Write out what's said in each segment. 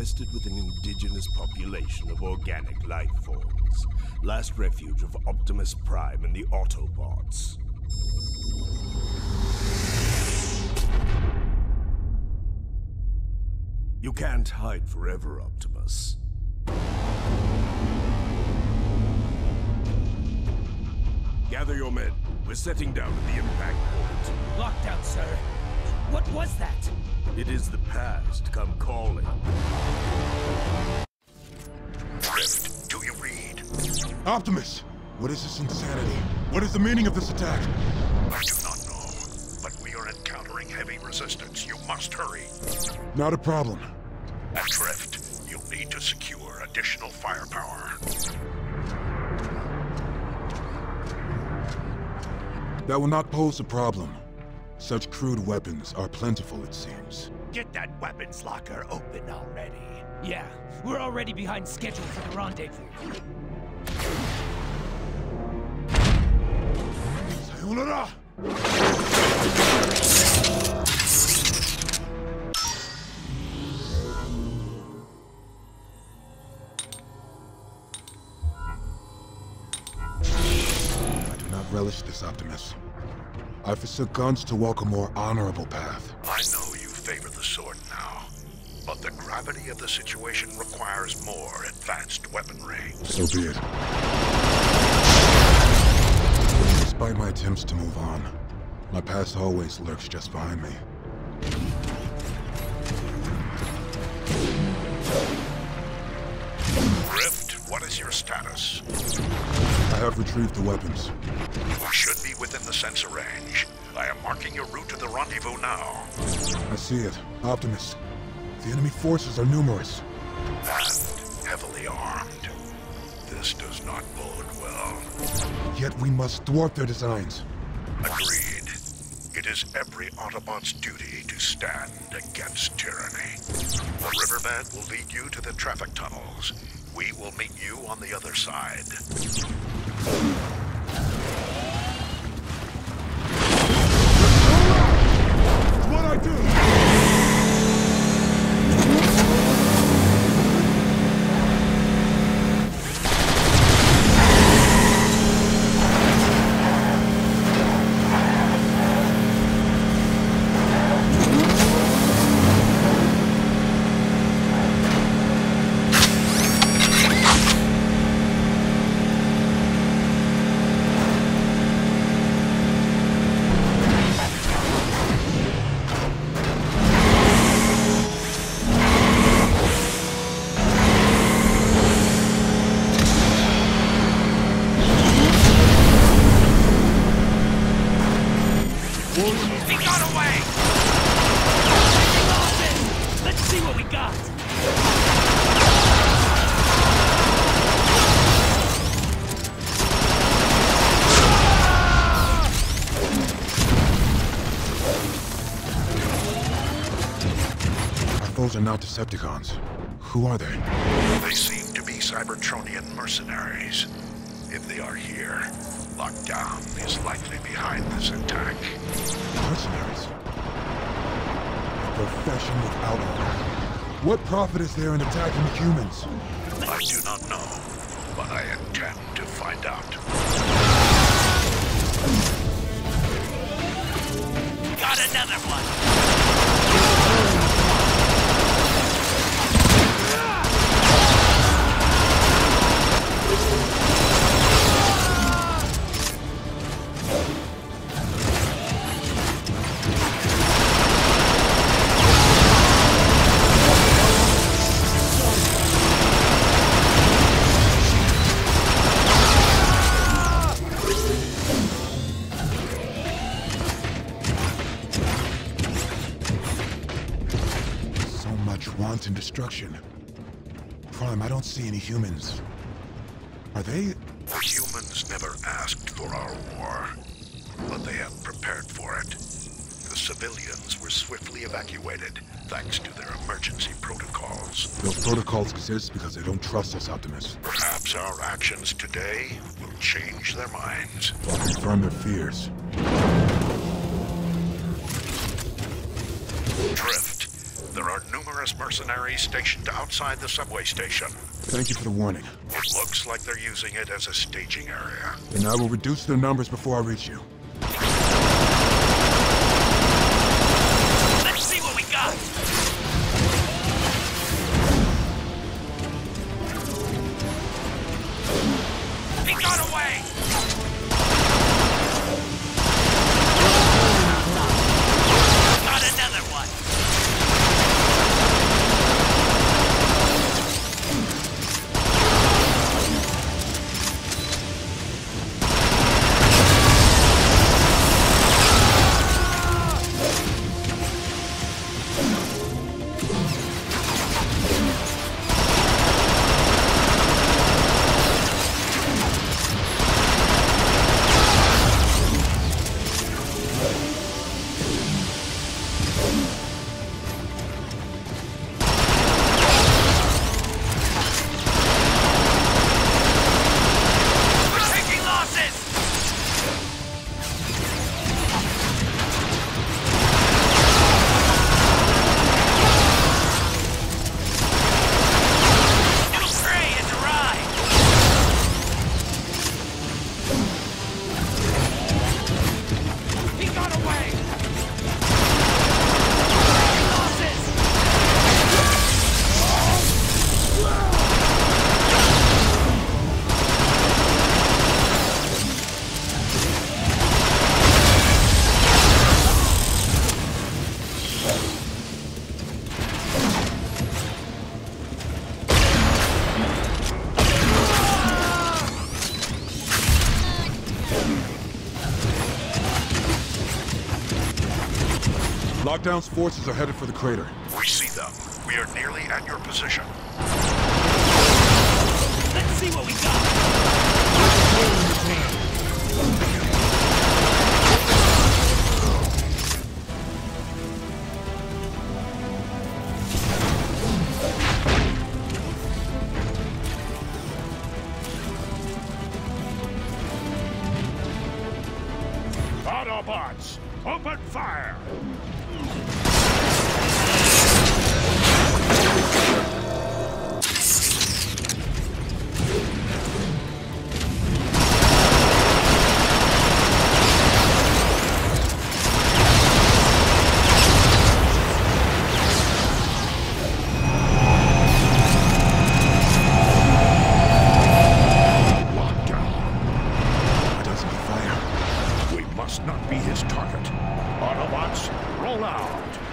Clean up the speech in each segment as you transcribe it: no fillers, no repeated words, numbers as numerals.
infested with an indigenous population of organic life forms. Last refuge of Optimus Prime and the Autobots. You can't hide forever, Optimus. Gather your men. We're setting down at the impact point. Lockdown, sir. What was that? It is the past come calling. Rift, do you read? Optimus! What is this insanity? What is the meaning of this attack? I do not know, but we are encountering heavy resistance. You must hurry. Not a problem. At Rift, you'll need to secure additional firepower. That will not pose a problem. Such crude weapons are plentiful, it seems. Get that weapons locker open already. Yeah, we're already behind schedule for the rendezvous. Sayonara! I do not relish this, Optimus. I forsook guns to walk a more honorable path. I know you favor the sword now, but the gravity of the situation requires more advanced weaponry. So be it. Despite my attempts to move on, my past always lurks just behind me. Rift, what is your status? I have retrieved the weapons. You should be within the sensor range. I am marking your route to the rendezvous now. I see it. Optimus. The enemy forces are numerous. And heavily armed. This does not bode well. Yet we must thwart their designs. Agreed. It is every Autobot's duty to stand against tyranny. The riverbed will lead you to the traffic tunnels. We will meet you on the other side. It's what I do! He got away! Let's see what we got! Our foes are not Decepticons. Who are they? They seem to be Cybertronian mercenaries. If they are here, Lockdown is likely behind this attack. Mercenaries? A profession without honor. What profit is there in attacking humans? I do not know, but I intend to find out. Got another one! Want and destruction. Prime, I don't see any humans. Are they? The humans never asked for our war, but they have prepared for it. The civilians were swiftly evacuated, thanks to their emergency protocols. Those protocols exist because they don't trust us, Optimus. Perhaps our actions today will change their minds. Or confirm their fears. Drift. There are numerous Artemis mercenaries stationed outside the subway station. Thank you for the warning. It looks like they're using it as a staging area. And I will reduce their numbers before I reach you. Let's see what we got! He got away! Got another one! Lockdown's forces are headed for the crater. We see them. We are nearly at your position. Let's see what we got! Autobots, open fire! Not be his target. Autobots, roll out!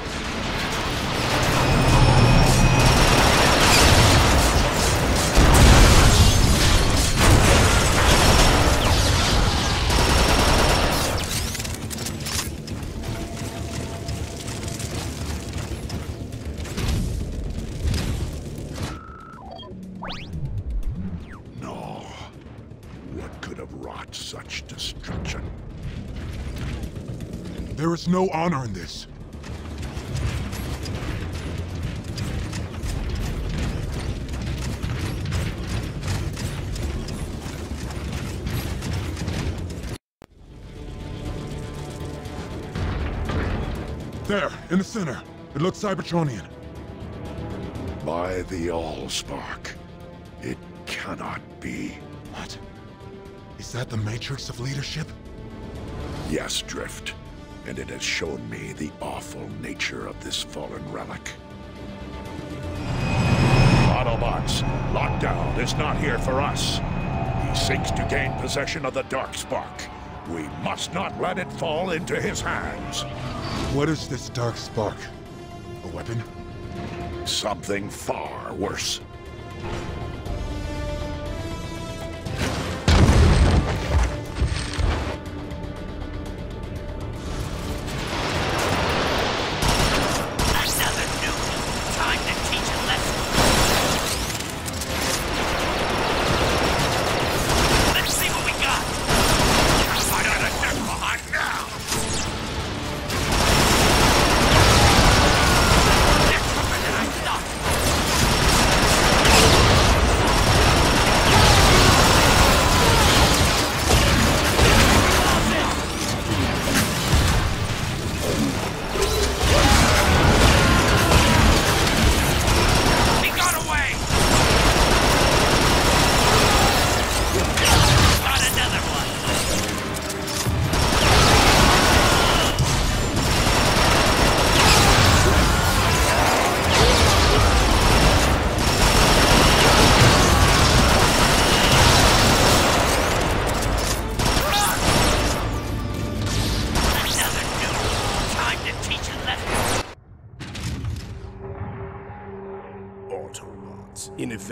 No. What could have wrought such destruction? There is no honor in this. There, in the center. It looks Cybertronian. By the Allspark, it cannot be. What? Is that the matrix of leadership? Yes, Drift. And it has shown me the awful nature of this fallen relic. Autobots, Lockdown is not here for us. He seeks to gain possession of the Darkspark. We must not let it fall into his hands. What is this Darkspark? A weapon? Something far worse.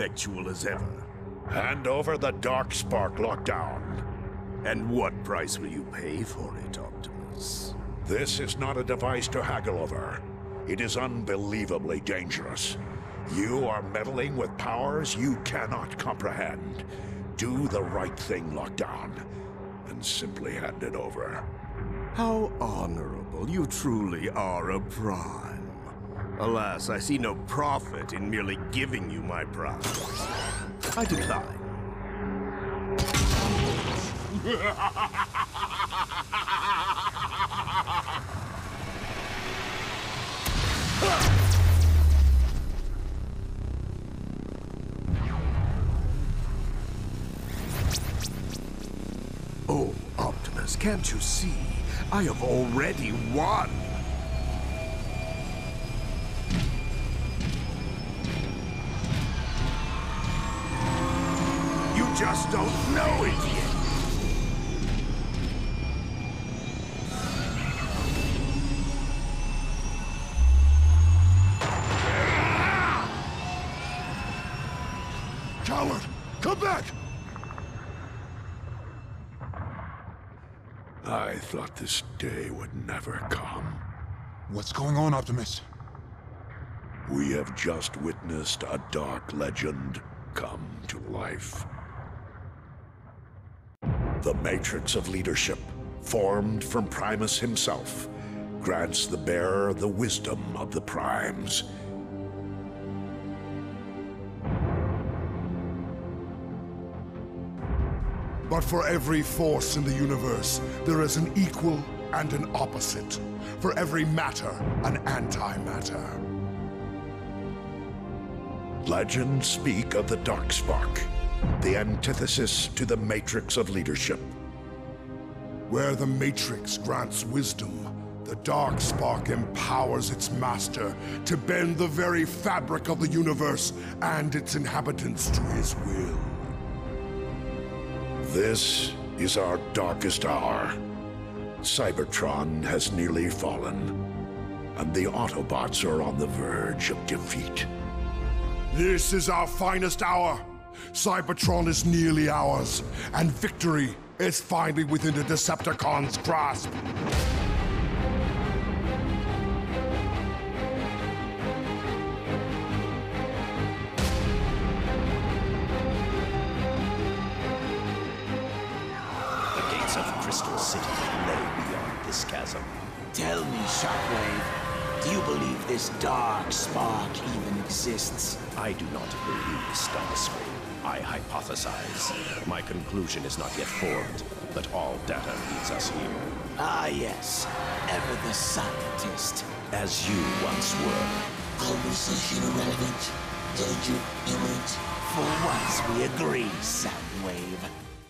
effectual as ever. Hand over the Darkspark lockdown. And what price will you pay for it, Optimus? This is not a device to haggle over. It is unbelievably dangerous. You are meddling with powers you cannot comprehend. Do the right thing, Lockdown, and simply hand it over. How honorable. You truly are a Prime. Alas, I see no profit in merely giving you my prize. I decline. Oh, Optimus, can't you see? I have already won! You just don't know it yet! Coward! Come back! I thought this day would never come. What's going on, Optimus? We have just witnessed a dark legend come to life. The Matrix of Leadership, formed from Primus himself, grants the bearer the wisdom of the Primes. But for every force in the universe, there is an equal and an opposite. For every matter, an antimatter. Legends speak of the Darkspark, the antithesis to the Matrix of Leadership. Where the Matrix grants wisdom, the Darkspark empowers its master to bend the very fabric of the universe and its inhabitants to his will. This is our darkest hour. Cybertron has nearly fallen, and the Autobots are on the verge of defeat. This is our finest hour. Cybertron is nearly ours, and victory is finally within the Decepticons' grasp. The gates of Crystal City lay beyond this chasm. Tell me, Shockwave, do you believe this dark spark even exists? I do not believe Starscream. I hypothesize. My conclusion is not yet formed, but all data leads us here. Ah, yes. Ever the scientist. As you once were. Conversation irrelevant. Danger imminent. For once we agree, Soundwave.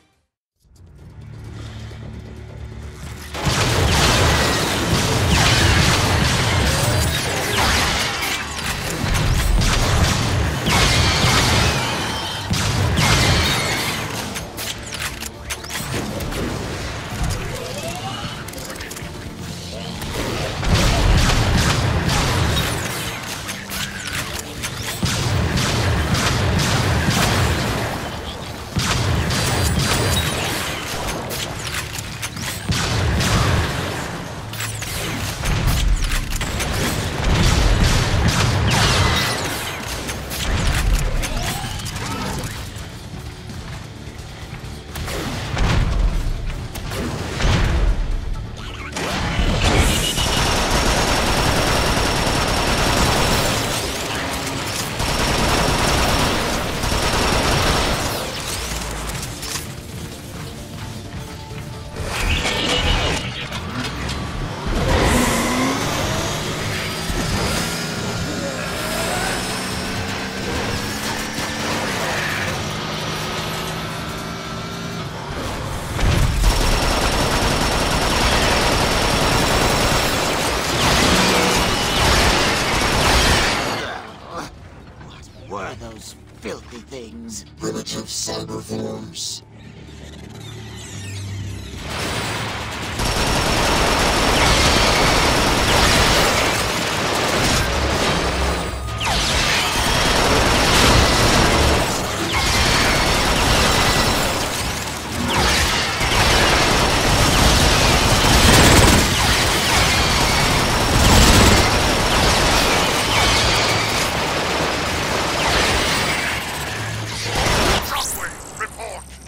Those filthy things. Primitive cyber forms.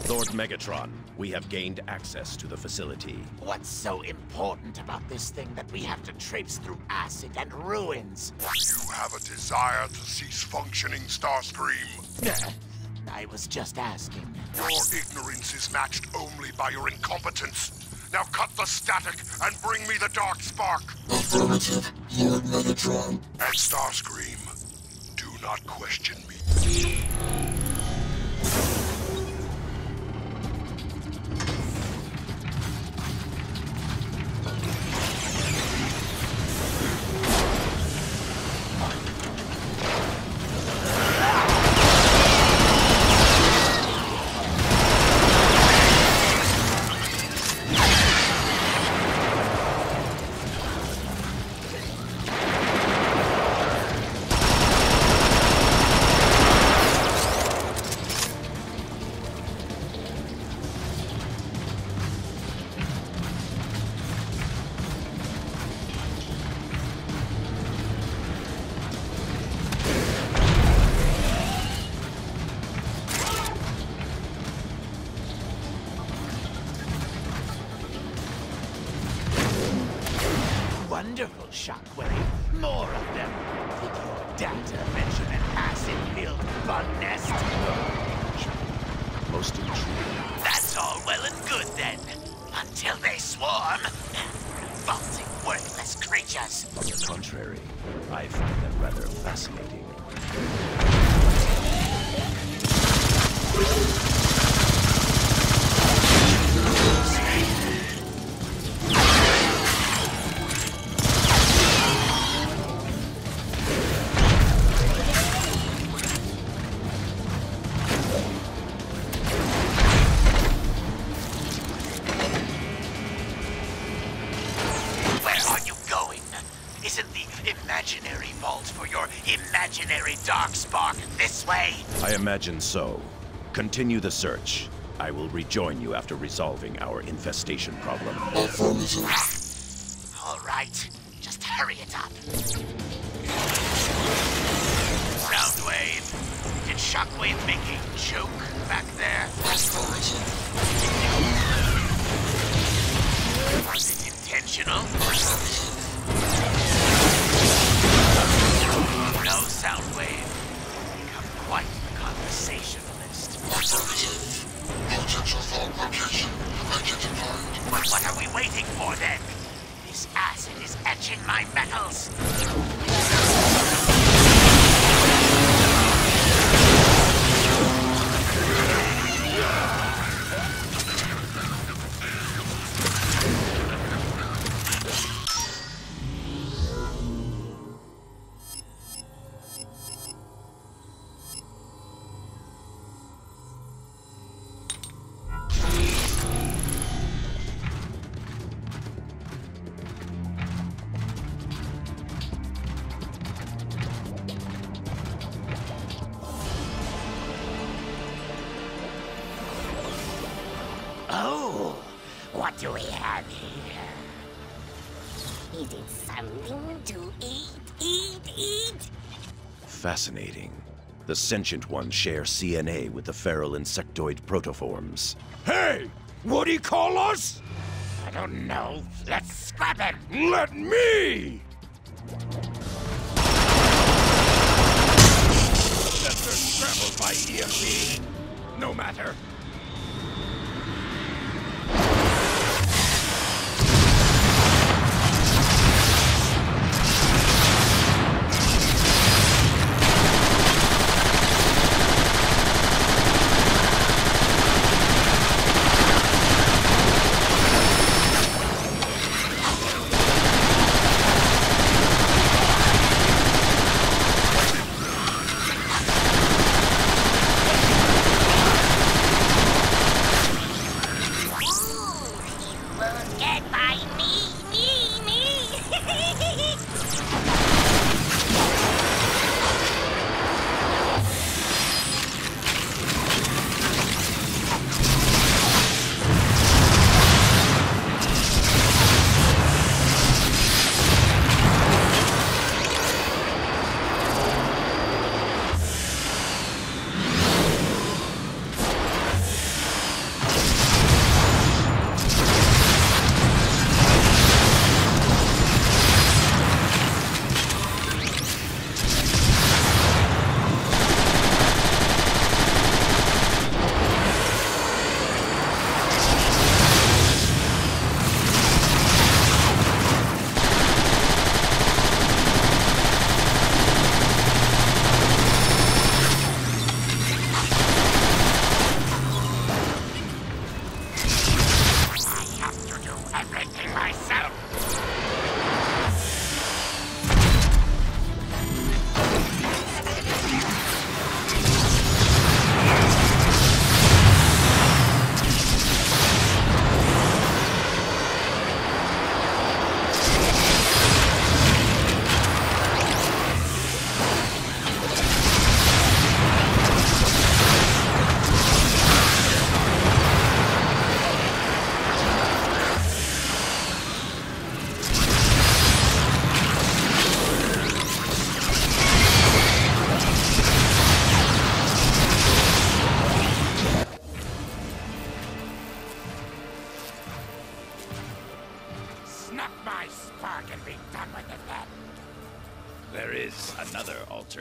Lord Megatron, we have gained access to the facility. What's so important about this thing that we have to traipse through acid and ruins? You have a desire to cease functioning, Starscream? I was just asking. Your ignorance is matched only by your incompetence. Now cut the static and bring me the Dark Spark. Affirmative, Lord Megatron. And Starscream, do not question me. Wonderful, Shockwave. More of them. Did your data mention an acid-filled bug nest? Most intriguing. That's all well and good, then. Until they swarm. Revolting, worthless creatures. On the contrary, I find them rather fascinating. Isn't the imaginary vault for your imaginary Dark Spark this way? I imagine so. Continue the search. I will rejoin you after resolving our infestation problem. Affirmative. All right, just hurry it up. Soundwave, did Shockwave make a joke back there? Affirmative. Was it intentional? No, Soundwave. Become quite the conversationalist. Affirmative. Potential fault location identified. But what are we waiting for then? This acid is etching my metals. Oh, what do we have here? Is it something to eat? Fascinating. The sentient ones share CNA with the feral insectoid protoforms. Hey! What'd he call us? I don't know. Let's scrap him. Let me! Sensor scrambled by EMP. No matter.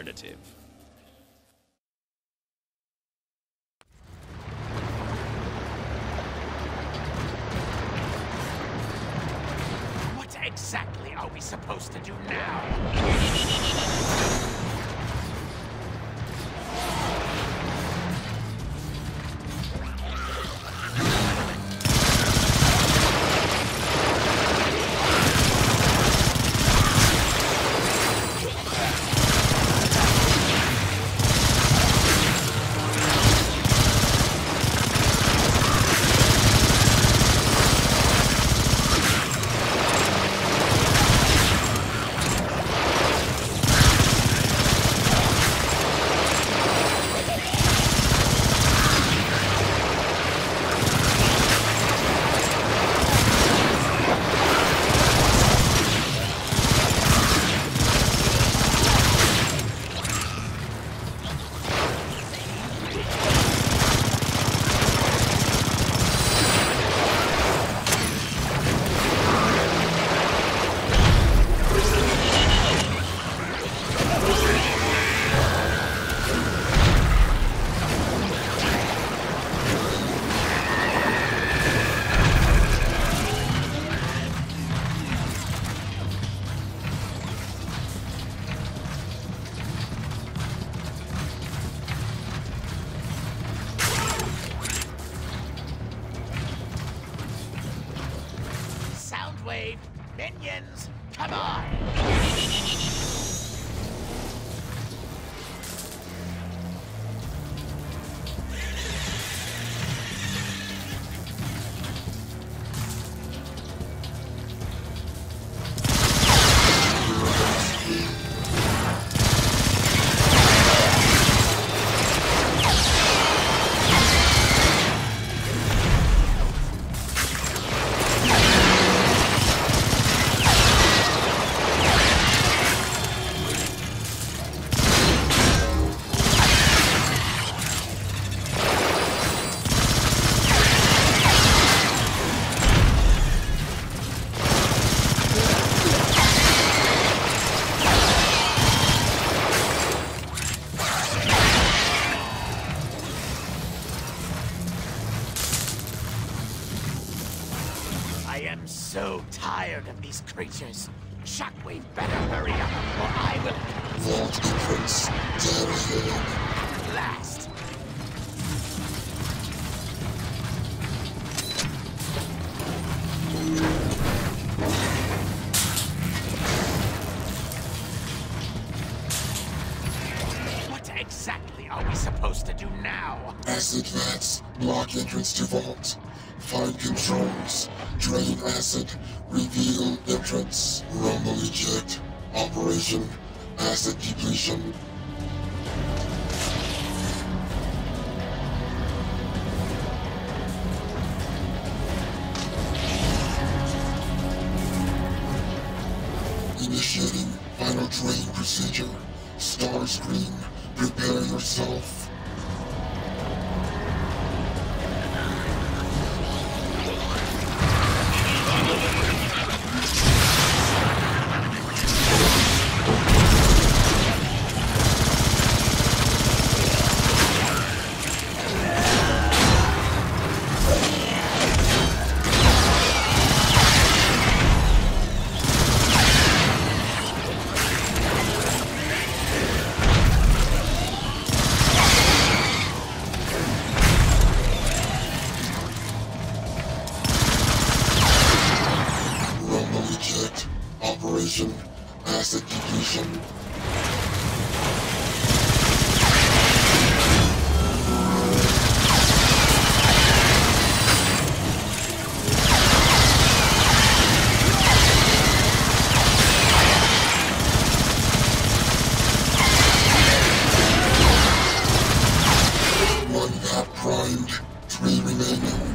alternative. What exactly are we supposed to do now? Soundwave, minions, come on! I am so tired of these creatures. Shockwave better hurry up, or I will... Vault entrance dead ahead. At last! What exactly are we supposed to do now? Acid vats block entrance to vault. Find controls. Drain acid. Reveal entrance. Rumble eject. Operation. Acid depletion. Initiating final drain procedure. Star screen. Prepare yourself. Operation Acid Depletion. One vat primed, 3 remaining.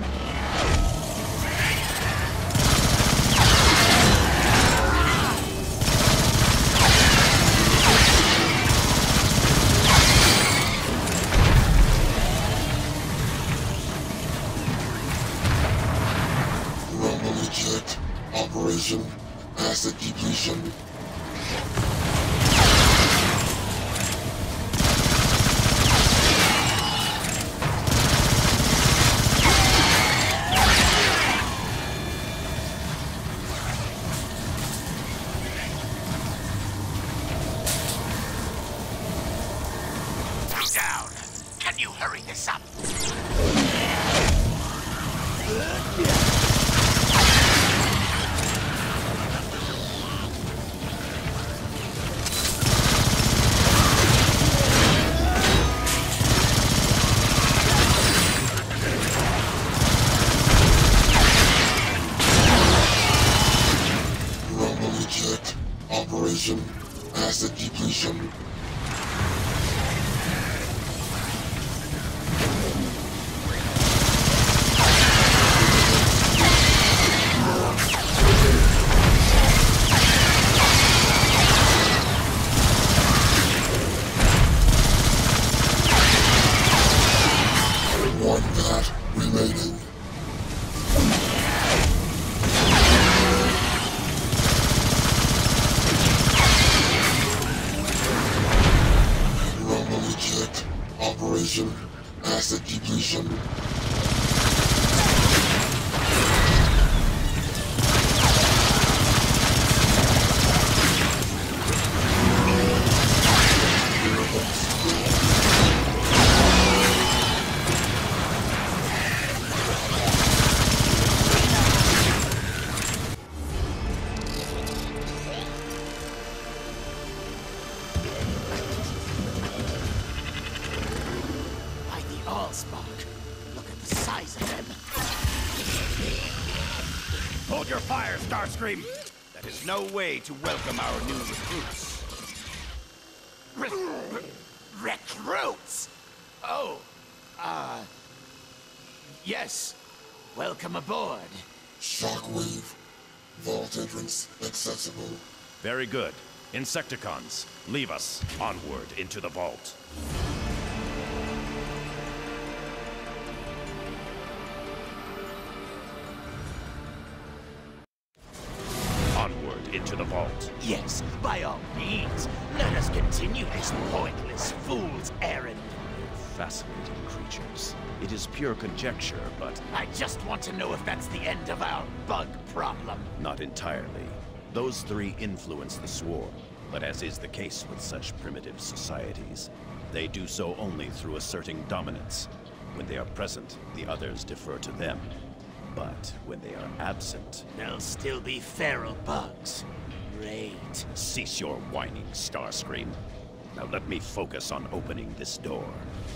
Operation Acid Depletion. One bat remaining. Thermal eject. Operation Acid Depletion. Allspark. Look at the size of them. Hold your fire, Starscream! That is no way to welcome our new recruits. Recruits? Oh, yes. Welcome aboard. Shockwave. Vault entrance accessible. Very good. Insecticons, leave us. Onward into the vault. Onward into the vault. Yes, by all means. Let us continue this pointless fool's errand. Fascinating creatures. It is pure conjecture, but... I just want to know if that's the end of our bug problem. Not entirely. Those three influence the swarm, but as is the case with such primitive societies, they do so only through asserting dominance. When they are present, the others defer to them. But when they are absent... There'll still be feral bugs. Great. Cease your whining, Starscream. Now let me focus on opening this door.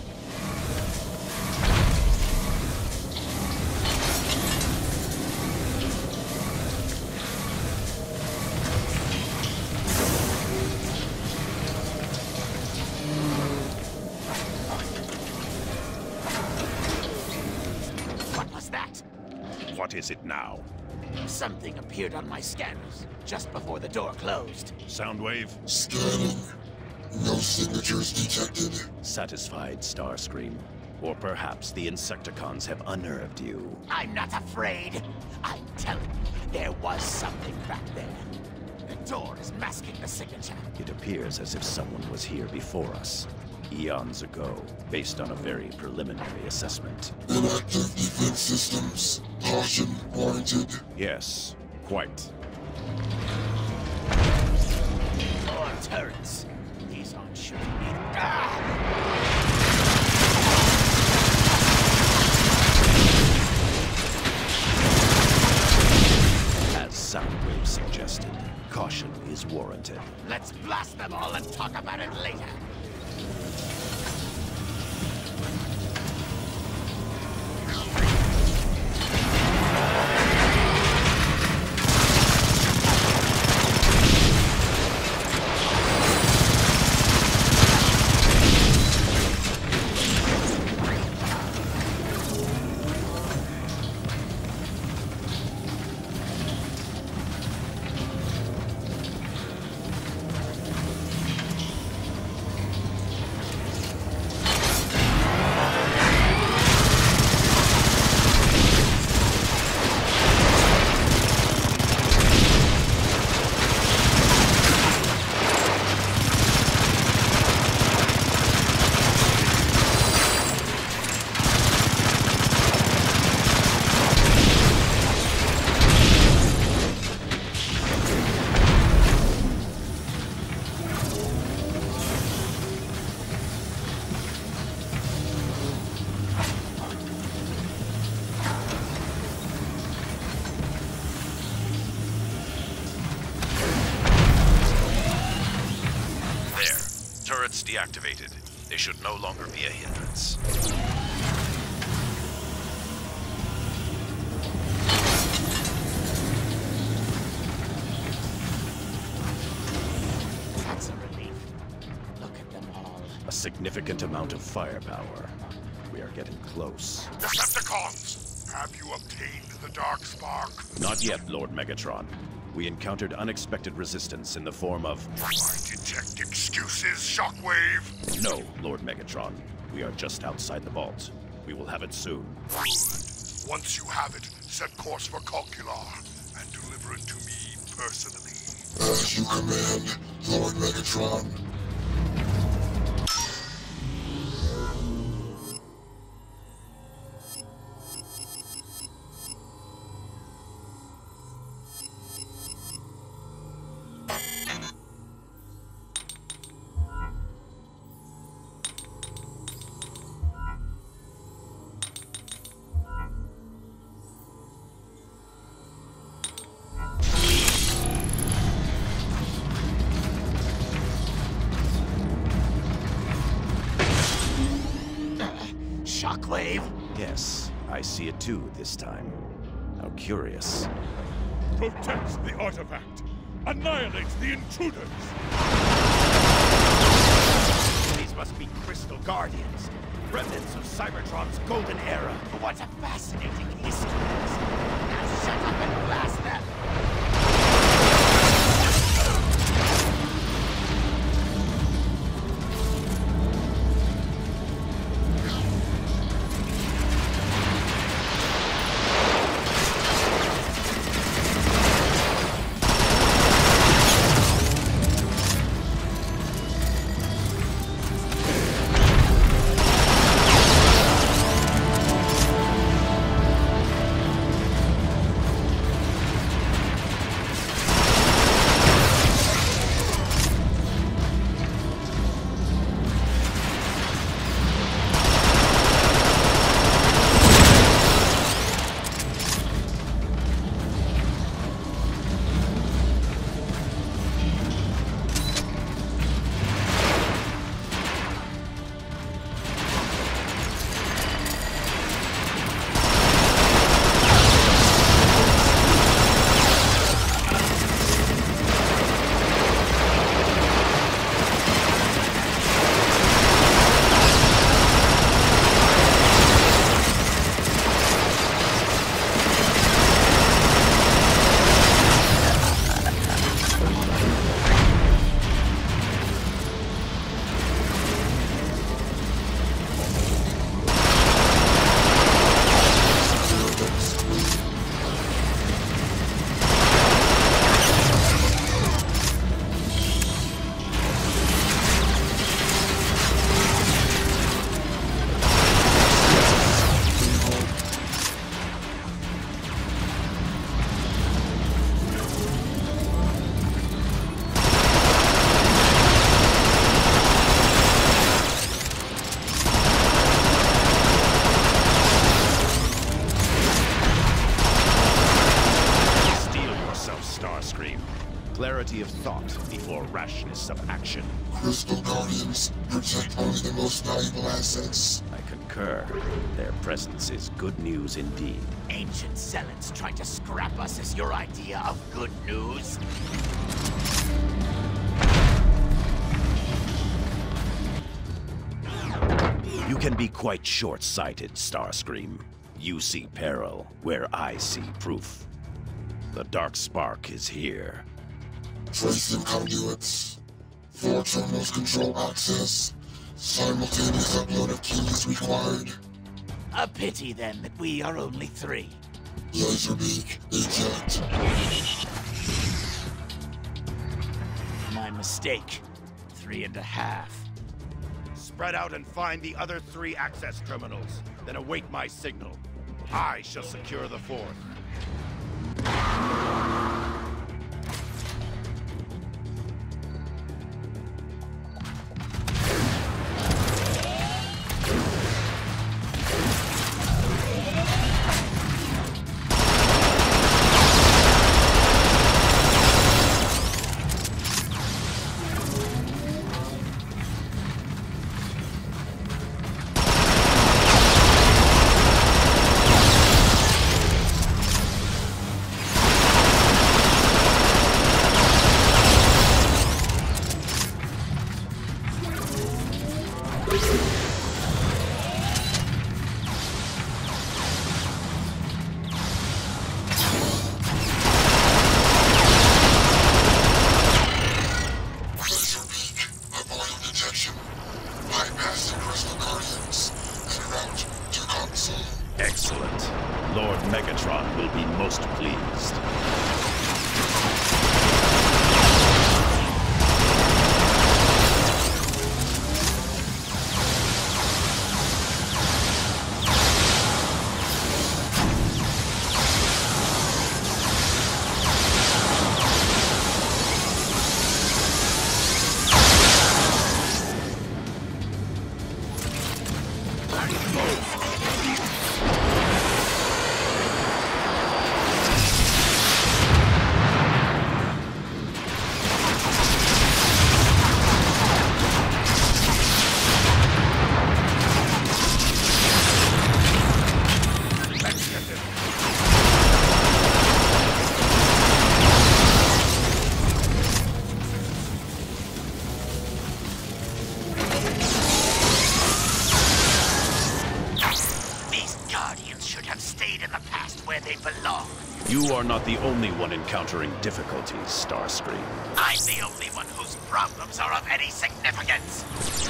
What was that? What is it now? Something appeared on my scanners just before the door closed. Soundwave? Scanning. No signatures detected. Satisfied, Starscream? Or perhaps the Insecticons have unnerved you? I'm not afraid. I'm telling you, there was something back there. The door is masking the signature. It appears as if someone was here before us, eons ago, based on a very preliminary assessment. Inactive defense systems. Caution warranted. Yes, quite. Or turrets. These aren't shooting me. As Soundwave suggested, caution is warranted. Let's blast them all and talk about it later. Turrets deactivated. They should no longer be a hindrance. That's a relief. Look at them all. A significant amount of firepower. We are getting close. Decepticons! Have you obtained the Darkspark? Not yet, Lord Megatron. We encountered unexpected resistance in the form of... I detect excuses, Shockwave! No, Lord Megatron. We are just outside the vault. We will have it soon. Good. Once you have it, set course for Calcular and deliver it to me personally. As you command, Lord Megatron. Shockwave? Yes, I see it too this time. How curious. Protect the artifact! Annihilate the intruders! These must be Crystal Guardians, remnants of Cybertron's golden era. What a fascinating history. Now shut up and blast them! Clarity of thought before rashness of action. Crystal Guardians protect only the most valuable assets. I concur. Their presence is good news indeed. Ancient zealots trying to scrap us is your idea of good news? You can be quite short-sighted, Starscream. You see peril where I see proof. The Dark Spark is here. Tracing conduits. 4 terminals control access. Simultaneous upload of keys required. A pity, then, that we are only 3. Laserbeak, eject. My mistake. 3.5. Spread out and find the other 3 access terminals. Then await my signal. I shall secure the 4th. Excellent. Lord Megatron will be most pleased. You are not the only one encountering difficulties, Starscream. I'm the only one whose problems are of any significance.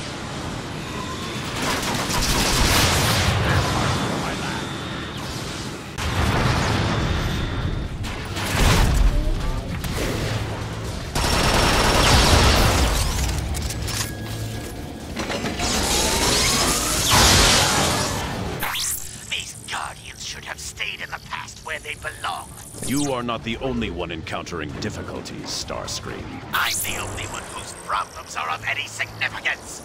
These Guardians should have stayed in the past where they belong. You are not the only one encountering difficulties, Starscream. I'm the only one whose problems are of any significance.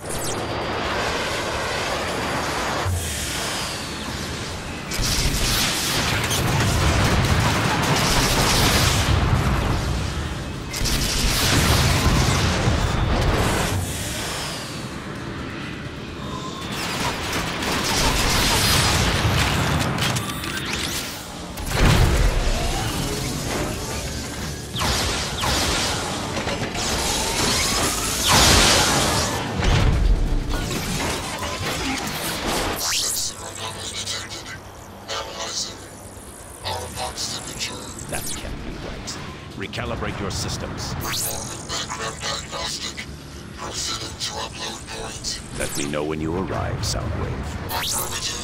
That can't be right. Recalibrate your systems. Performing background diagnostic. Proceeding to upload point. Let me know when you arrive, Soundwave. Affirmative.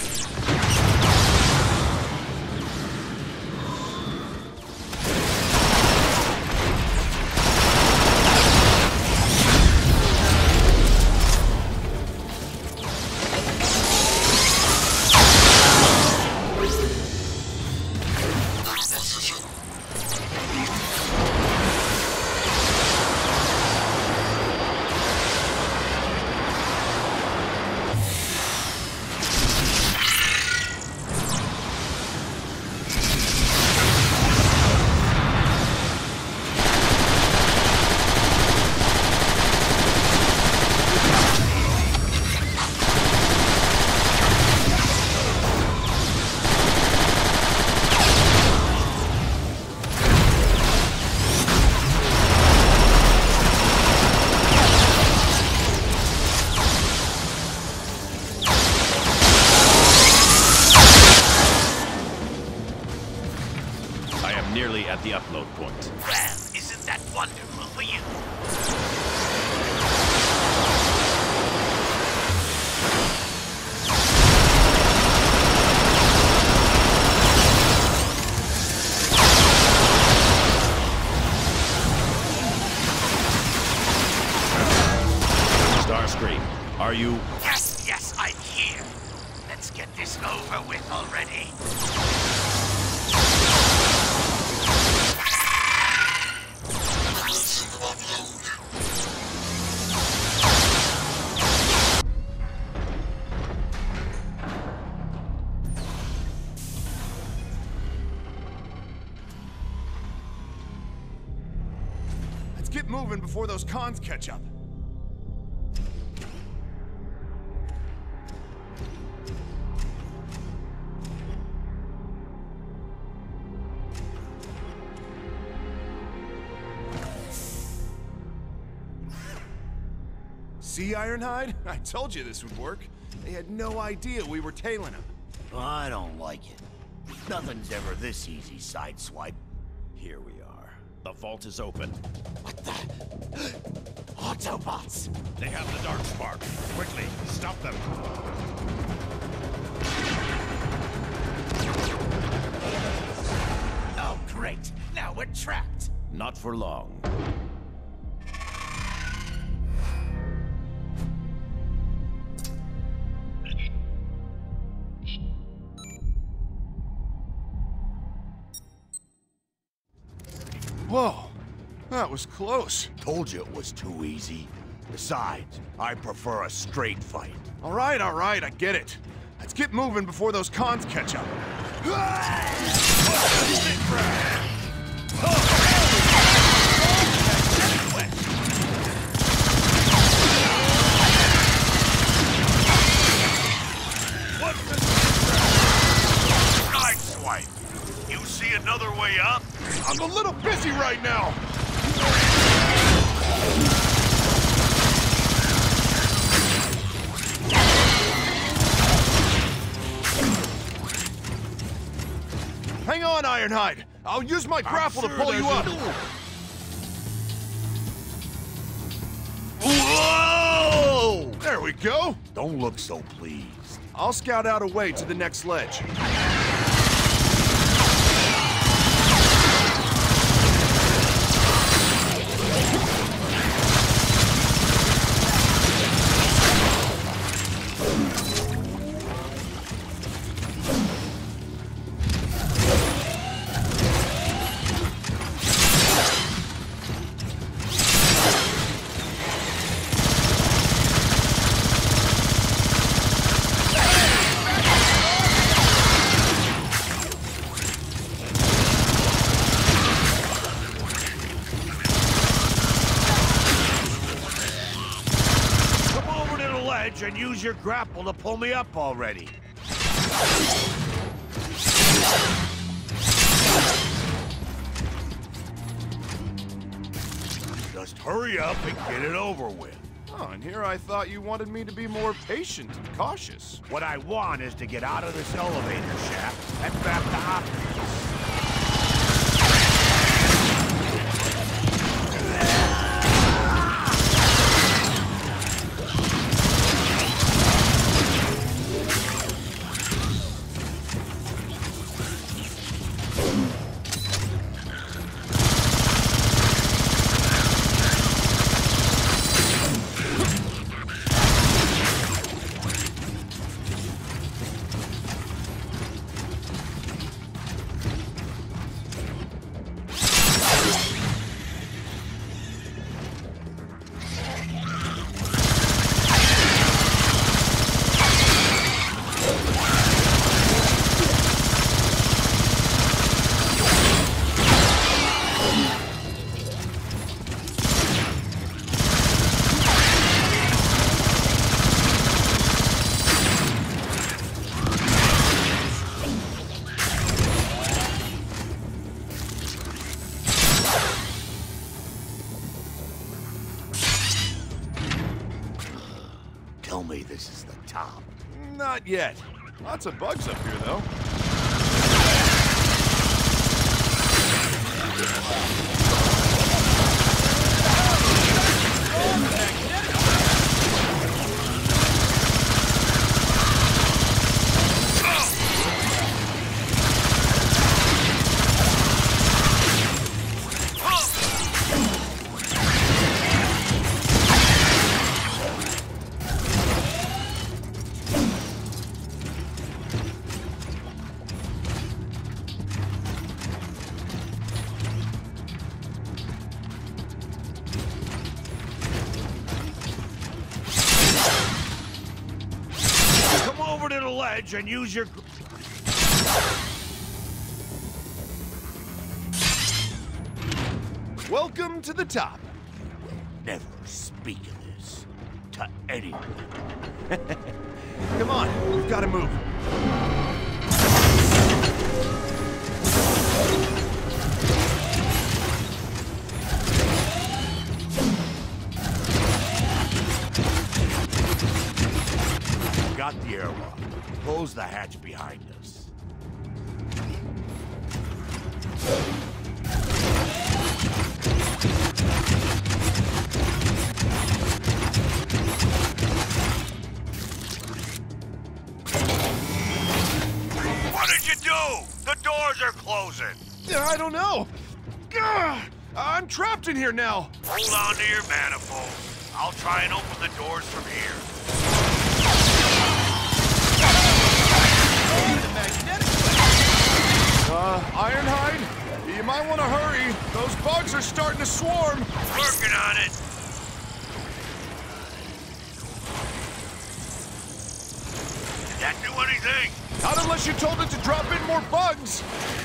Nearly at the upload point. Well, isn't that wonderful for you? Starscream, are you... Yes, I'm here. Let's get this over with already. Let's get moving before those cons catch up. See, Ironhide? I told you this would work. They had no idea we were tailing them. Well, I don't like it. Nothing's ever this easy, Sideswipe. Here we are. The vault is open. What the? Autobots! They have the Dark Spark. Quickly, stop them. We're trapped! Not for long. Whoa, that was close. Told you it was too easy. Besides, I prefer a straight fight. All right, I get it. Let's get moving before those cons catch up. Sideswipe. You see another way up? I'm a little busy right now. Hang on, Ironhide. I'll use my grapple to pull you up. Whoa! There we go. Don't look so pleased. I'll scout out a way to the next ledge. And use your grapple to pull me up already. Just hurry up and get it over with. Oh, and here I thought you wanted me to be more patient and cautious. What I want is to get out of this elevator shaft and back to Optimus. Tell me this is the top. Not yet. Lots of bugs up here, though. Over to the ledge and use your... Welcome to the top. Never speak of this to anyone. Come on, we've got to move. Got the airlock. Close the hatch behind us. What did you do? The doors are closing. I don't know. I'm trapped in here now! Hold on to your manifold. I'll try and open the doors from here. Ironhide? You might want to hurry. Those bugs are starting to swarm. Working on it. Did that do anything? Not unless you told it to drop in more bugs.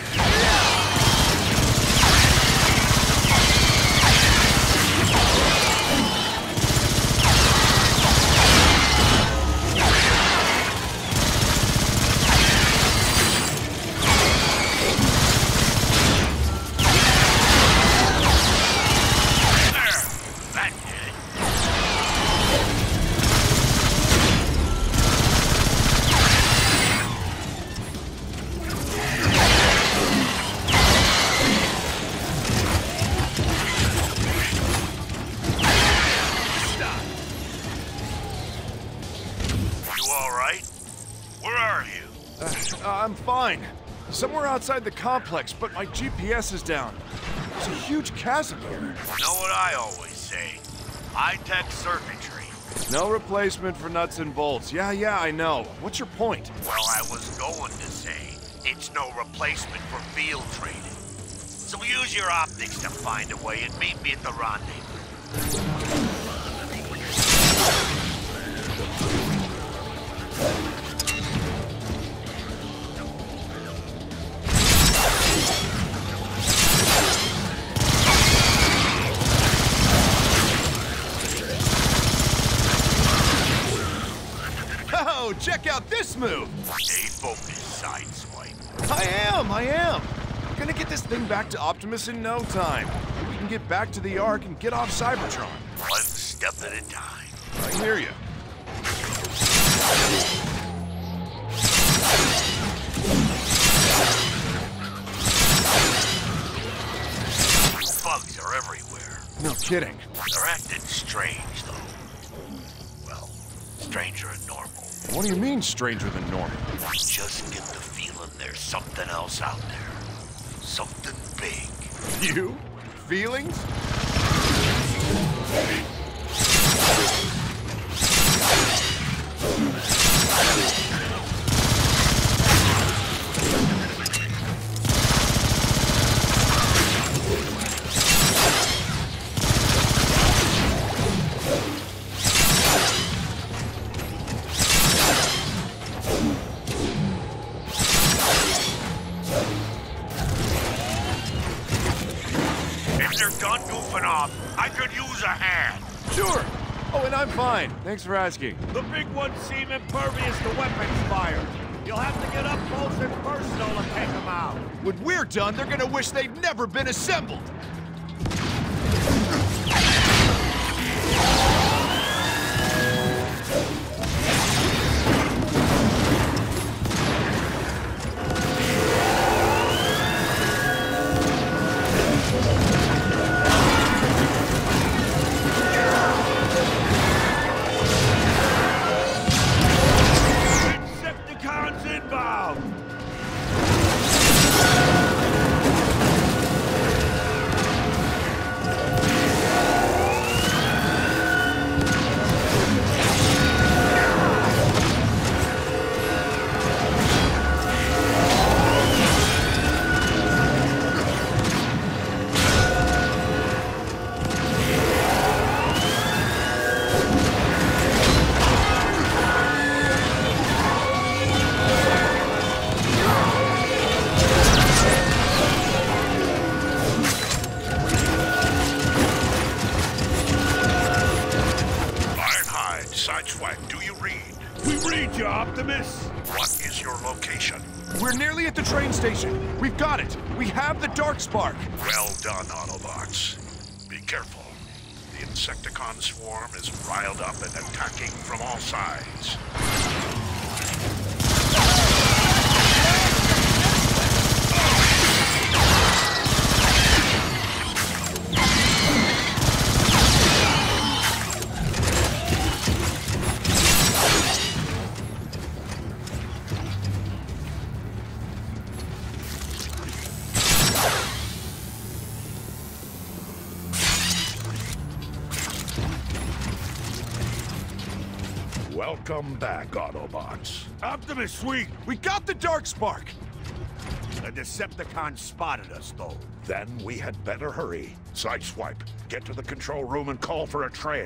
I'm fine. Somewhere outside the complex, but my GPS is down. There's a huge chasm here. You know what I always say? High-tech circuitry. No replacement for nuts and bolts. Yeah, I know. What's your point? Well, I was going to say, it's no replacement for field training. So use your optics to find a way and meet me at the rendezvous. Oh, check out this move! Stay focused, Sideswipe. I am! I'm gonna get this thing back to Optimus in no time. We can get back to the Ark and get off Cybertron. One step at a time. I hear you. Bugs are everywhere. No kidding. They're acting strange, though. Well, stranger than normal. What do you mean, stranger than normal? I just get the feeling there's something else out there. Something big. You? Feelings? I could use a hand. Sure. Oh, and I'm fine. Thanks for asking. The big ones seem impervious to weapons fire. You'll have to get up close and personal to take them out. When we're done, they're gonna wish they'd never been assembled. Sideswipe, do you read? We read you, Optimus. What is your location? We're nearly at the train station. We've got it. We have the Darkspark. Well done, Autobots. Be careful. The Insecticon swarm is riled up and attacking from all sides. Welcome back, Autobots. Optimus, sweet! We got the Darkspark! The Decepticons spotted us, though. Then we had better hurry. Sideswipe, get to the control room and call for a train.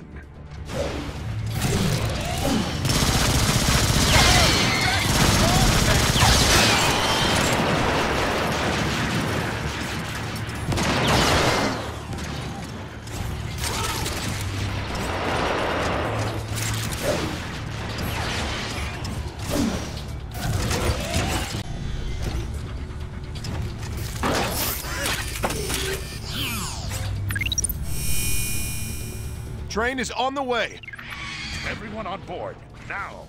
Train is on the way. Everyone on board, now.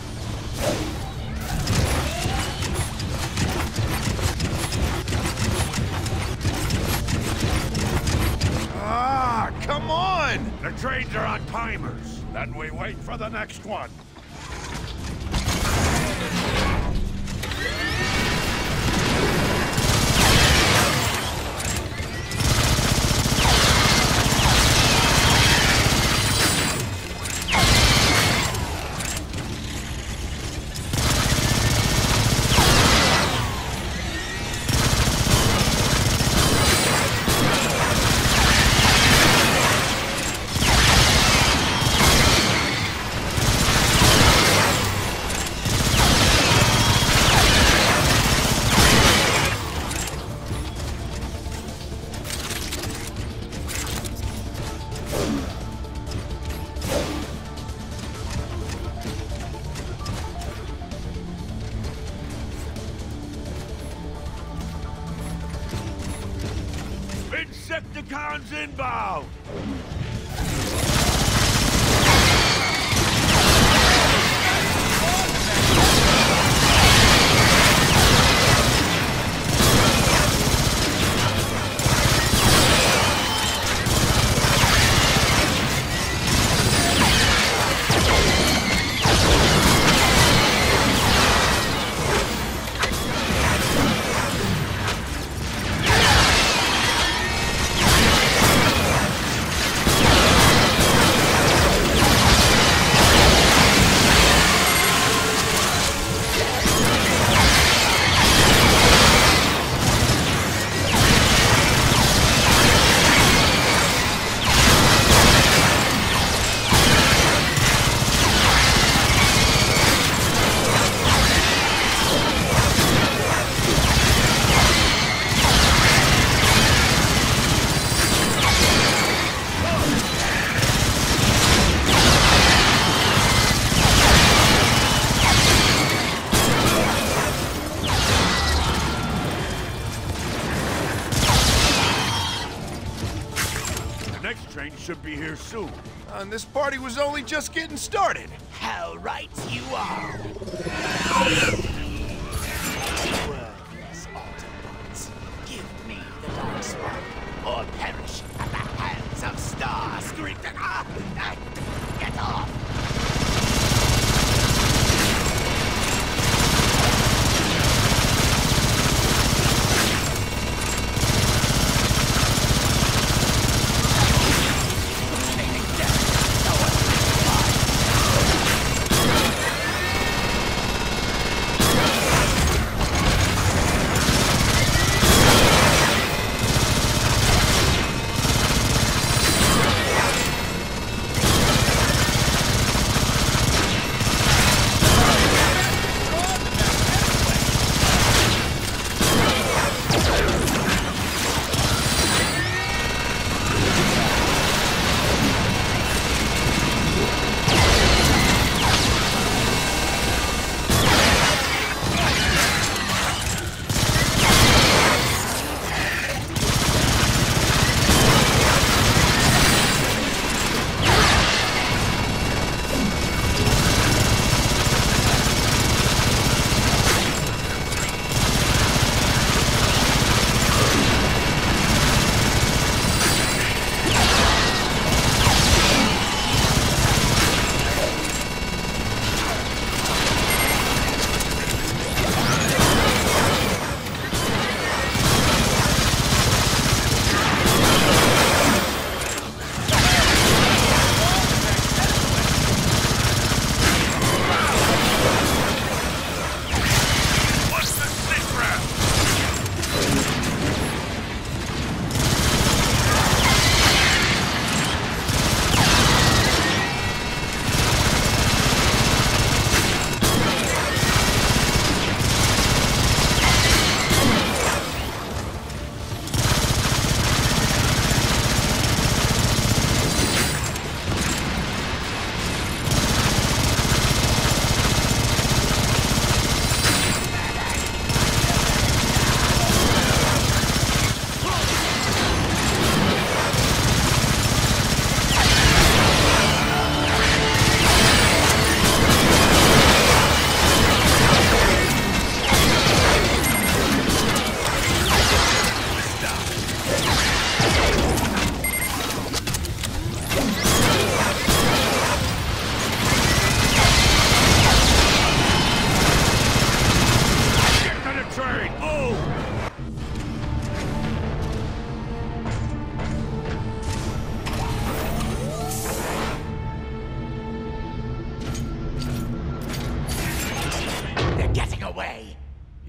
Ah, come on! The trains are on timers. Then we wait for the next one. Insecticons inbound! Should be here soon. And this party was only just getting started. Hell right you are. Worthless Autobots, give me the Darkspark, or perish at the hands of Starscream. Get off!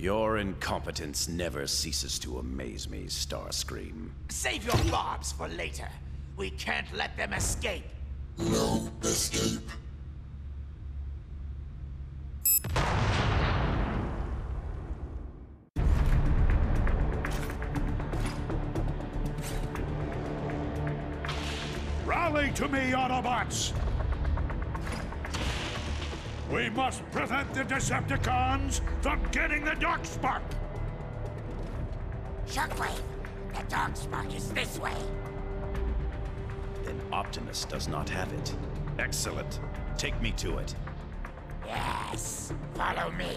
Your incompetence never ceases to amaze me, Starscream. Save your barbs for later. We can't let them escape. No escape. Rally to me, Autobots! We must prevent the Decepticons from getting the Darkspark! Shockwave, the Darkspark is this way. Then Optimus does not have it. Excellent. Take me to it. Yes, follow me.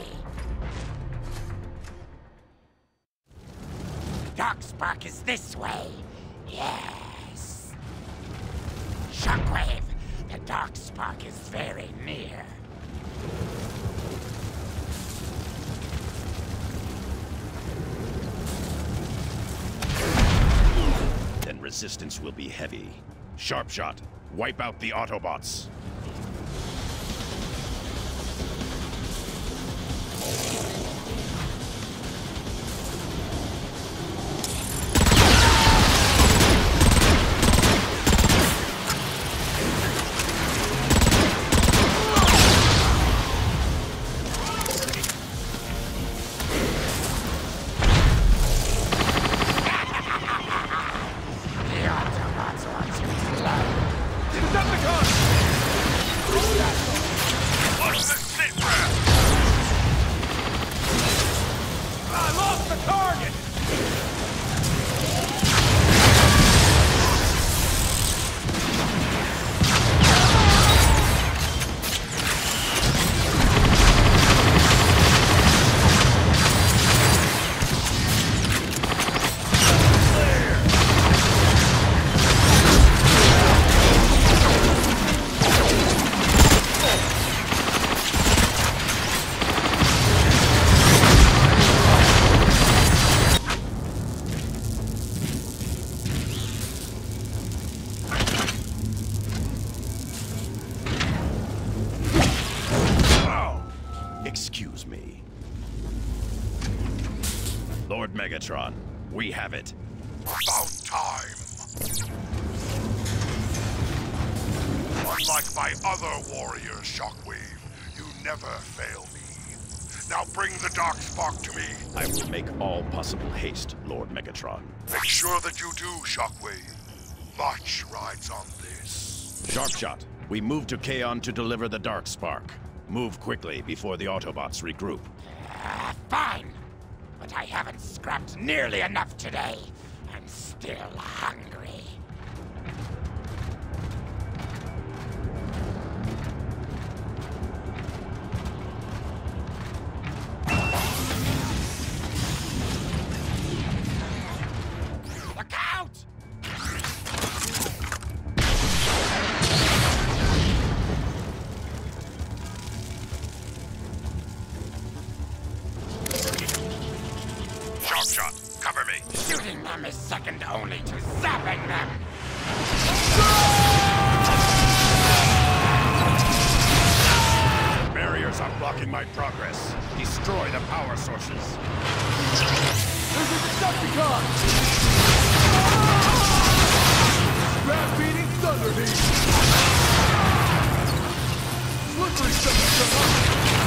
Darkspark is this way. Yes. Shockwave, the Darkspark is very near. Then resistance will be heavy. Sharpshot, wipe out the Autobots. Excuse me. Lord Megatron, we have it. About time. Unlike my other warriors, Shockwave, you never fail me. Now bring the Darkspark to me. I will make all possible haste, Lord Megatron. Make sure that you do, Shockwave. Much rides on this. Sharpshot, we move to Kaon to deliver the Darkspark. Move quickly before the Autobots regroup. Fine. But I haven't scrapped nearly enough today. I'm still hungry. Look out! Sharpshot, cover me. Shooting them is second only to zapping them. Barriers are blocking my progress. Destroy the power sources. There's a Decepticon! Ground-beating thunder beam! Slippery Decepticon!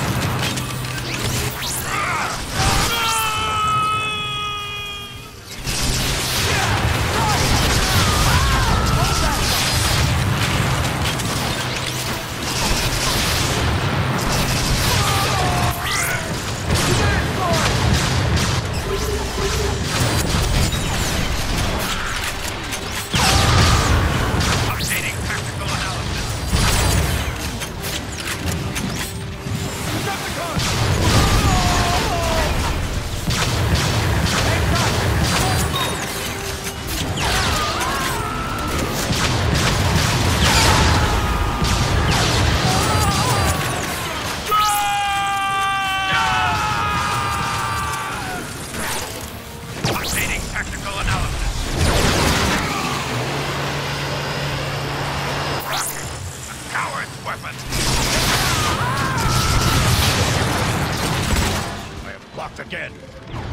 Updating tactical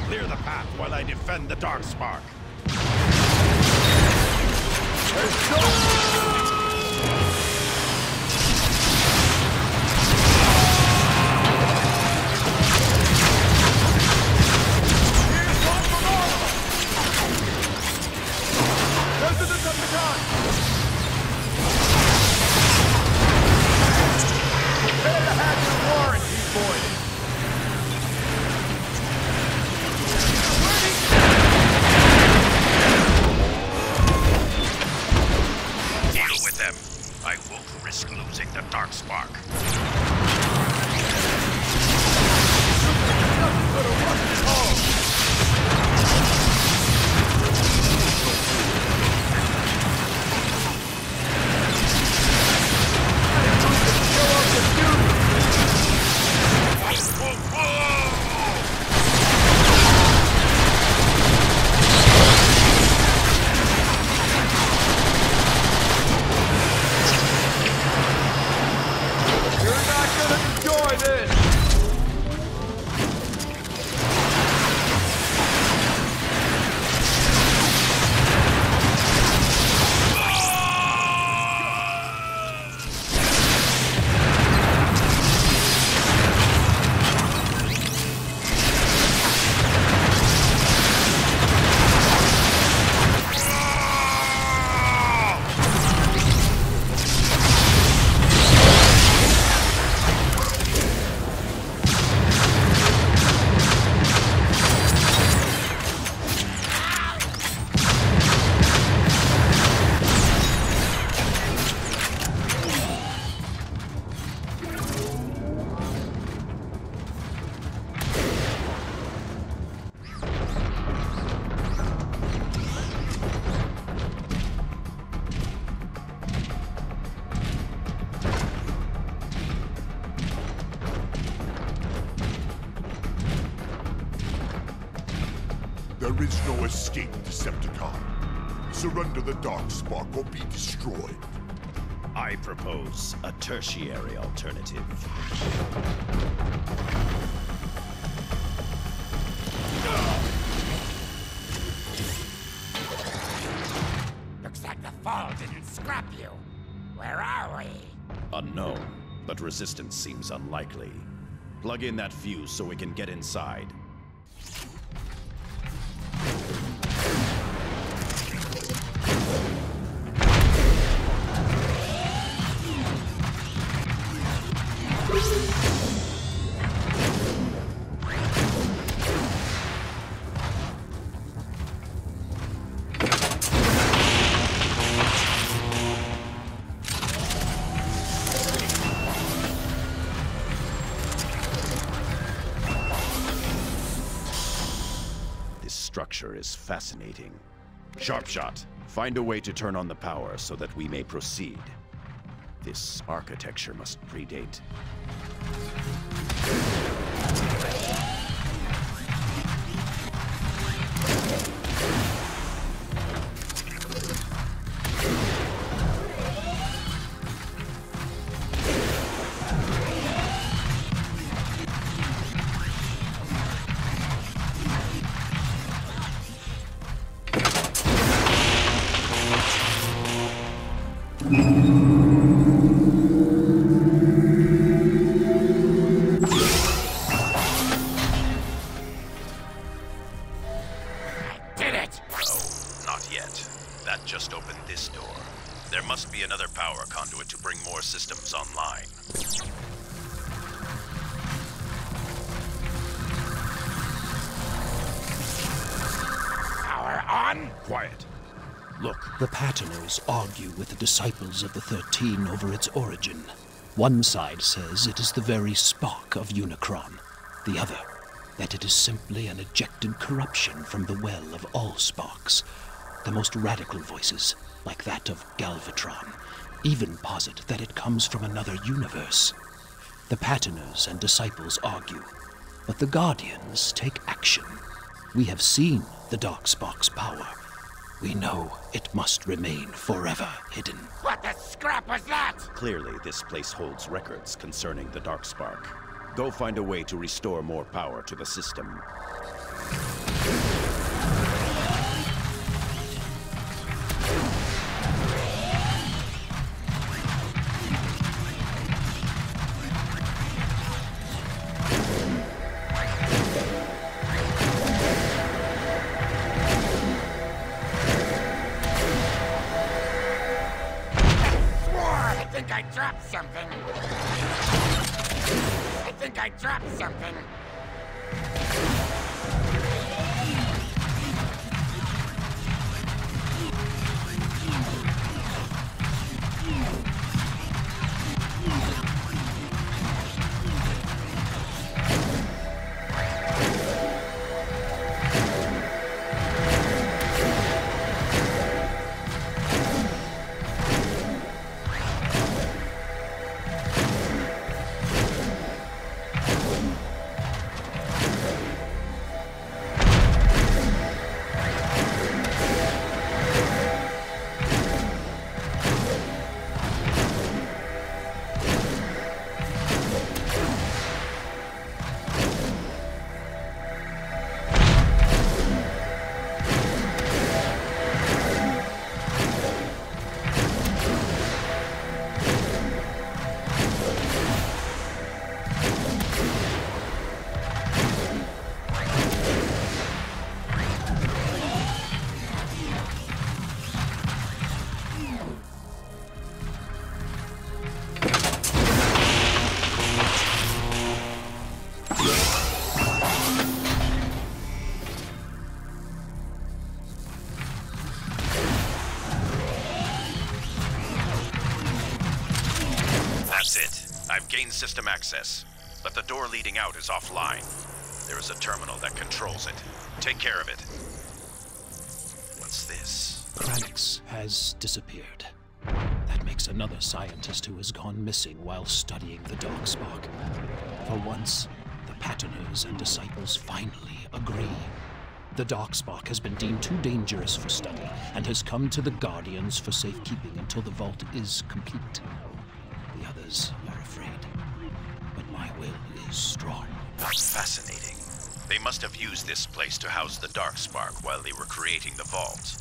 Clear the path while I defend the Darkspark. There is no escape, Decepticon. Surrender the Darkspark or be destroyed. I propose a tertiary alternative. Looks like the fall didn't scrap you. Where are we? Unknown, but resistance seems unlikely. Plug in that fuse so we can get inside. Structure is fascinating. Sharpshot, find a way to turn on the power so that we may proceed. This architecture must predate. Just opened this door. There must be another power conduit to bring more systems online. Power on? Quiet. Look. The Patiners argue with the Disciples of the 13 over its origin. One side says it is the very spark of Unicron. The other, that it is simply an ejected corruption from the well of all sparks. The most radical voices, like that of Galvatron, even posit that it comes from another universe. The Patiners and Disciples argue, but the Guardians take action. We have seen the Darkspark's power. We know it must remain forever hidden. What the scrap was that? Clearly, this place holds records concerning the Darkspark. Go find a way to restore more power to the system. dropped something. I think I dropped something. I've gained system access, but the door leading out is offline. There is a terminal that controls it. Take care of it. What's this? Kranix has disappeared. That makes another scientist who has gone missing while studying the Darkspark. For once, the Patterners and Disciples finally agree. The Darkspark has been deemed too dangerous for study and has come to the Guardians for safekeeping until the vault is complete. The others are afraid, but my will is strong. That's fascinating. They must have used this place to house the Darkspark while they were creating the vault.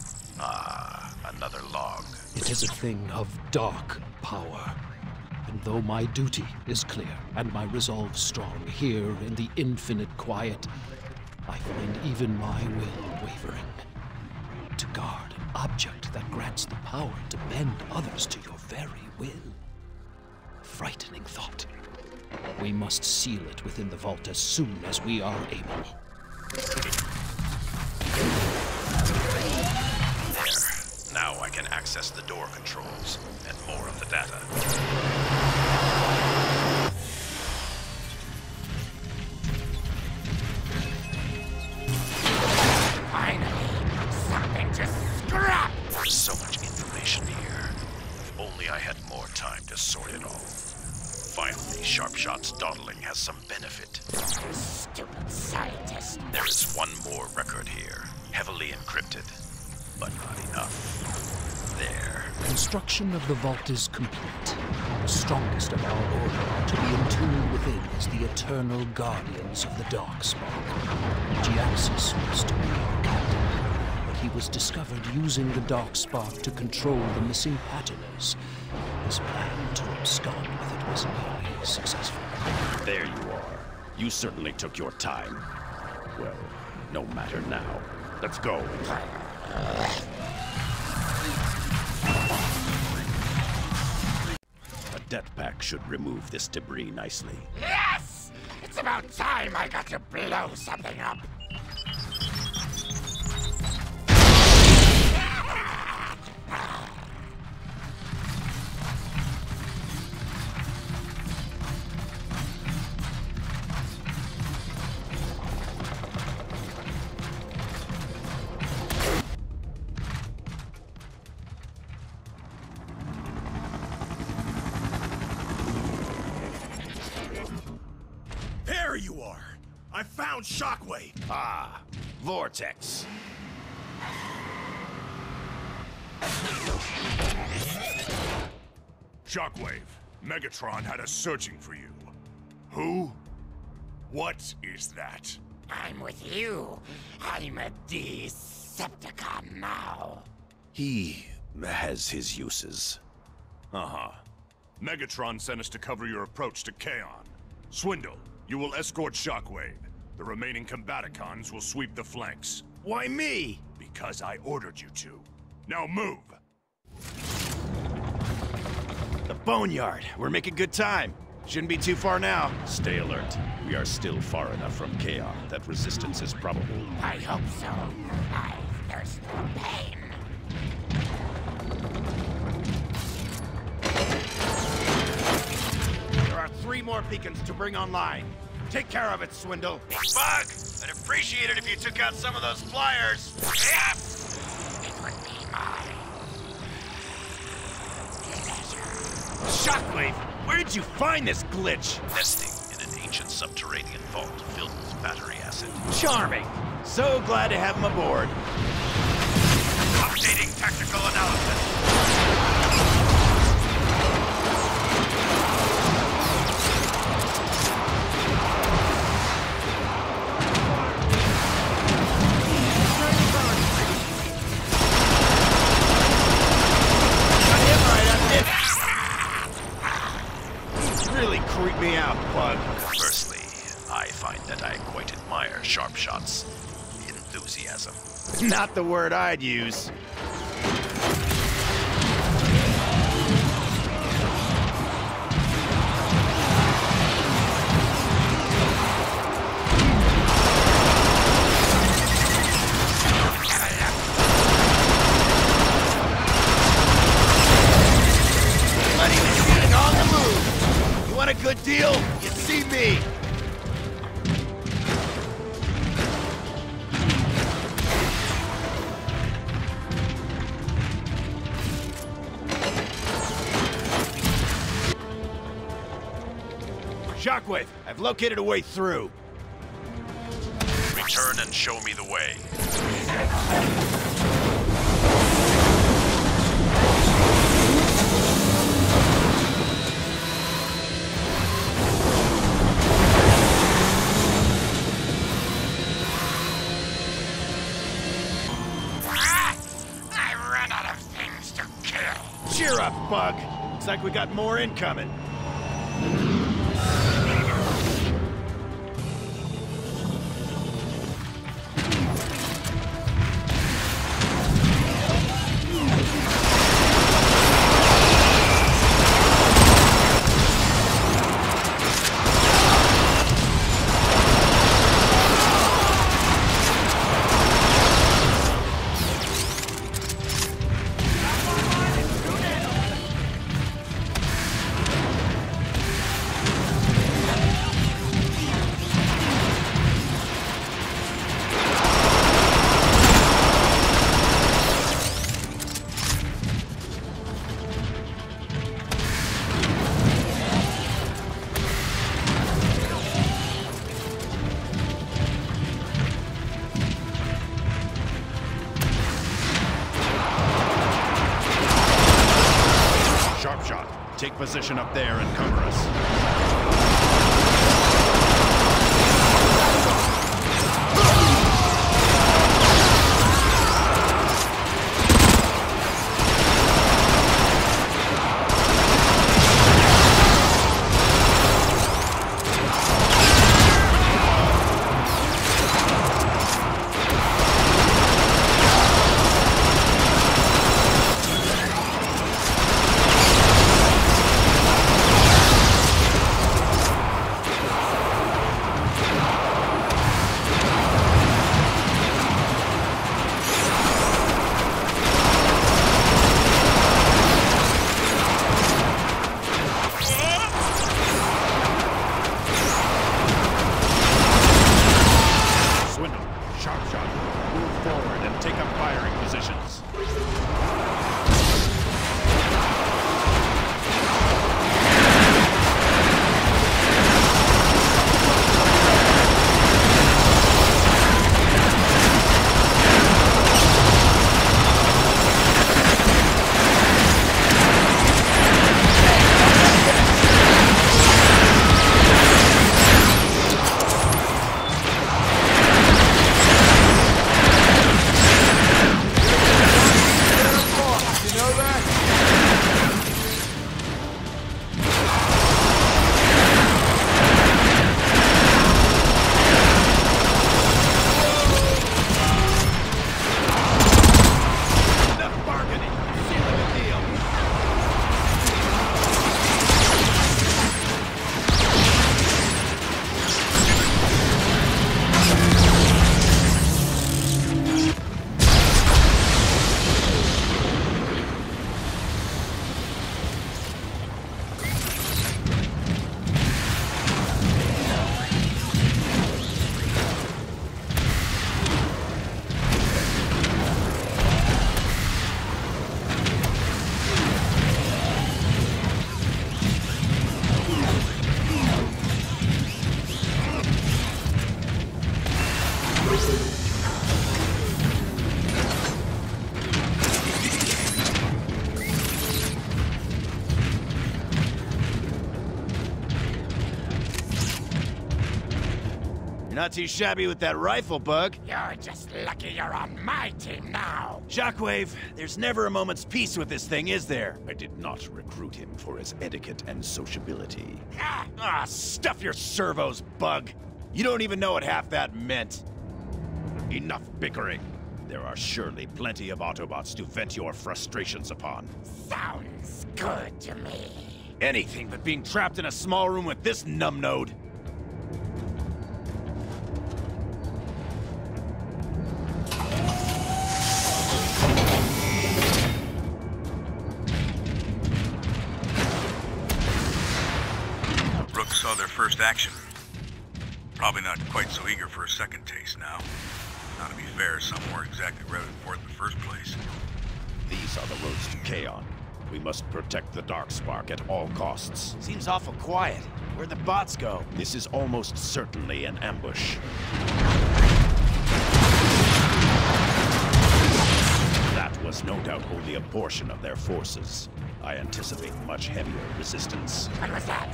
Ah, another log. It is a thing of dark power. And though my duty is clear and my resolve strong here in the infinite quiet, I find even my will wavering. To guard an object that grants the power to bend others to your very will. Frightening thought. We must seal it within the vault as soon as we are able. There. Now I can access the door controls and more of the data. Finally, something to scrap! There's so much information here. If only I had more time to sort it all. Finally, Sharpshot's dawdling has some benefit. Stupid scientist. There is one more record here, heavily encrypted, but not enough. There. Construction of the vault is complete. The strongest of our order to be entombed within is the eternal guardians of the Darkspark. Giaxis was to be our captain, but he was discovered using the Darkspark to control the missing Patterners. His plan to abscond with it was nearly successful. There you are. You certainly took your time. Well, no matter now. Let's go. A death pack should remove this debris nicely. Yes! It's about time I got to blow something up. There you are! I found Shockwave! Ah, Vortex. Shockwave, Megatron had us searching for you. Who? What is that? I'm with you. I'm a Decepticon now. He has his uses. Uh-huh. Megatron sent us to cover your approach to Kaon. Swindle, you will escort Shockwave. The remaining Combaticons will sweep the flanks. Why me? Because I ordered you to. Now move! The boneyard. We're making good time. Shouldn't be too far now. Stay alert. We are still far enough from Kaon that resistance is probable. I hope so. I thirst for pain. There are 3 more beacons to bring online. Take care of it, Swindle. Bug! I'd appreciate it if you took out some of those flyers. Yes! It would be my pleasure. Shockwave! Where did you find this glitch? Nesting in an ancient subterranean vault filled with battery acid. Charming! So glad to have him aboard. Updating tactical analysis. Creep me out, Bug. Firstly, I find that I quite admire Sharpshot's enthusiasm. Not the word I'd use. Want a good deal? You see me! Shockwave, I've located a way through. Return and show me the way. Cheer up, Bug. Looks like we got more incoming. Take position up there and cover us. not too shabby with that rifle, Bug. You're just lucky you're on my team now. Shockwave, there's never a moment's peace with this thing, is there? I did not recruit him for his etiquette and sociability. Stuff your servos, Bug. You don't even know what half that meant. Enough bickering. There are surely plenty of Autobots to vent your frustrations upon. Sounds good to me. Anything but being trapped in a small room with this numbnode. Rooks saw their first action. Probably not quite so eager for a second taste now. Now, to be fair, some weren't exactly ready for it in the first place. These are the roads to Kaon. We must protect the Darkspark at all costs. Seems awful quiet. Where'd the bots go? This is almost certainly an ambush. That was no doubt only a portion of their forces. I anticipate much heavier resistance. What was that?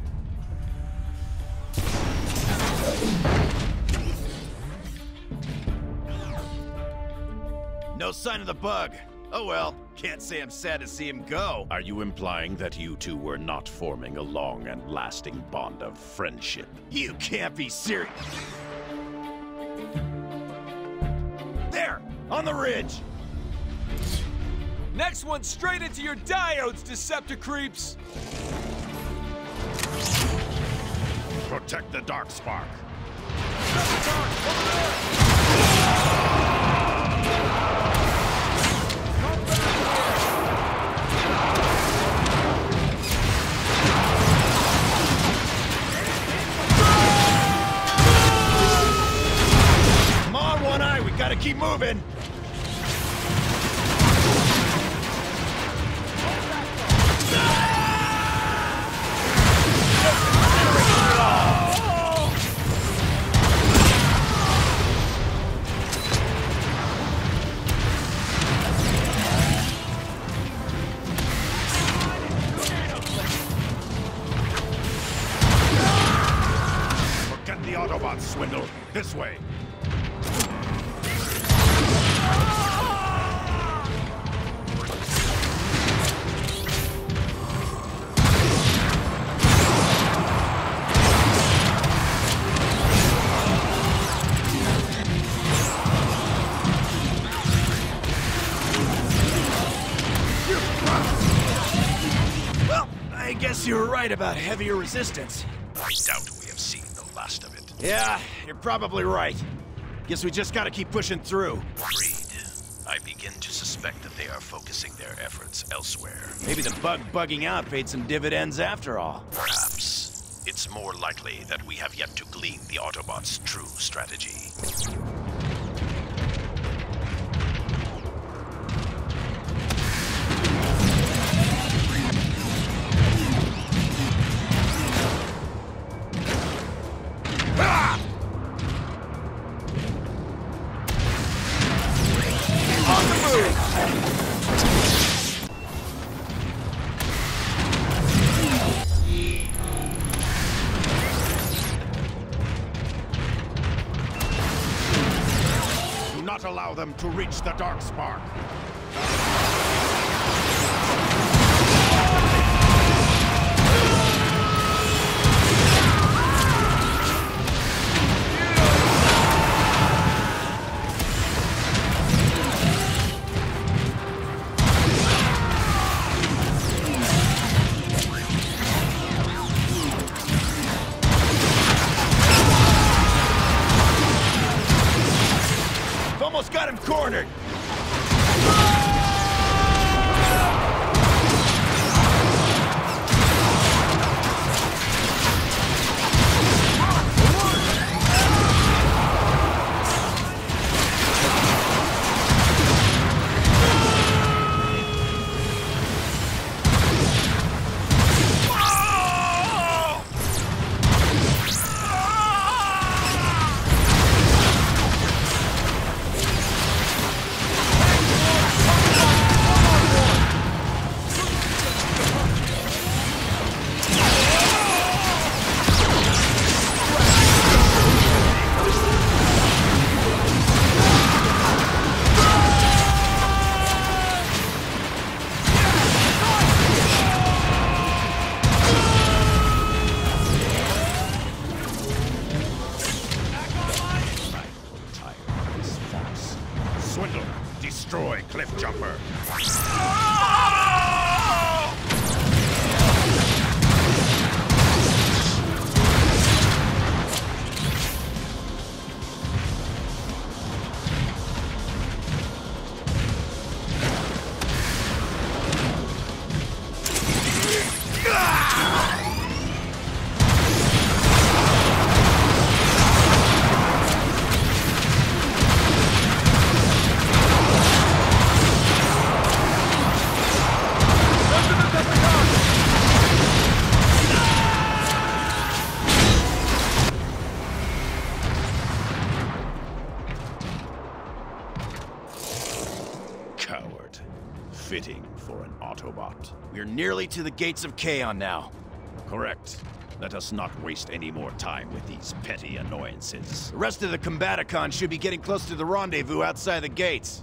No sign of the Bug. Oh well, can't say I'm sad to see him go. Are you implying that you two were not forming a long and lasting bond of friendship? You can't be serious. There! On the ridge! Next one straight into your diodes, Decepticreeps! Protect the Darkspark. Come on, One Eye, we gotta keep moving! Forget the Autobots, Swindle. This way. Well, I guess you were right about heavier resistance. I doubt we have seen the last of it. Yeah, you're probably right. Guess we just gotta keep pushing through. Agreed. I begin to suspect that they are focusing their efforts elsewhere. Maybe the Bug bugging out paid some dividends after all. Perhaps. It's more likely that we have yet to glean the Autobots' true strategy. Do not allow them to reach the Darkspark. Almost got him cornered. Swindle, destroy Cliffjumper. Coward. Fitting for an Autobot. We're nearly to the gates of Kaon now. Correct. Let us not waste any more time with these petty annoyances. The rest of the Combaticons should be getting close to the rendezvous outside the gates.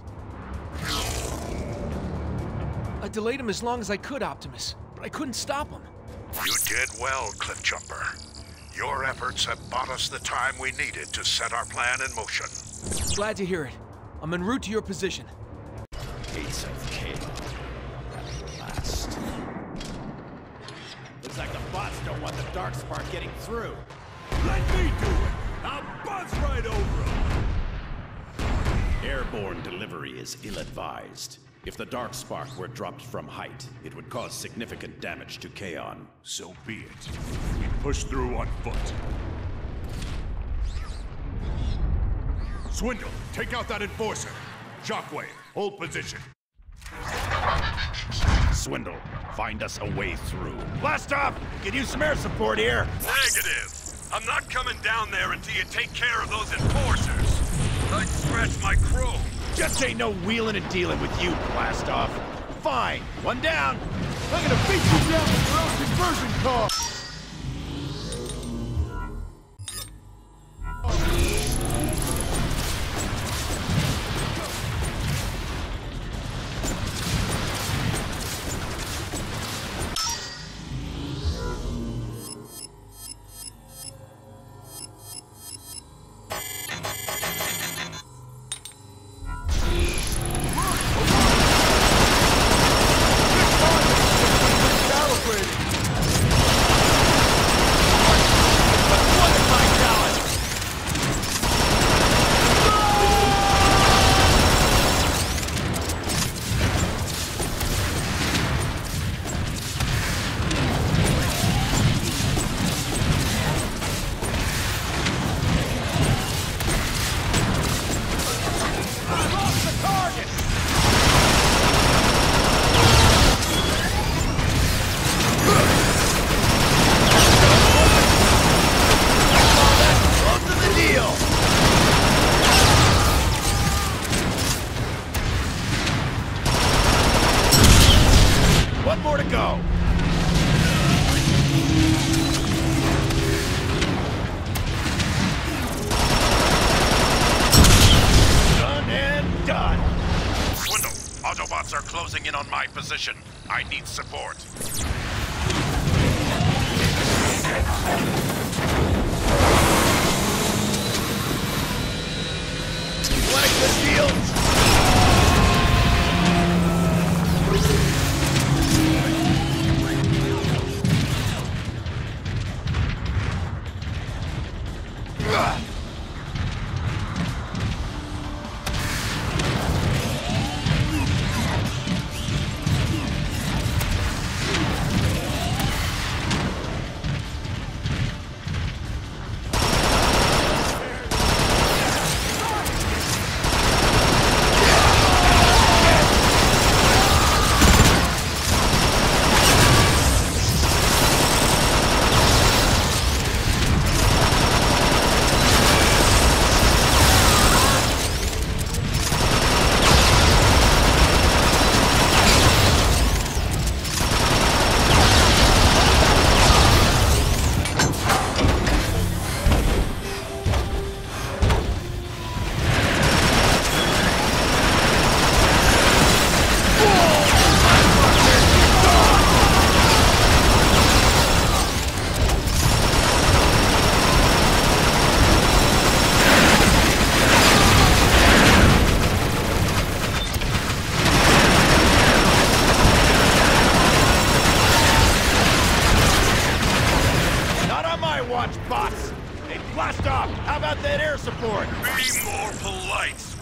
I delayed him as long as I could, Optimus, but I couldn't stop him. You did well, Cliffjumper. Your efforts have bought us the time we needed to set our plan in motion. Glad to hear it. I'm en route to your position. Gates of Kaon. At last. Looks like the bots don't want the Darkspark getting through. Let me do it! I'll buzz right over him! Airborne delivery is ill-advised. If the Darkspark were dropped from height, it would cause significant damage to Kaon. So be it. We push through on foot. Swindle, take out that Enforcer. Shockwave, hold position. Swindle, find us a way through. Blast off! Could use some air support here. Negative. I'm not coming down there until you take care of those Enforcers. I'd scratch my chrome. Just ain't no wheeling and dealing with you, Blast off. Fine, one down. I'm gonna beat you down with your own conversion car! One more to go. Done and done. Swindle, Autobots are closing in on my position. I need support. Like the shields.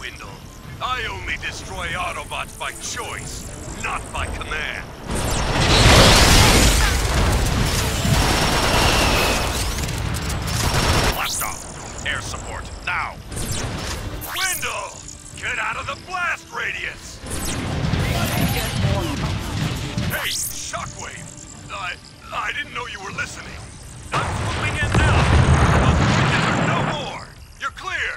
Swindle. I only destroy Autobots by choice, not by command. Blast off! Air support, now! Swindle! Get out of the blast radius! Hey, Shockwave! I didn't know you were listening. I'm swooping in now! Those bridges are no more! You're clear!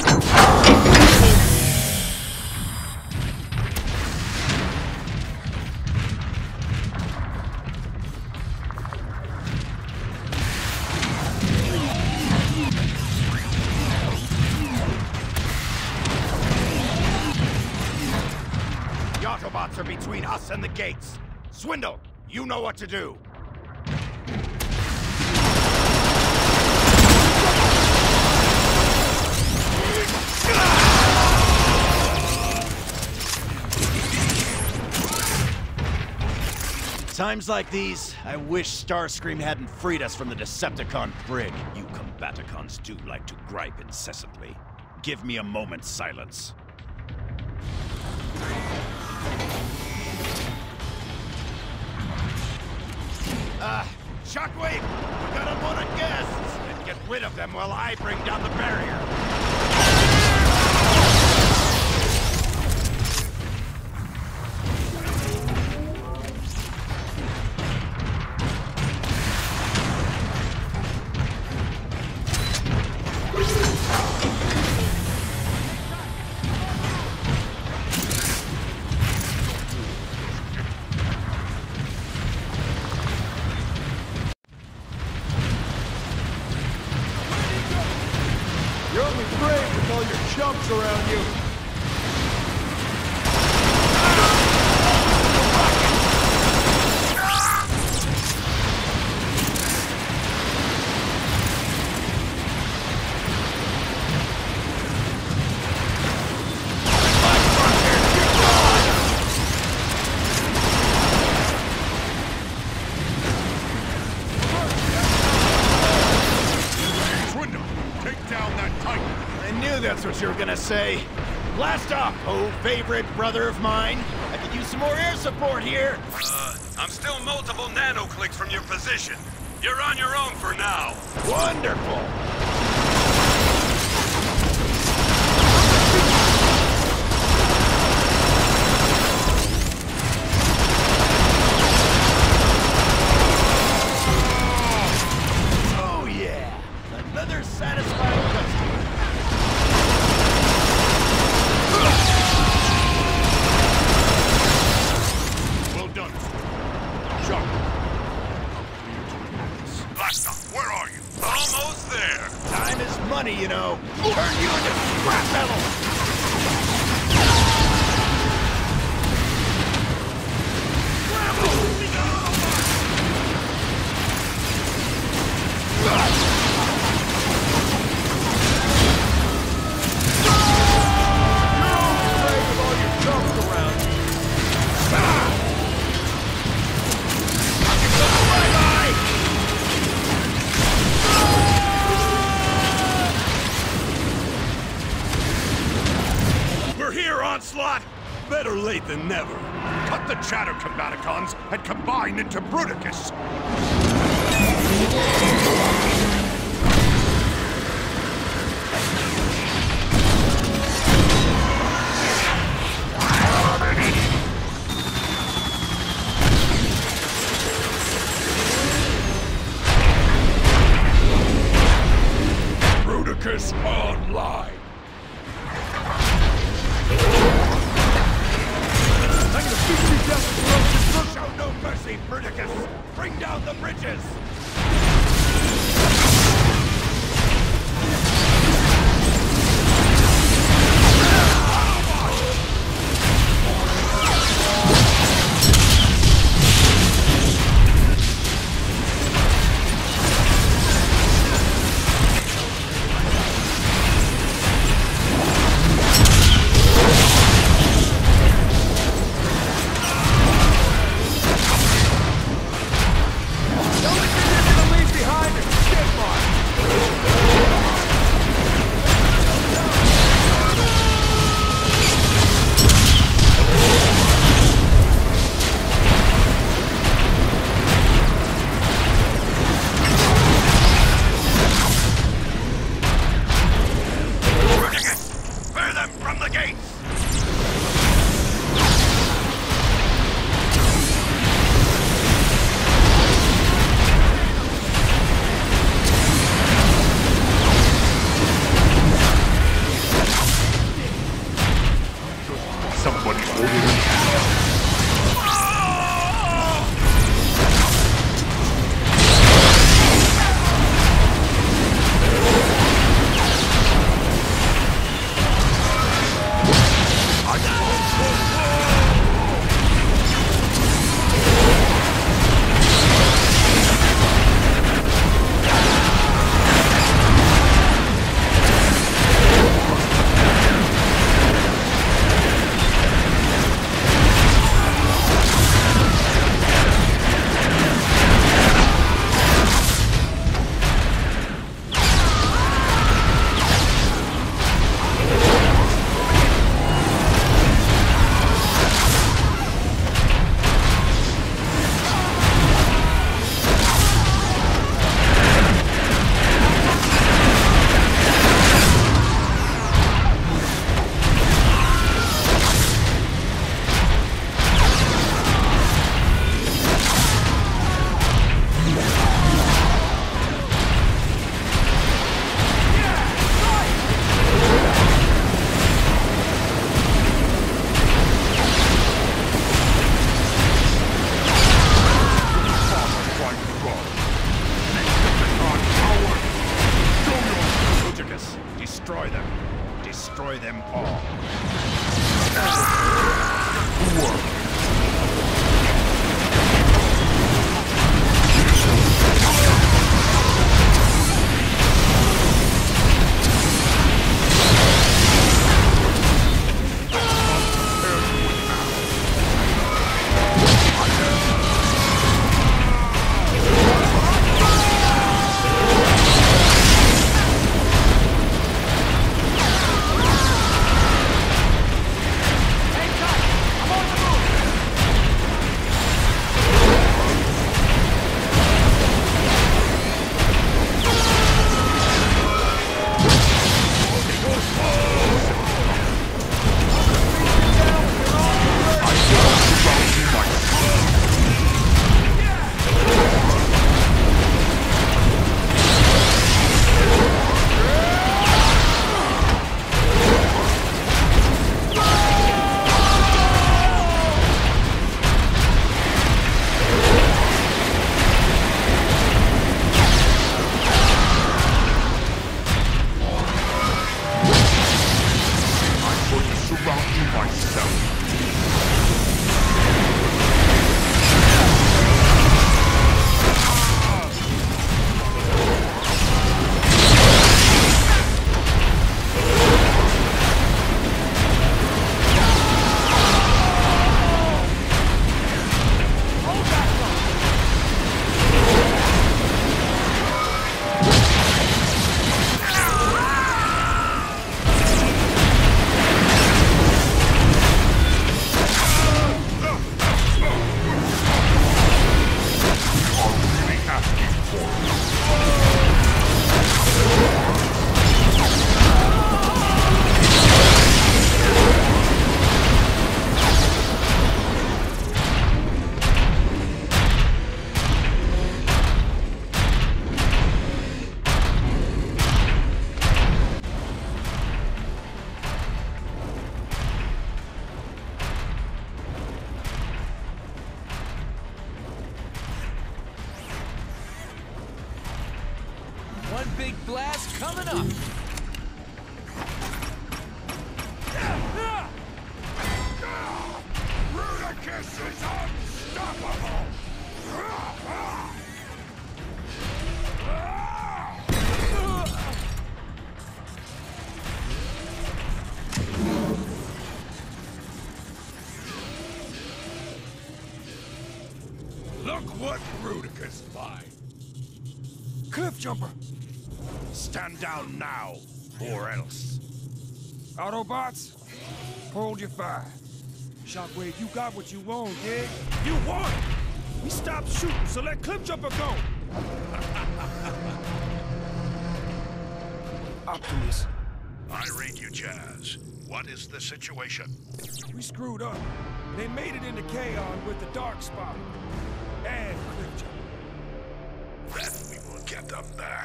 The Autobots are between us and the gates. Swindle, you know what to do. Times like these, I wish Starscream hadn't freed us from the Decepticon brig. You Combaticons do like to gripe incessantly. Give me a moment's silence. Shockwave, we got unwanted guests! And get rid of them while I bring down the barrier. You're only brave with all your chumps around you. That's what you were gonna say. Blast off, oh favorite brother of mine. I could use some more air support here. I'm still multiple nanoclicks from your position. You're on your own for now. Wonderful. Oh yeah, another satisfying customer. Where are you? Almost there. Time is money, you know. Turn you into scrap metal. Onslaught? Better late than never. Cut the chatter, Combaticons, and combine into Bruticus! Bruticus online! Show no mercy, Bruticus! Bring down the bridges! gates! Somebody order an Destroy them. Destroy them all. One big blast coming up. Rudicus is unstoppable! Look what Rudicus finds! Cliff Jumper! Stand down now, or else. Autobots, hold your fire. Shockwave, you got what you want, dig? You won! We stopped shooting, so let Cliff Jumper go! Optimus. I rate you, Jazz. What is the situation? We screwed up. They made it into Kaon with the Darkspark. And Cliffjumper. Then we will get them back.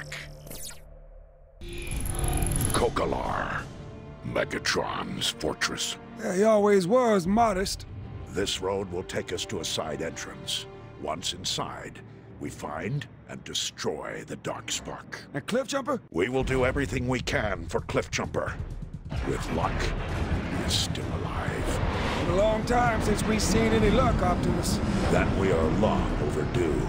Kokalar, Megatron's fortress. Yeah, he always was modest. This road will take us to a side entrance. Once inside, we find and destroy the Darkspark. And Cliffjumper? We will do everything we can for Cliffjumper. With luck, he is still alive. Been a long time since we've seen any luck, Optimus. That we are long overdue.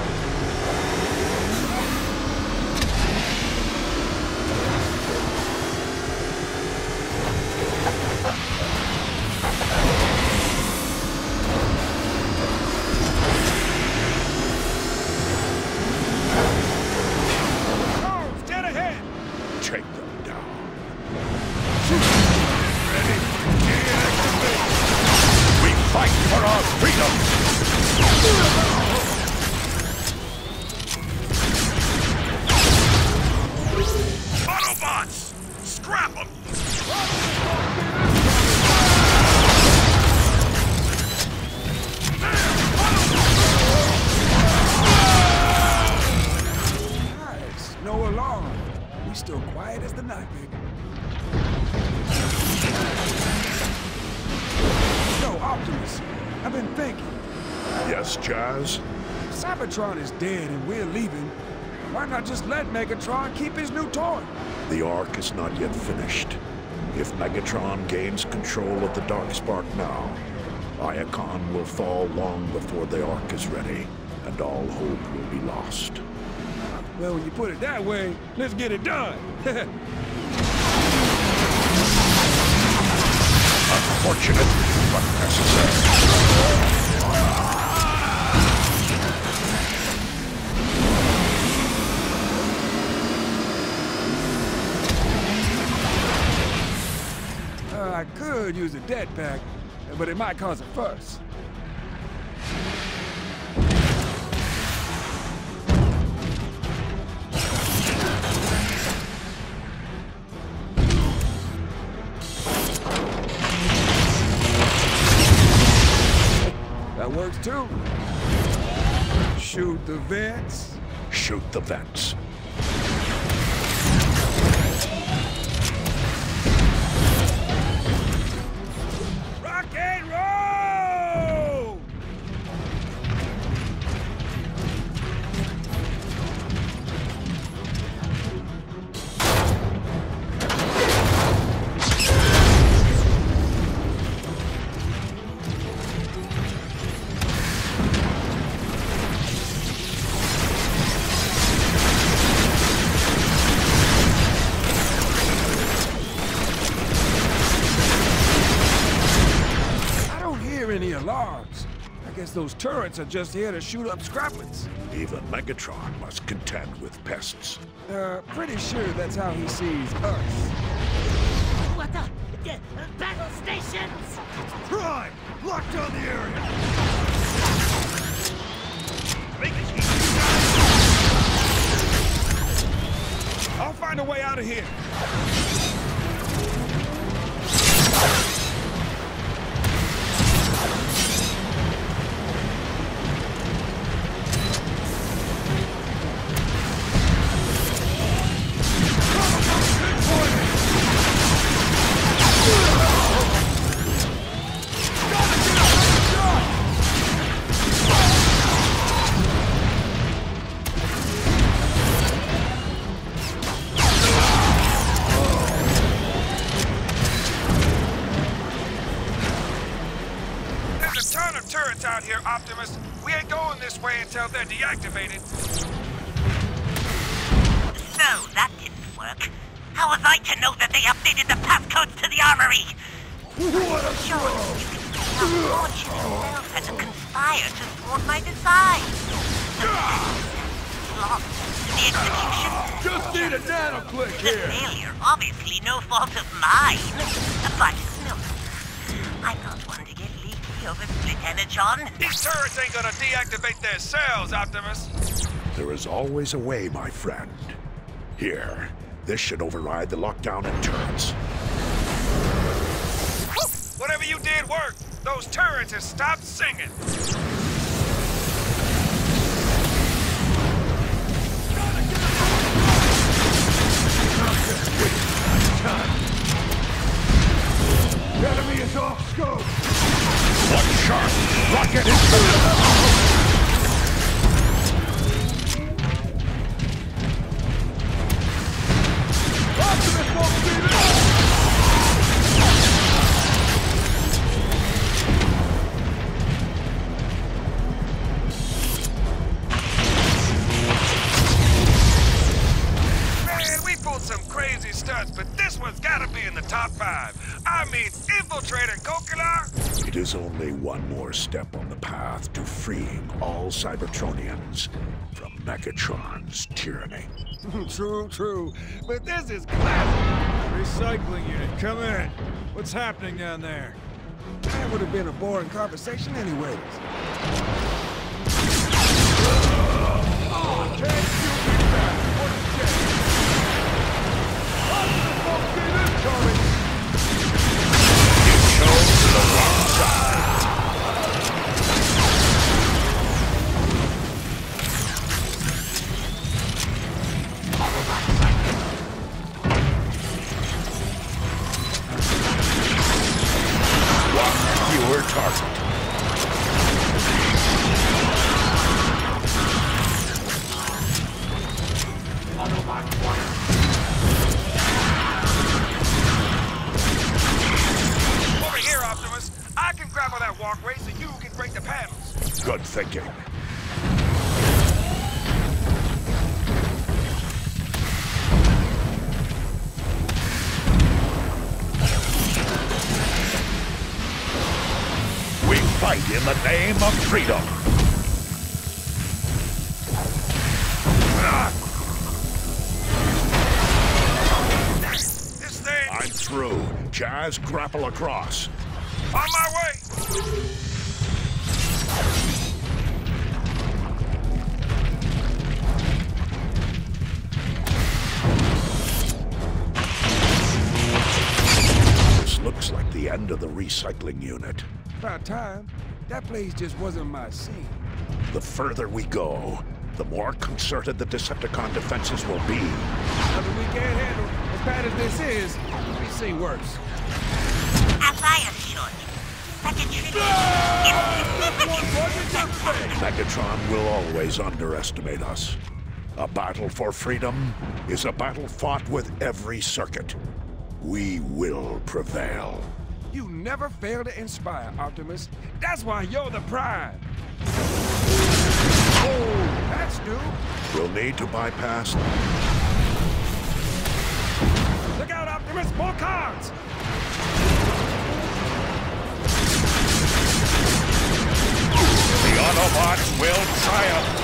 Take them down. Ready? Deactivate! We fight for our freedom! Autobots! Scrap them! Nice. No alarm. We still quiet as the night, baby. Yo, Optimus, I've been thinking. Yes, Jazz? Cybertron is dead and we're leaving. Why not just let Megatron keep his new toy? The Ark is not yet finished. If Megatron gains control of the Darkspark now, Iacon will fall long before the Ark is ready, and all hope will be lost. Well, when you put it that way, let's get it done. Unfortunate, but necessary. I could use a dead pack, but it might cause a fuss. That works too. Shoot the vents. Shoot the vents. Rock and roll! Any alarms. I guess those turrets are just here to shoot up scraplets. Even Megatron must contend with pests. Pretty sure that's how he sees us. What the? Battle stations! Prime! Lock down the area! I'll find a way out of here. Out here, Optimus. We ain't going this way until they're deactivated. So, that didn't work. How was I to know that they updated the passcodes to the armory? What a throw! You can see how Fortune itself had to conspire to thwart my design. The execution? Just need a nano-click here! The failure, obviously no fault of mine. But, no. I'm not one to get leaky over split energon. These turrets ain't gonna deactivate their cells, Optimus. There is always a way, my friend. Here, this should override the lockdown in turrets. It worked! Those turrets have stopped singing! The enemy is off scope! One shot! Rocket is Man, we pulled some crazy stunts, but this one's gotta be in the top 5. I mean, Infiltrator Gokular! It is only one more step on the path to freeing all Cybertronians from Megatron's tyranny. True. But this is classic. Recycling unit, come in. What's happening down there? That would have been a boring conversation anyways. Fewer target. Over here, Optimus. I can grapple that walkway so you can break the panels. Good thinking. We fight in the name of freedom. This thing... I'm through. Jazz, grapple across. On my way! This looks like the end of the recycling unit. About time. That place just wasn't my scene. The further we go, the more concerted the Decepticon defenses will be. Nothing we can't handle. As bad as this is, we've seen worse. As I assured you, such a tribute. Megatron will always underestimate us. A battle for freedom is a battle fought with every circuit. We will prevail. You never fail to inspire, Optimus. That's why you're the Prime. Oh, that's new. We'll need to bypass... Look out, Optimus! More cards! The Autobots will triumph!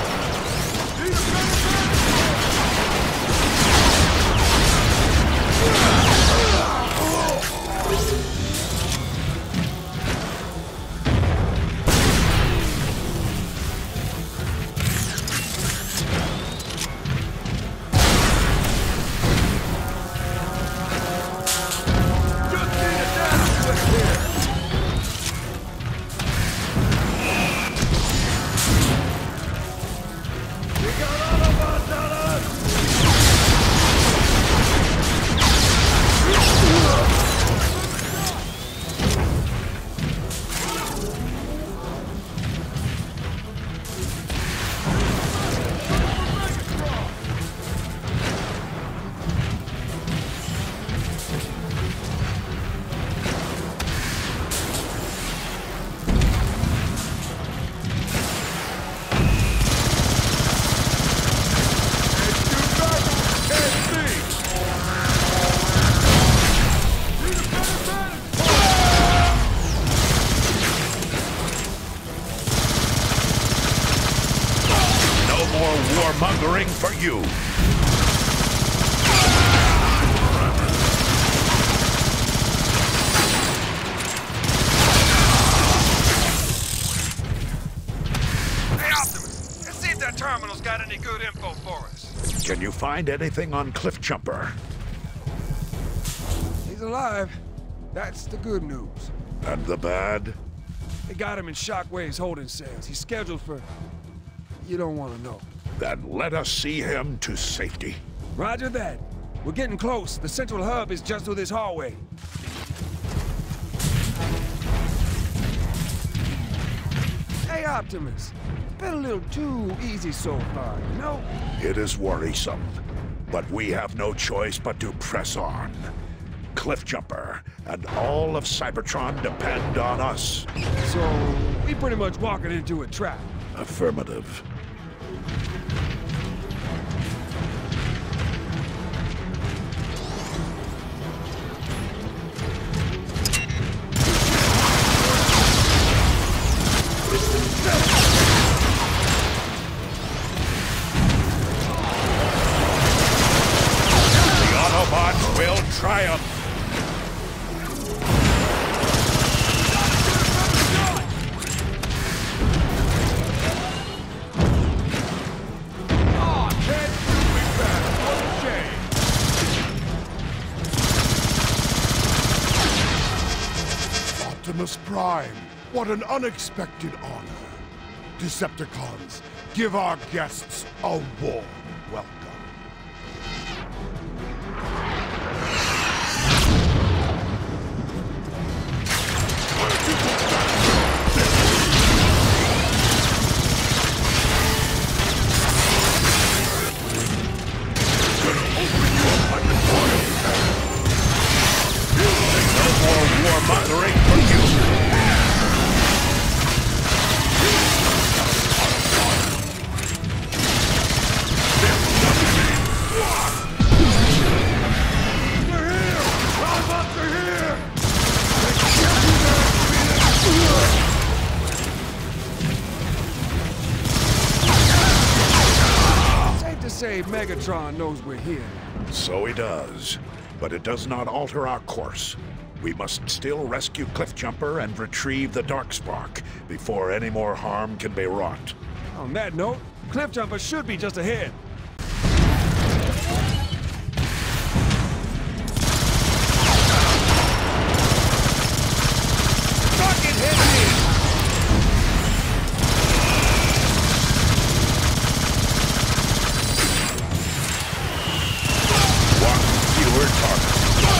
Warmongering for you. Hey, Optimus, let's see if that terminal's got any good info for us. Can you find anything on Cliff Jumper? He's alive. That's the good news. And the bad? They got him in Shockwave's holding cells. He's scheduled for... You don't want to know. Then let us see him to safety. Roger that. We're getting close. The central hub is just through this hallway. Hey, Optimus. Been a little too easy so far, you know? It is worrisome, but we have no choice but to press on. Cliffjumper and all of Cybertron depend on us. So, we pretty much walking into a trap. Affirmative. The Autobots will triumph. Optimus Prime, what an unexpected honor. Decepticons, give our guests a warm welcome. No more warmongering from you. Safe to say Megatron knows we're here. So he does, but it does not alter our course. We must still rescue Cliffjumper and retrieve the Darkspark before any more harm can be wrought. On that note, Cliffjumper should be just ahead. Fucking hit me! One fewer target.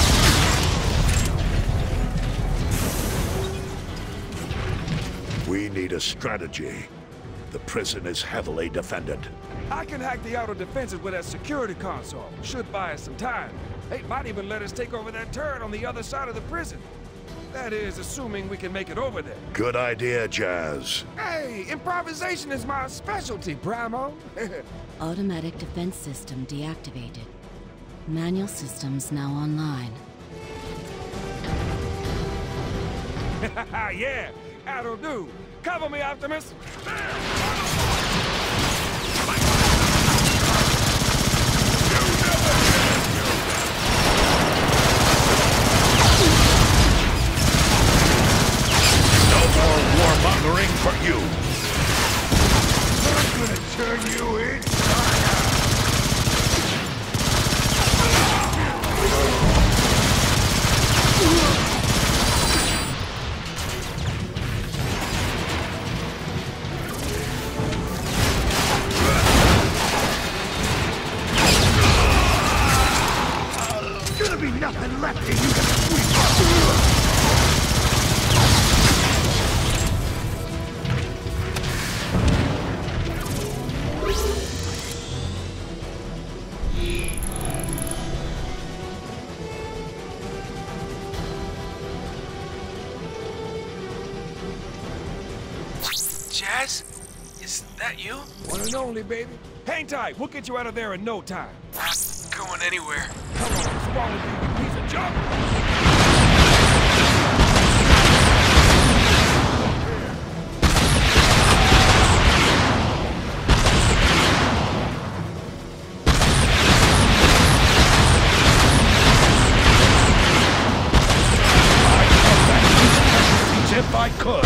We need a strategy. The prison is heavily defended. I can hack the outer defenses with that security console. Should buy us some time. They might even let us take over that turret on the other side of the prison. That is, assuming we can make it over there. Good idea, Jazz. Hey, improvisation is my specialty, Primo. Automatic defense system deactivated. Manual systems now online. Yeah, that'll do. Cover me, Optimus. No more warmongering for you. I'm gonna turn you inside out. Gonna be nothing left of you to sweep up. Jazz? Is that you? One and only, baby. Hang tight. We'll get you out of there in no time. Not going anywhere. Come on, swallow you piece of junk. If I could.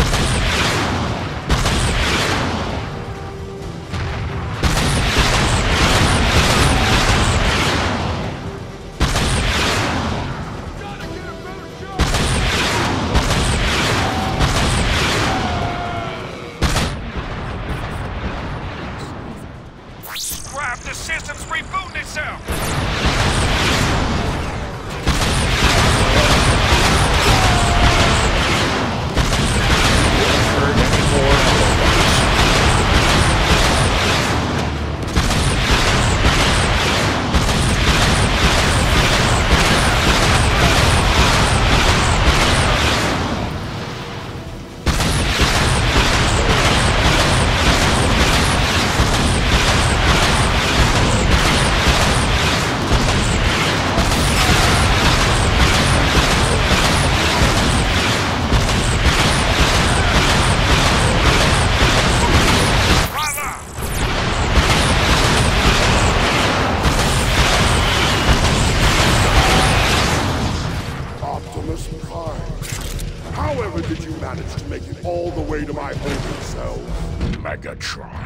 However did you manage to make it all the way to my holy self? Megatron.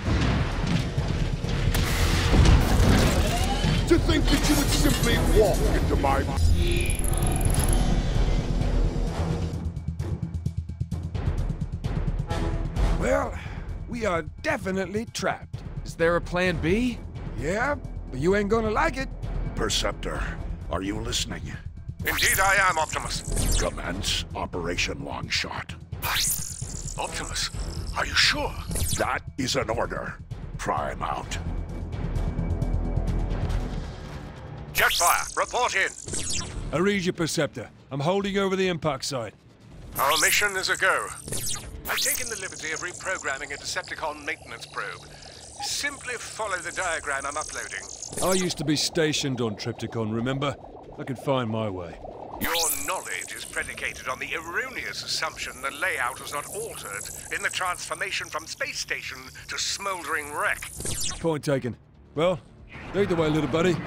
To think that you would simply walk into my... Well, we are definitely trapped. Is there a plan B? Yeah, but you ain't gonna like it. Perceptor, are you listening? Indeed I am, Optimus. Commence Operation Longshot. Optimus, are you sure? That is an order. Prime out. Jetfire, report in. I read your Perceptor. I'm holding over the impact site. Our mission is a go. I've taken the liberty of reprogramming a Decepticon maintenance probe. Simply follow the diagram I'm uploading. I used to be stationed on Trypticon, remember? I could find my way. Your knowledge is predicated on the erroneous assumption the layout was not altered in the transformation from space station to smoldering wreck. Point taken. Well, lead the way, little buddy.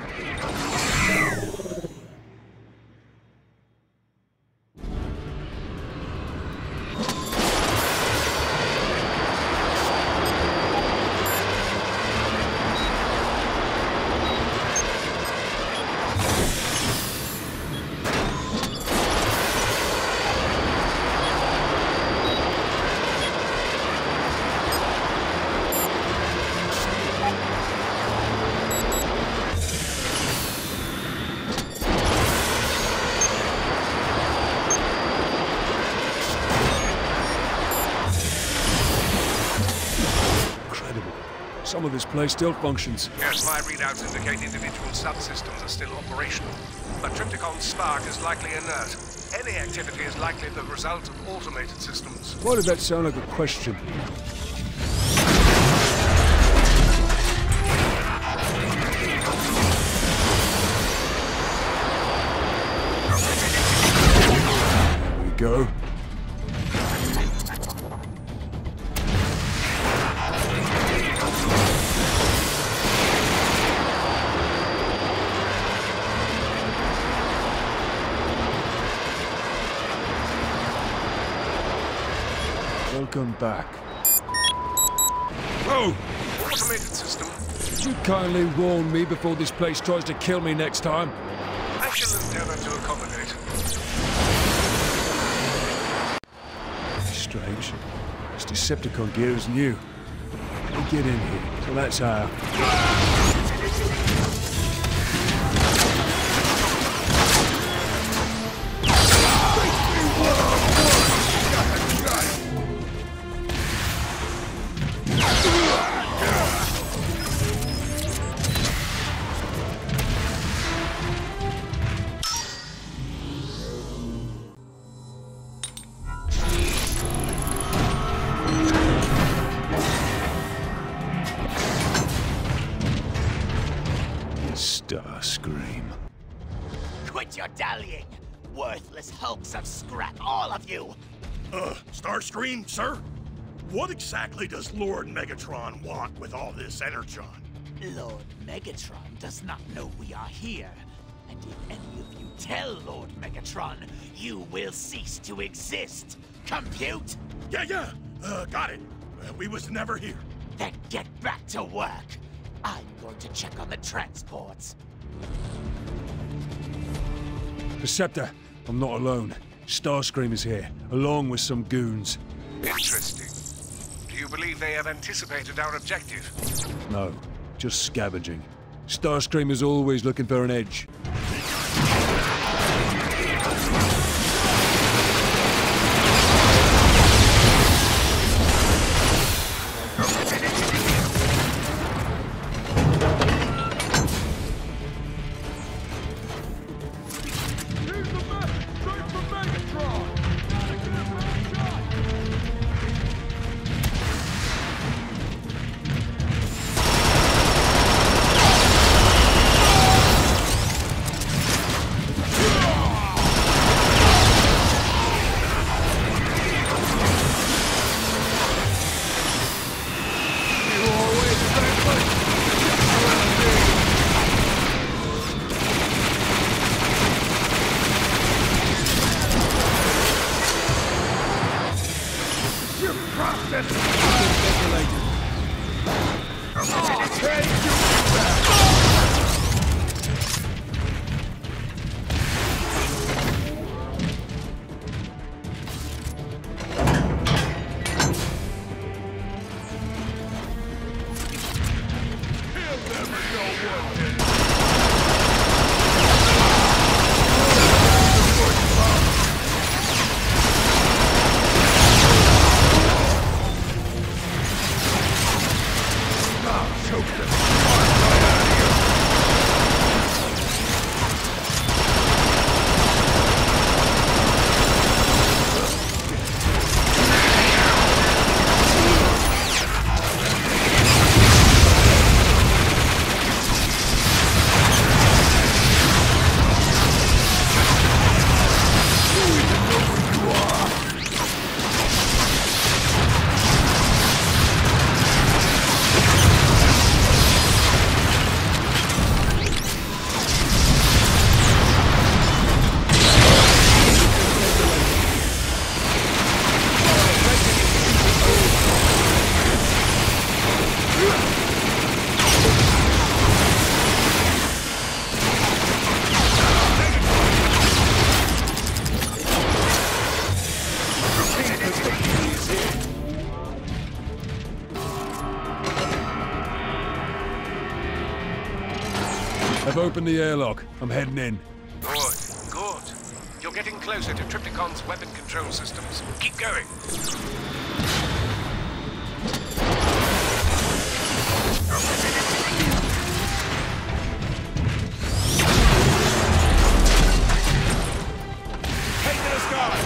Some of this place still functions. Yes, my readouts indicate individual subsystems are still operational. But Trypticon's spark is likely inert. Any activity is likely the result of automated systems. Why did that sound like a question? There we go. Welcome back. Whoa! Automated system. Would you kindly warn me before this place tries to kill me next time? I shall endeavor to accommodate. Strange. This Decepticon gear is new. We get in here, so that's how. Starscream. Quit your dallying! Worthless hulks of scrap, all of you! Starscream, sir? What exactly does Lord Megatron want with all this energon? Lord Megatron does not know we are here. And if any of you tell Lord Megatron, you will cease to exist. Compute? Yeah, got it. We was never here. Then get back to work. I'm going to check on the transports. Perceptor, I'm not alone. Starscream is here, along with some goons. Interesting. Do you believe they have anticipated our objective? No, just scavenging. Starscream is always looking for an edge. I've opened the airlock. I'm heading in. Good, good. You're getting closer to Triptychon's weapon control systems. Keep going. Take to the sky!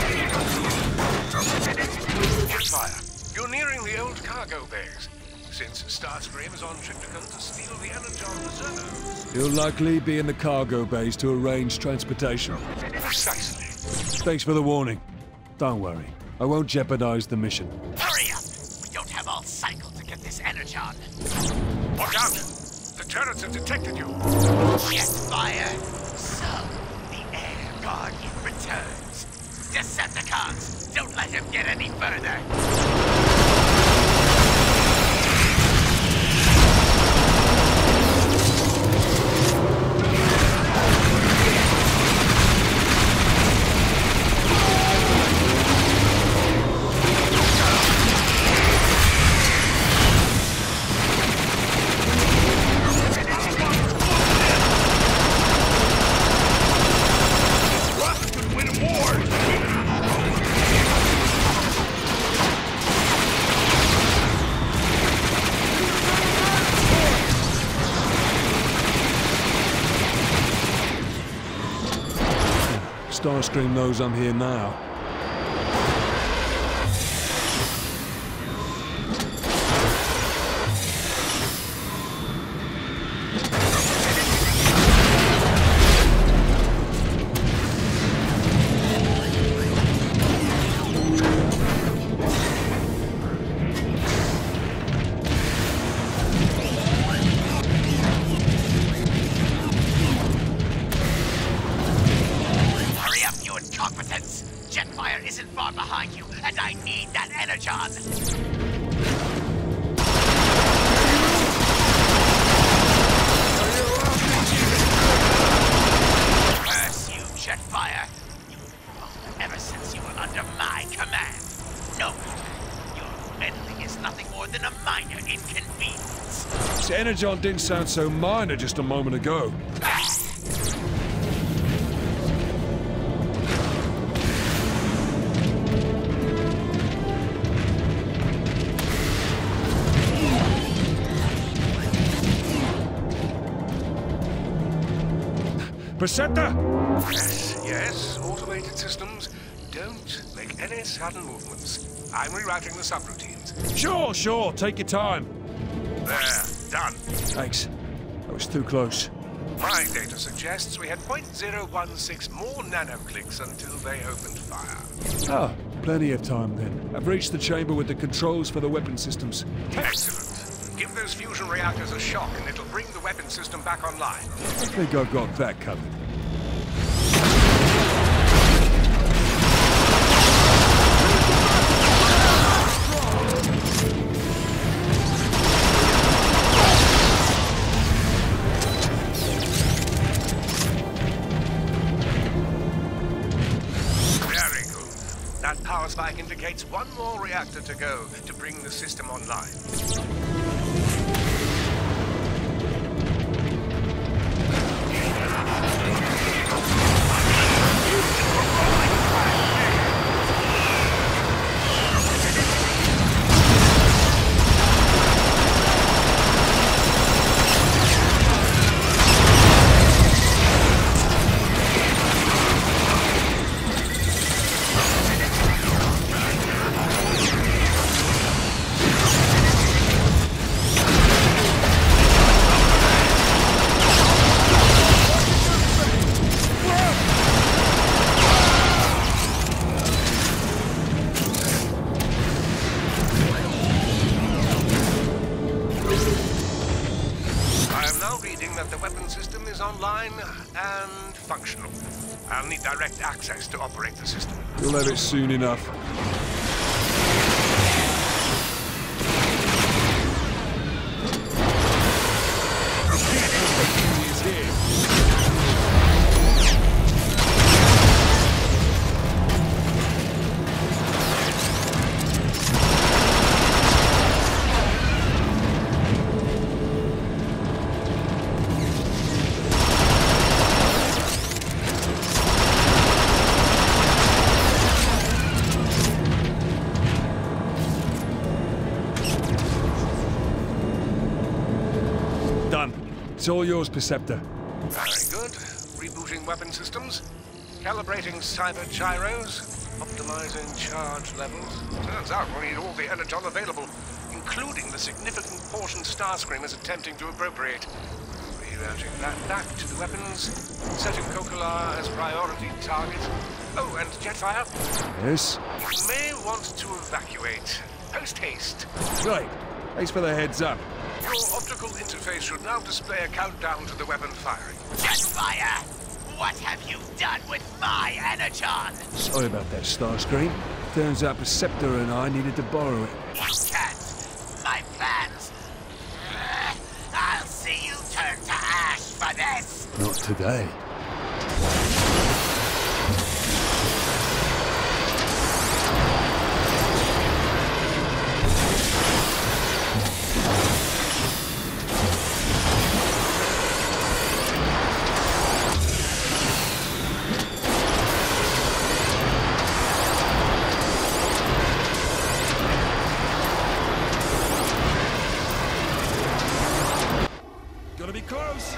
Jetfire, you're nearing the old cargo bays. Since Starscream is on Triptychon to steal the Energon reserve. He'll likely be in the cargo bays to arrange transportation. Precisely. Thanks for the warning. Don't worry. I won't jeopardize the mission. Hurry up! We don't have all cycle to get this Energon. Watch out! The turrets have detected you. Jetfire. So, the Air Guardian returns. Decepticons, don't let him get any further. Starscream knows I'm here now. Jetfire isn't far behind you, and I need that Energon! Curse you, Jetfire! Ever since you were under my command. No, your meddling is nothing more than a minor inconvenience. This Energon didn't sound so minor just a moment ago. Presenta? Yes, automated systems. Don't make any sudden movements. I'm rerouting the subroutines. Sure, take your time. There, done. Thanks. I was too close. My data suggests we had 0.016 more nanoclicks until they opened fire. Ah, plenty of time then. I've reached the chamber with the controls for the weapon systems. Excellent. Give those fusion reactors a shock and it'll bring the weapon system back online. I think I've got that covered. That power spike indicates one more reactor to go to bring the system online. And functional. I'll need direct access to operate the system. You'll have it soon enough. It's all yours, Perceptor. Very good. Rebooting weapon systems, calibrating cyber gyros, optimizing charge levels. Turns out we need all the energon available, including the significant portion Starscream is attempting to appropriate. Rerouting that back to the weapons, setting Kokolar as priority target. Oh, and Jetfire? Yes? You may want to evacuate. Post-haste. Right. Thanks for the heads up. Your optical interface should now display a countdown to the weapon firing. Jetfire! What have you done with my energon? Sorry about that, Starscream. Turns out Perceptor and I needed to borrow it. You can't. My plans. I'll see you turn to ash for this. Not today. Gonna be close.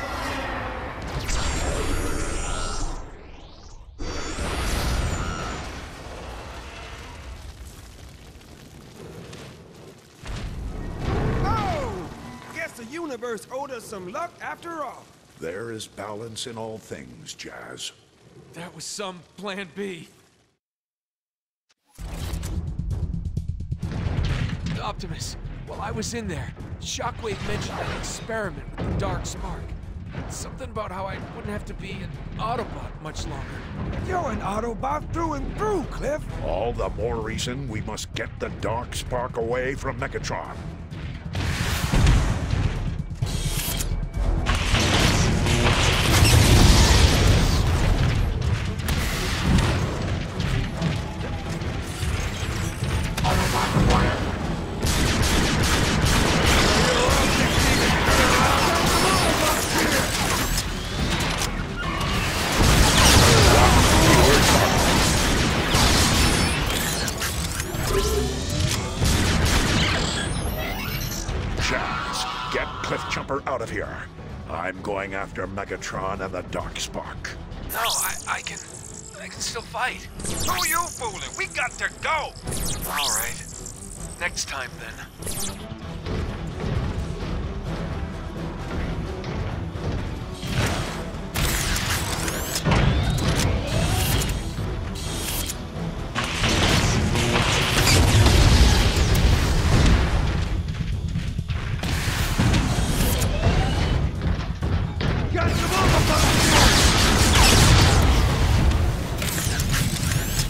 Oh! Guess the universe owed us some luck after all. There is balance in all things, Jazz. That was some plan B. Optimus, while I was in there, Shockwave mentioned an experiment with the Dark Spark. Something about how I wouldn't have to be an Autobot much longer. You're an Autobot through and through, Cliff. All the more reason we must get the Dark Spark away from Megatron. Out of here. I'm going after Megatron and the Dark Spark. No, I can still fight. Who you fooling? We got to go. All right. Next time then.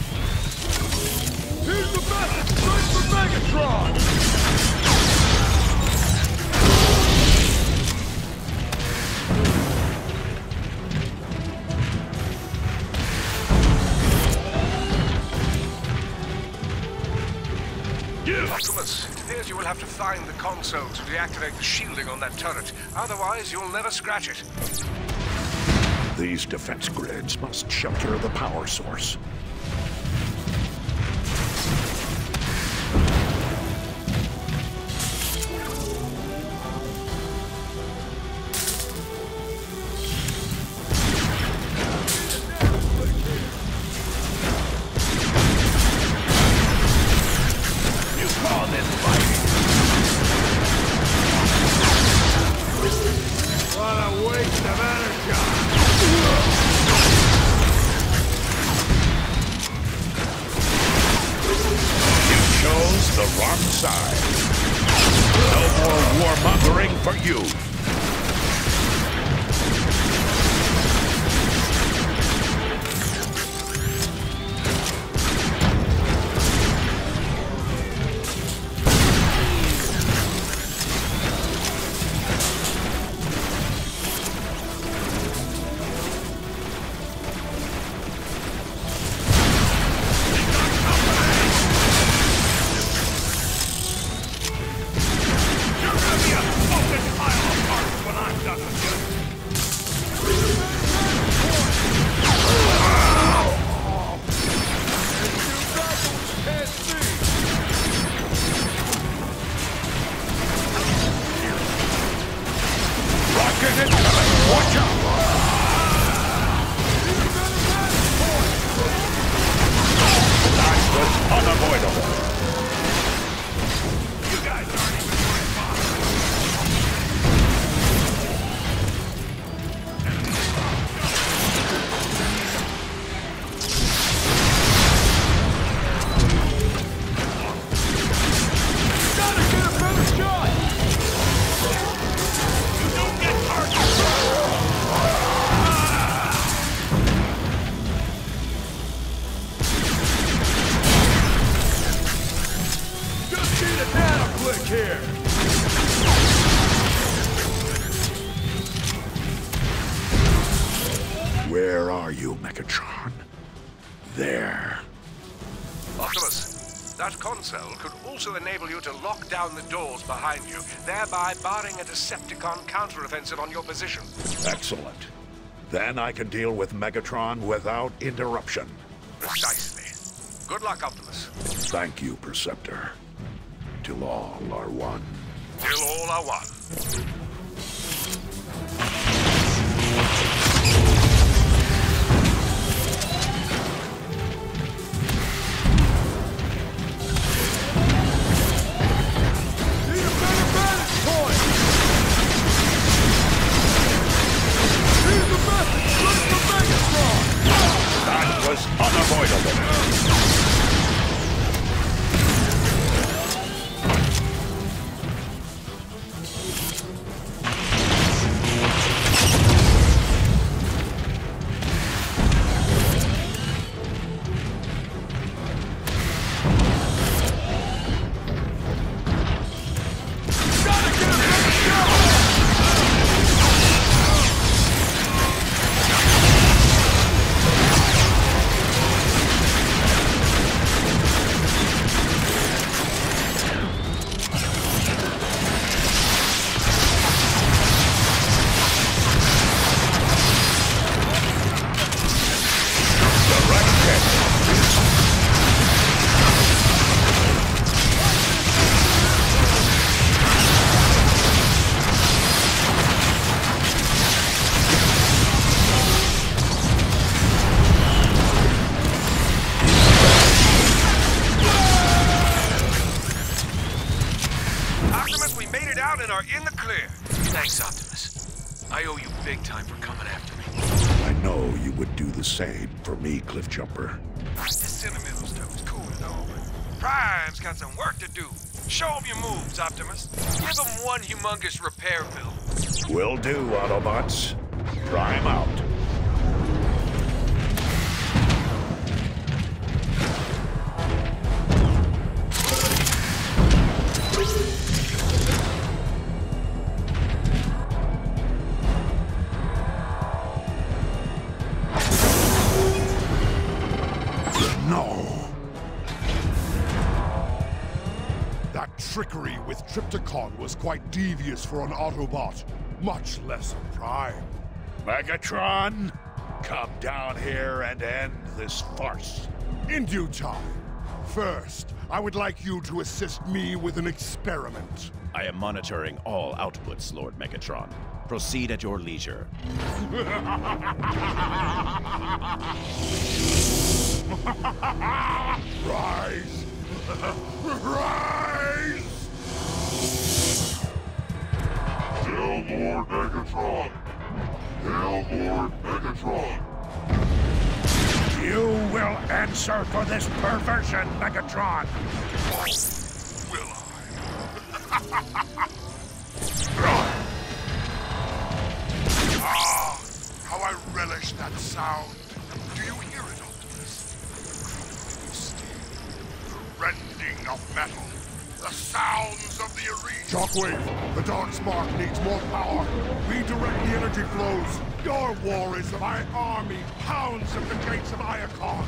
Here's the message straight from Megatron! Optimus, it appears you will have to find the console to deactivate the shielding on that turret. Otherwise, you'll never scratch it. These defense grids must shelter the power source. Where are you, Megatron? There. Optimus, that console could also enable you to lock down the doors behind you, thereby barring a Decepticon counteroffensive on your position. Excellent. Then I can deal with Megatron without interruption. Precisely. Good luck, Optimus. Thank you, Perceptor. Till all are one. Till all are one. That was unavoidable. and are in the clear. Thanks, Optimus. I owe you big time for coming after me. I know you would do the same for me, Cliffjumper. The sentimental stuff is cool and all, but Prime's got some work to do. Show him your moves, Optimus. Give him one humongous repair bill. Will do, Autobots. Prime out. trickery with Trypticon was quite devious for an Autobot, much less a Prime. Megatron, come down here and end this farce. In due time. First, I would like you to assist me with an experiment. I am monitoring all outputs, Lord Megatron. Proceed at your leisure. Rise! Rise! Hail Lord Megatron! Hail Lord Megatron! You will answer for this perversion, Megatron! Will Ah, how I relish that sound. Do you hear it, Optimus? The steel, the rending of metal, the sounds of the arena. Shockwave, the Dark Spark needs more power. Redirect the energy flows. Your war is my army pounds at the gates of Iacon.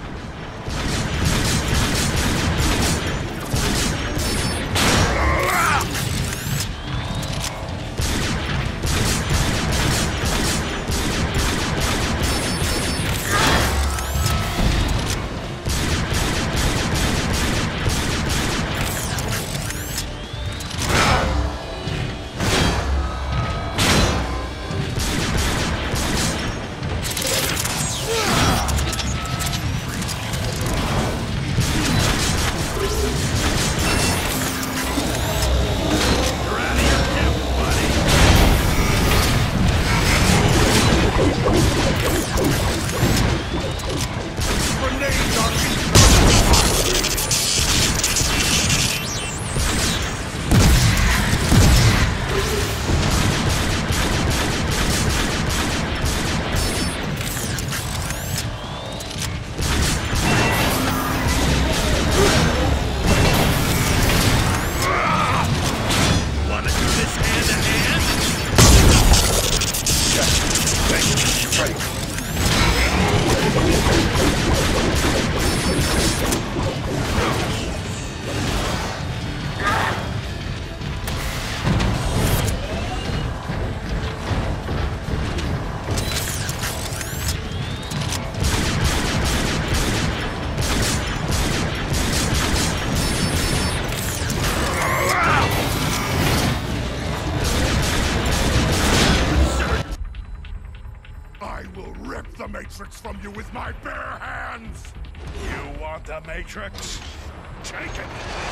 From you with my bare hands! You want the Matrix? Take it!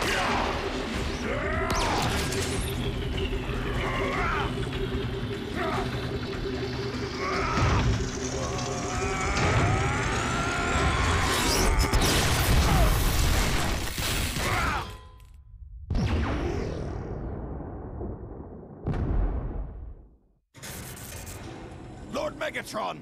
Lord Megatron!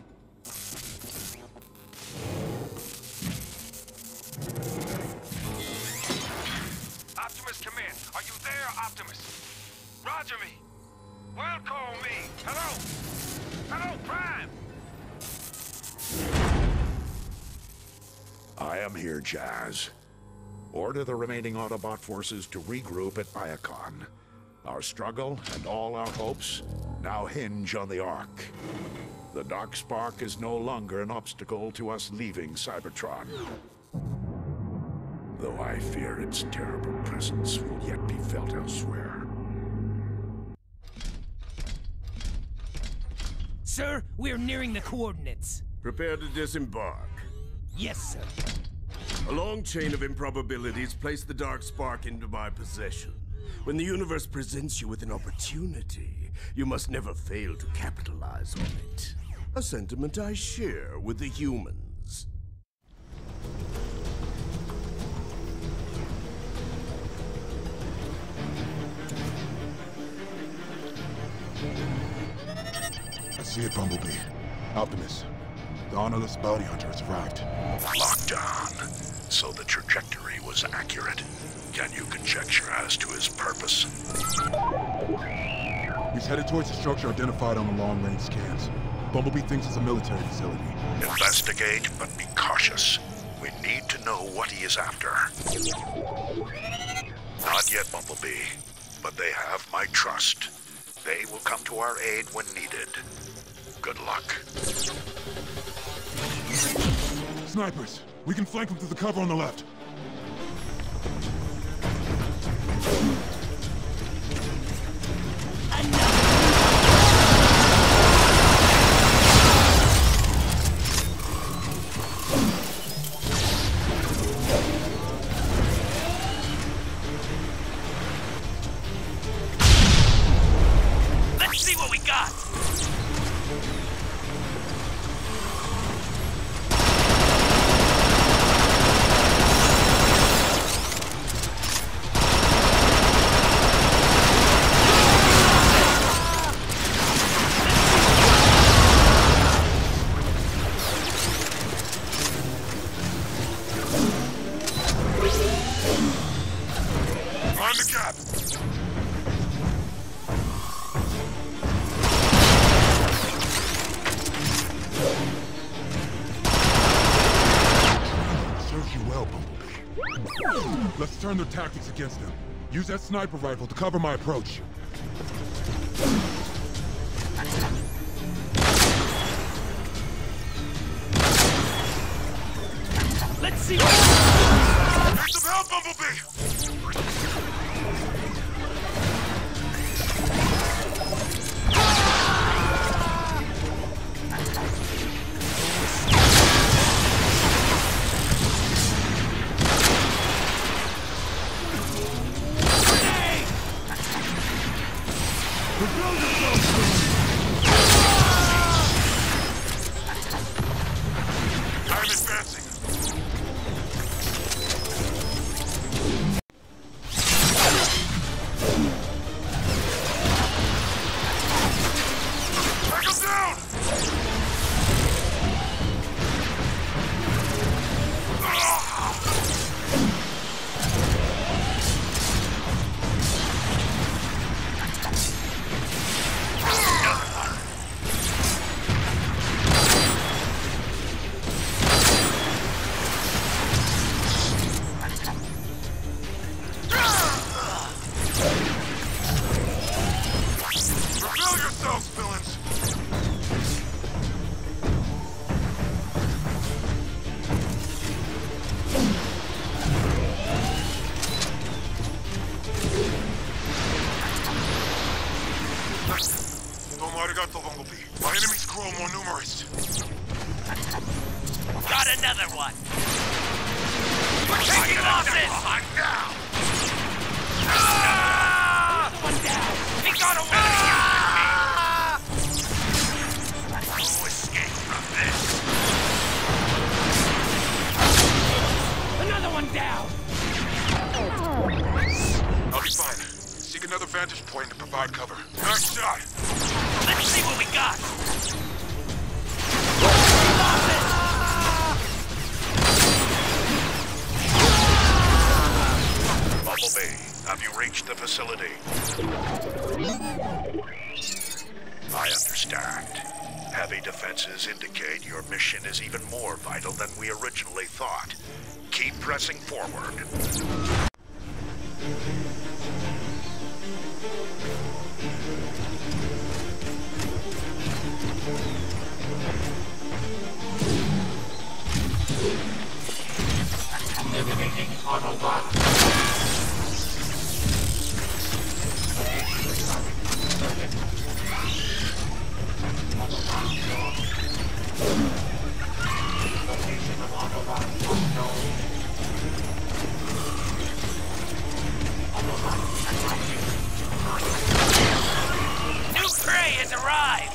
Optimus Command, are you there, Optimus? Roger me. Well, call me. Hello? Hello, Prime? I am here, Jazz. Order the remaining Autobot forces to regroup at Iacon. Our struggle and all our hopes now hinge on the Ark. The Dark Spark is no longer an obstacle to us leaving Cybertron. Though I fear its terrible presence will yet be felt elsewhere. Sir, we're nearing the coordinates. Prepare to disembark. Yes, sir. A long chain of improbabilities placed the Dark Spark into my possession. When the universe presents you with an opportunity, you must never fail to capitalize on it. A sentiment I share with the humans. I see it, Bumblebee. Optimus. The honorless bounty hunter has arrived. Locked on, so the trajectory was accurate. Can you conjecture as to his purpose? He's headed towards the structure identified on the long-range scans. Bumblebee thinks it's a military facility. Investigate, but be cautious. We need to know what he is after. Not yet, Bumblebee. But they have my trust. They will come to our aid when needed. Good luck. Snipers! We can flank them through the cover on the left. Let's see what we got! Find the gap! Serves you well, Bumblebee. Let's turn their tactics against them. Use that sniper rifle to cover my approach. Let's see what... Need some help, Bumblebee! I'm advancing. Take him down! Reveal yourselves, villains! Domo arigato, Bumblebee. My enemies grow more numerous. Got another one! We're taking losses! One down! He got away! No escape from this! Another one down! I'll be fine. Seek another vantage point to provide cover. Nice shot! Let's see what we got! Bumblebee, have you reached the facility? I understand. Heavy defenses indicate your mission is even more vital than we originally thought. Keep pressing forward. Navigating Autobot. Location of Autobot unknown. New prey has arrived!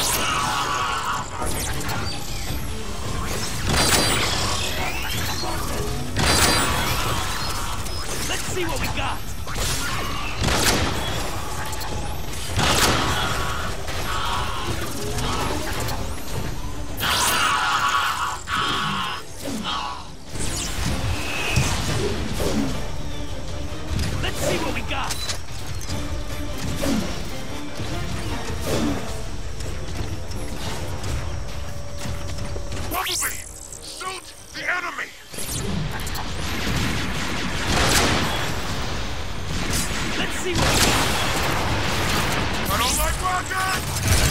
Let's see what we got! Let's see what we got! Bumblebee! Shoot the enemy! see what we got. I don't like rockets!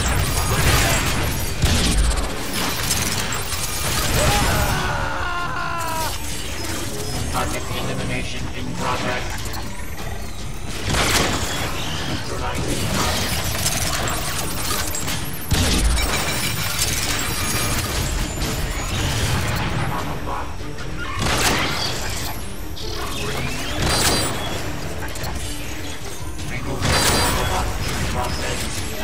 Target elimination in progress. Neutralizing target. Autobot. Removing Autobot process.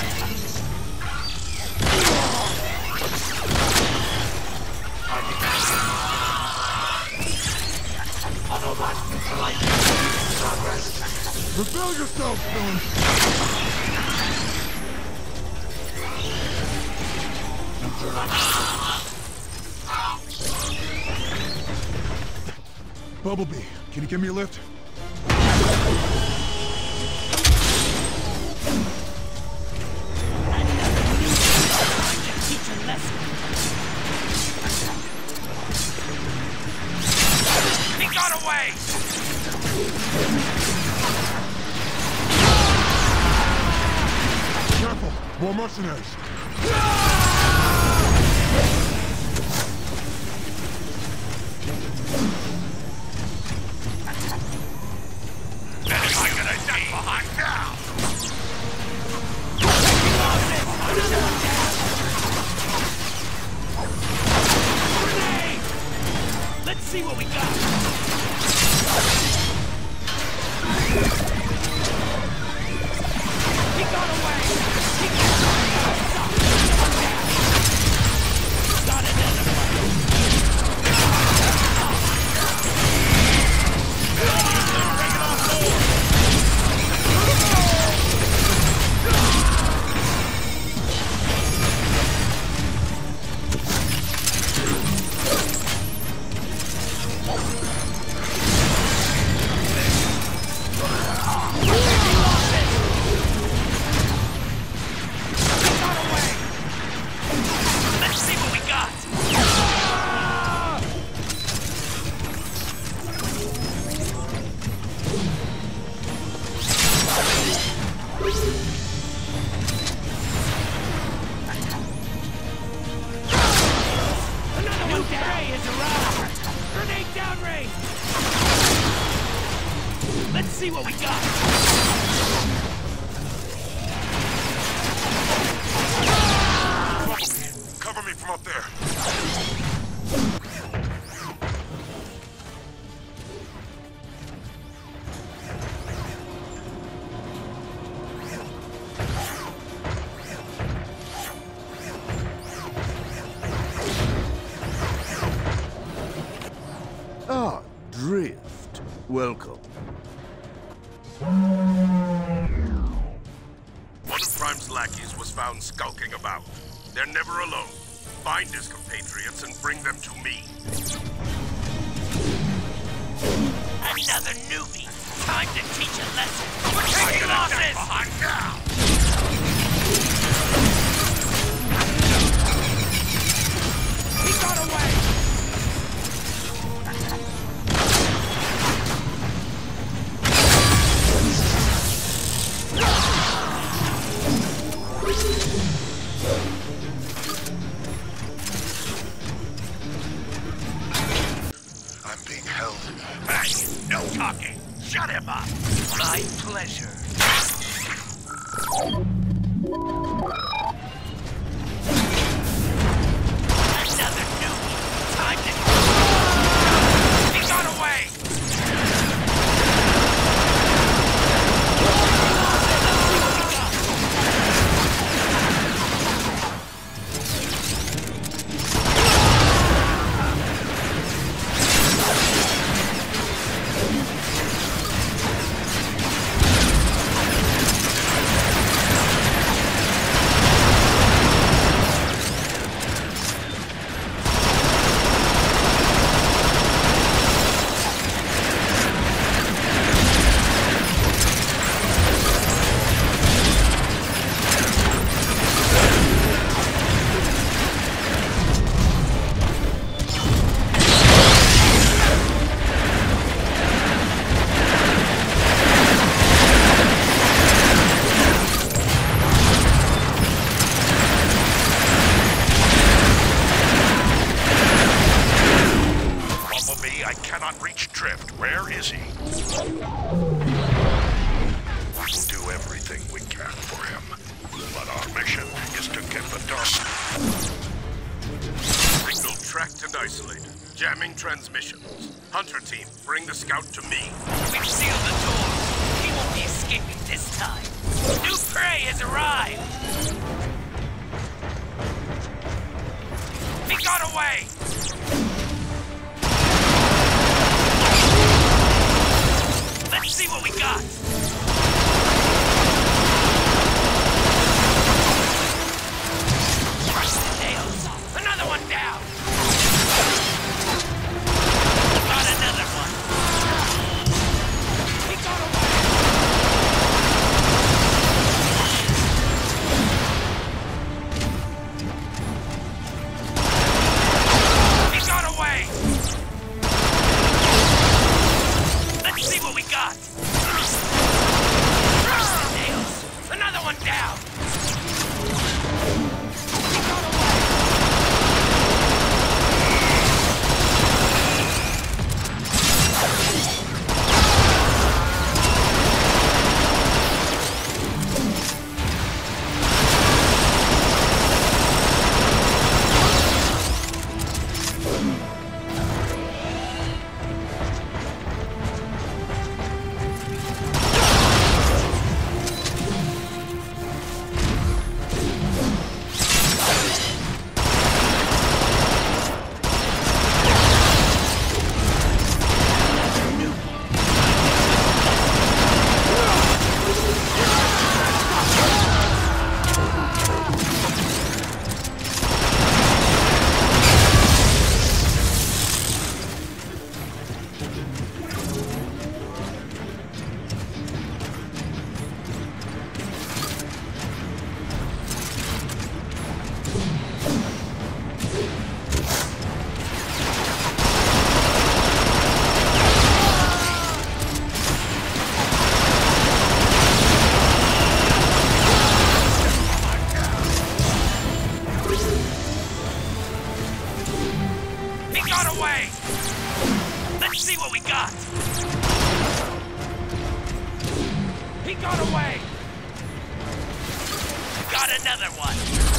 Autobot neutralizing progress. Reveal yourself, villain! Bumblebee, can you give me a lift? Teach a lesson. He got away! Careful! More mercenaries! I'm gonna die behind now! Let's see what we got. He got away. Got another Let's see what we got. Another new prey has arrived. Grenade downrange. Let's see what we got. Cover me from up there. Ah, Drift. Welcome. One of Prime's lackeys was found skulking about. They're never alone. Find his compatriots and bring them to me. Another newbie. Time to teach a lesson. We're taking losses! Behind now! He got away. I'm being held. Hey, no talking! Shut him up! My pleasure. Another newbie. Time to... He got away! We'll do everything we can for him. But our mission is to get the Dark... Signal tracked and isolated. Jamming transmissions. Hunter team, bring the scout to me. We've sealed the doors. He won't be escaping this time. New prey has arrived. He got away! Let's see what we got! Crush the nails! Another one down! Got another one! He got away! He got away! Let's see what we got! Nails! Another one down! He got away! He got away! Got another one!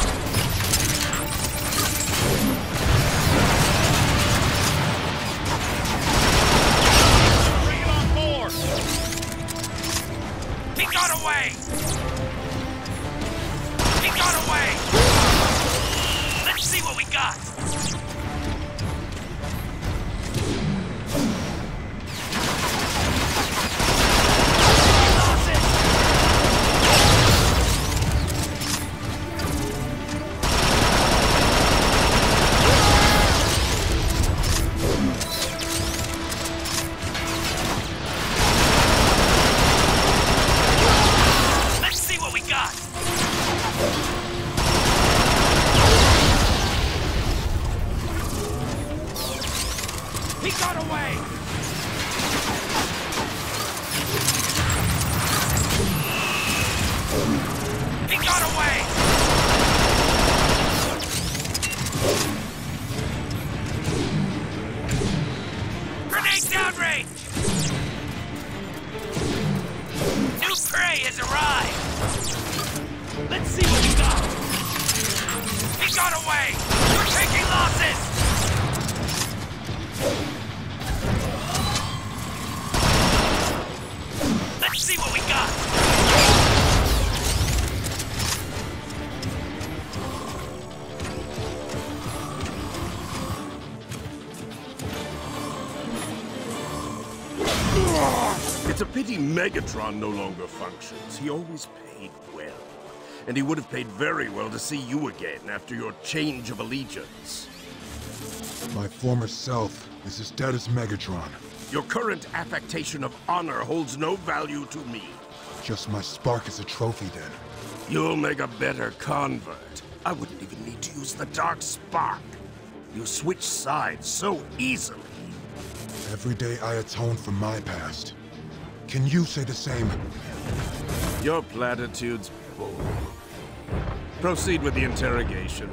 Bring it on board! He got away! He got away! Let's see what we got! He got away! He got away! Grenade downrange! New prey has arrived! Let's see what we got! He got away! We're taking losses! Let's see what we got! It's a pity Megatron no longer functions. He always paid well. And he would have paid very well to see you again after your change of allegiance. My former self is as dead as Megatron. Your current affectation of honor holds no value to me. Just my spark as a trophy, then. You'll make a better convert. I wouldn't even need to use the Dark Spark. You switch sides so easily. Every day I atone for my past. Can you say the same? Your platitudes bull. Proceed with the interrogation.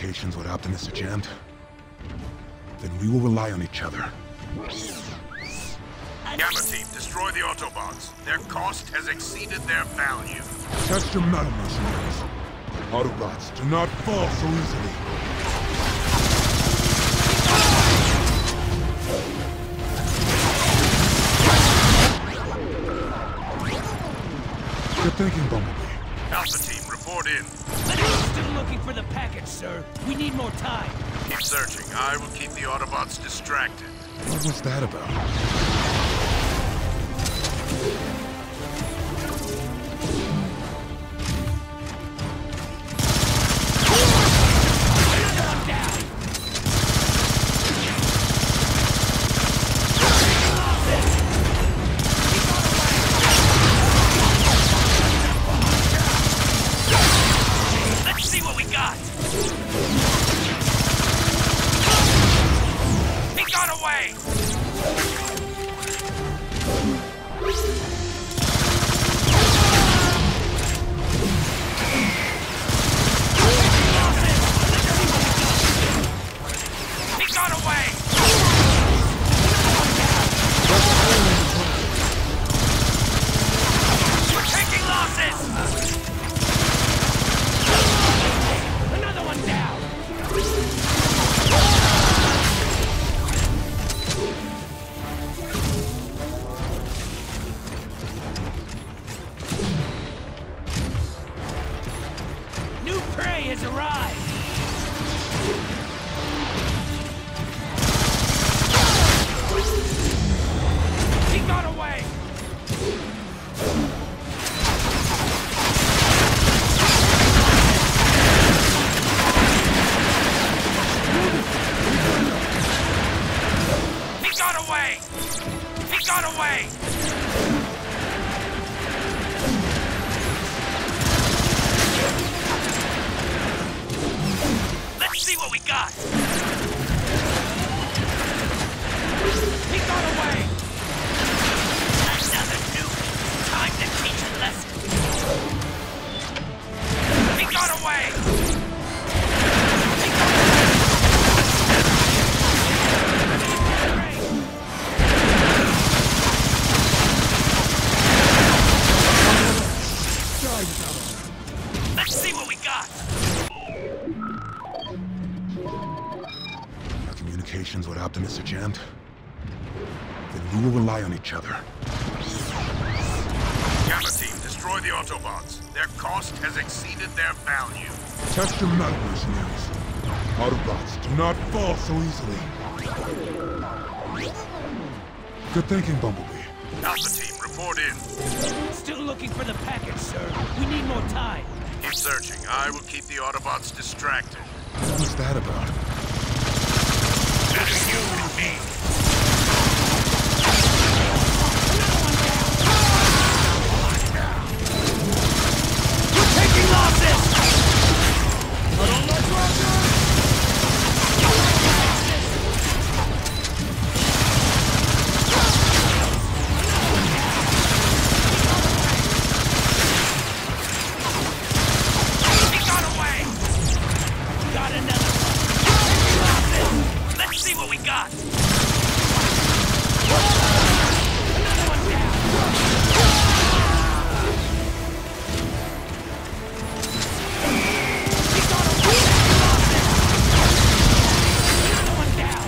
communications with Optimus are jammed, then we will rely on each other. Gamma Team, destroy the Autobots. Their cost has exceeded their value. Test your metal, mercenaries. Autobots, do not fall so easily. Good thinking, Bumblebee. Alpha Team, report in. Still looking for the package, sir. We need more time. Keep searching. I will keep the Autobots distracted. What was that about? Let's see what we got. He got away. He got away. We're taking losses. Another one down. New prey has arrived. He got away. He got away. He got away. Let's see what we got. He got away. Another noob. Time to teach a lesson. He got away. Let's see what we got. Our communications with Optimus are jammed, then we will rely on each other. Gamma Team, destroy the Autobots. Their cost has exceeded their value. Test your metal, mercenaries. Autobots, do not fall so easily. Good thinking, Bumblebee. Alpha Team, report in. Still looking for the package, sir. We need more time. Keep searching. I will keep the Autobots distracted. What was that about? Better you than me. We're taking losses. He got away. Got another one. Let's see what we got. Another one down. He got away. Another one down.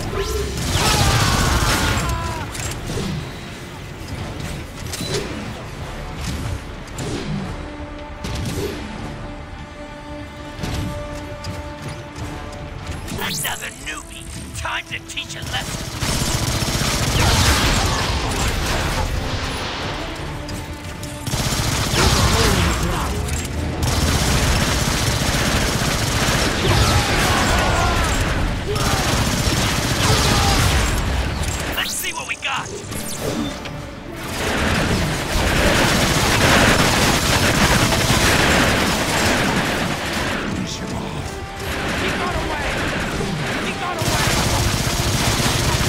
Another newbie. Time to teach a lesson. Let's see what we got. He got away. He got away.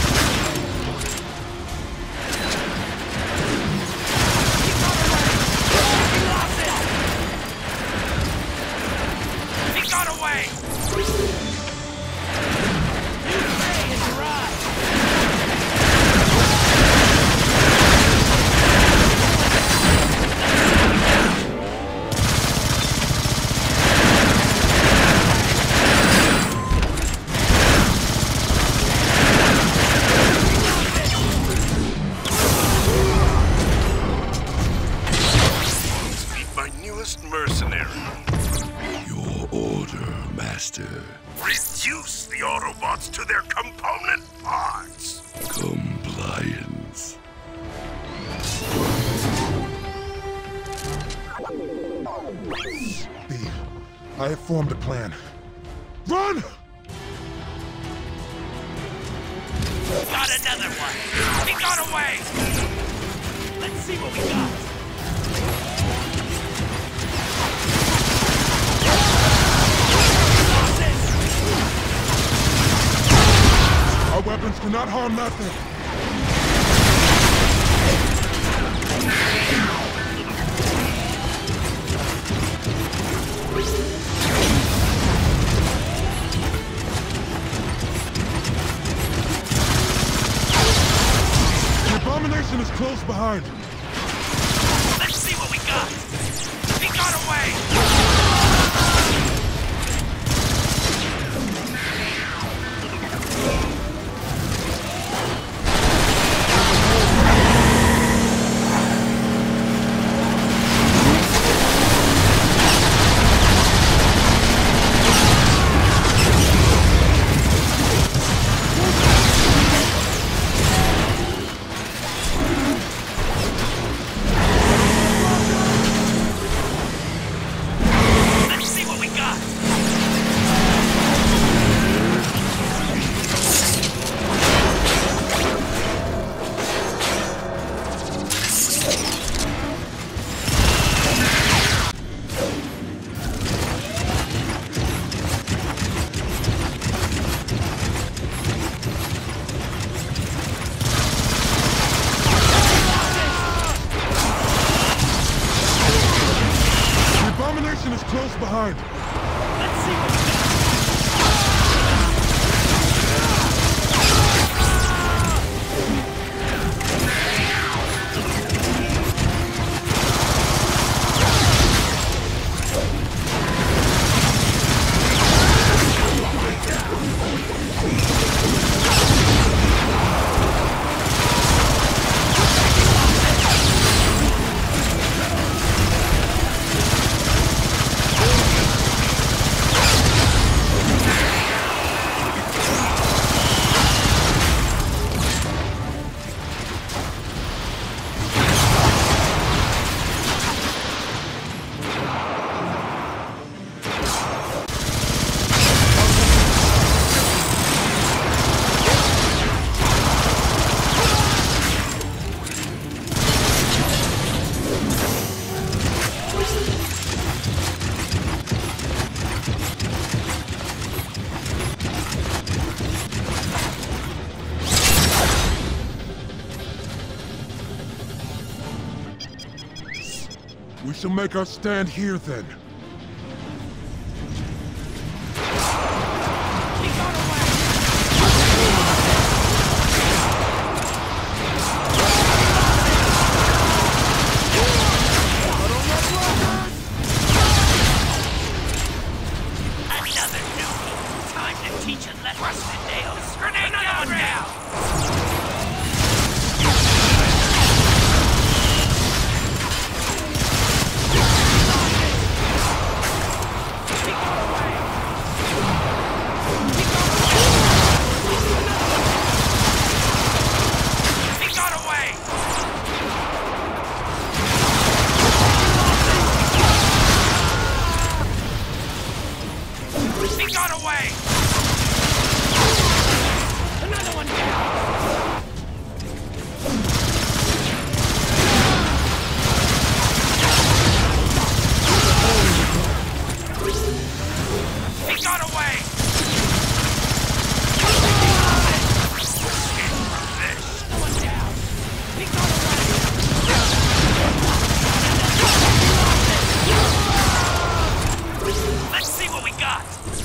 mercenary. Your order, Master. Reduce the Autobots to their component parts. Compliance. B, I have formed a plan. Run! Got another one! He got away! Let's see what we got! Our weapons cannot harm nothing. The abomination is close behind. Let's see what we got! He got away! Is close behind. Let's see what we got. We shall make our stand here then. Another newbie. Time to teach a lesson. Rusted nails. Grenade down now. He got away! Another one down! He got away! One down! He got away! Let's see what we got!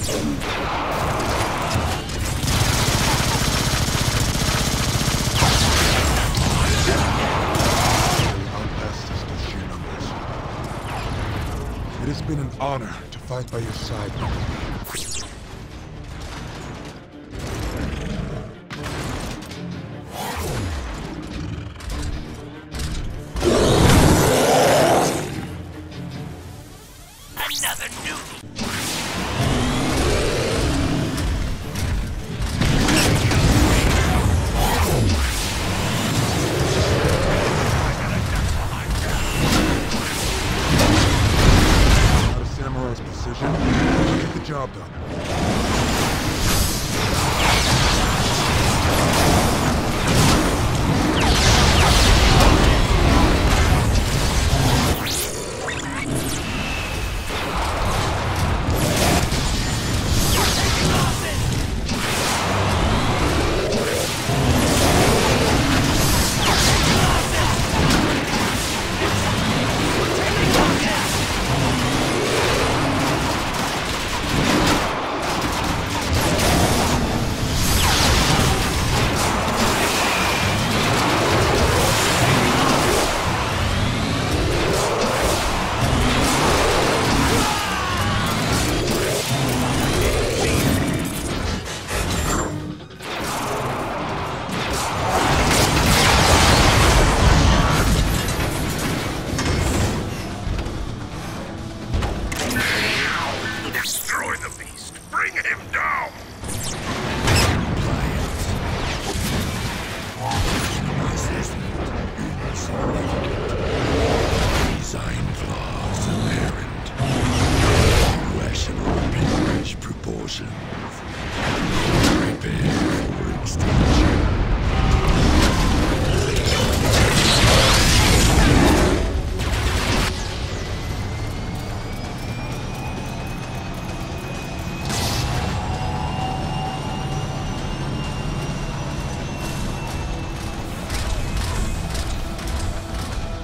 It has been an honor to fight by your side.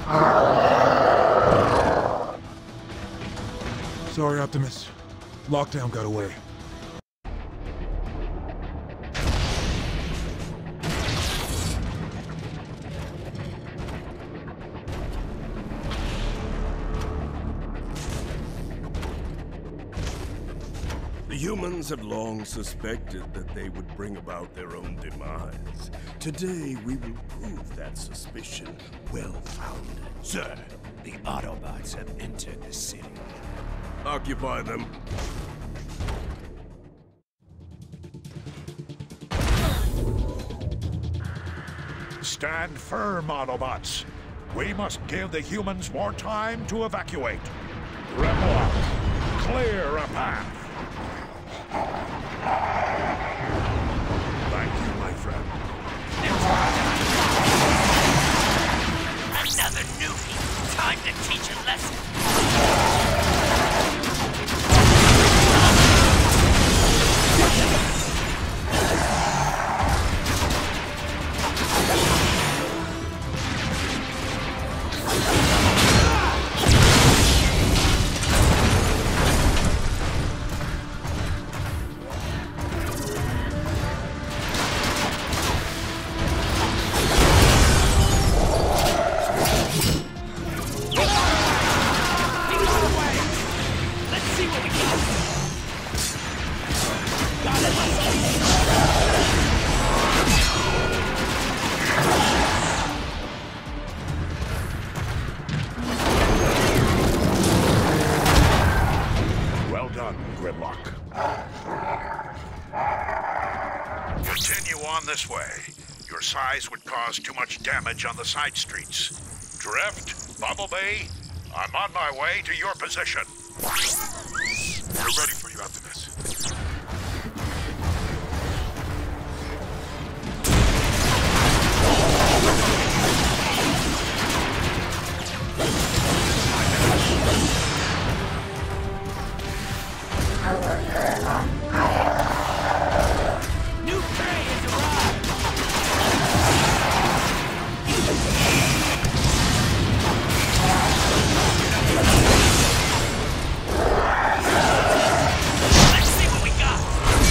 Sorry, Optimus. Lockdown got away. The humans have long suspected that they would bring about their own demise. Today, we will prove that suspicion well-founded. Sir, the Autobots have entered the city. Occupy them. Stand firm, Autobots. We must give the humans more time to evacuate. Grimlock, clear a path. Thank you, my friend. Another newbie. Time to teach a lesson. Well done, Grimlock. Continue on this way. Your size would cause too much damage on the side streets. Drift, Bumblebee, I'm on my way to your position. We're ready for you, Optimus. New prey has arrived! Let's see what we got!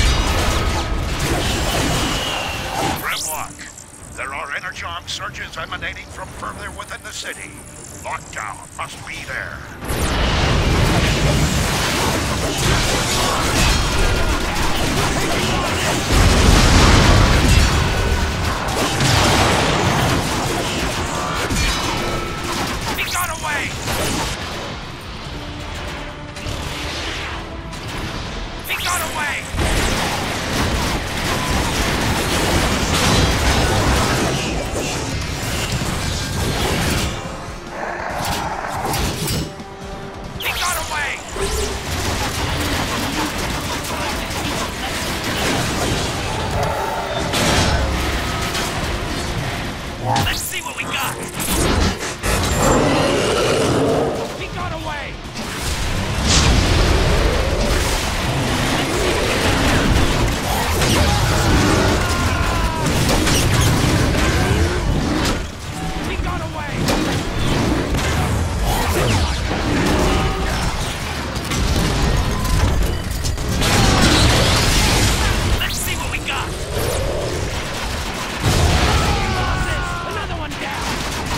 Grimlock, there are energon surges emanating from further within the city. Lockdown must be there. He got away! He got away! He got away! Let's see what we got! He got away! He got away! Let's see what we got! Another one down!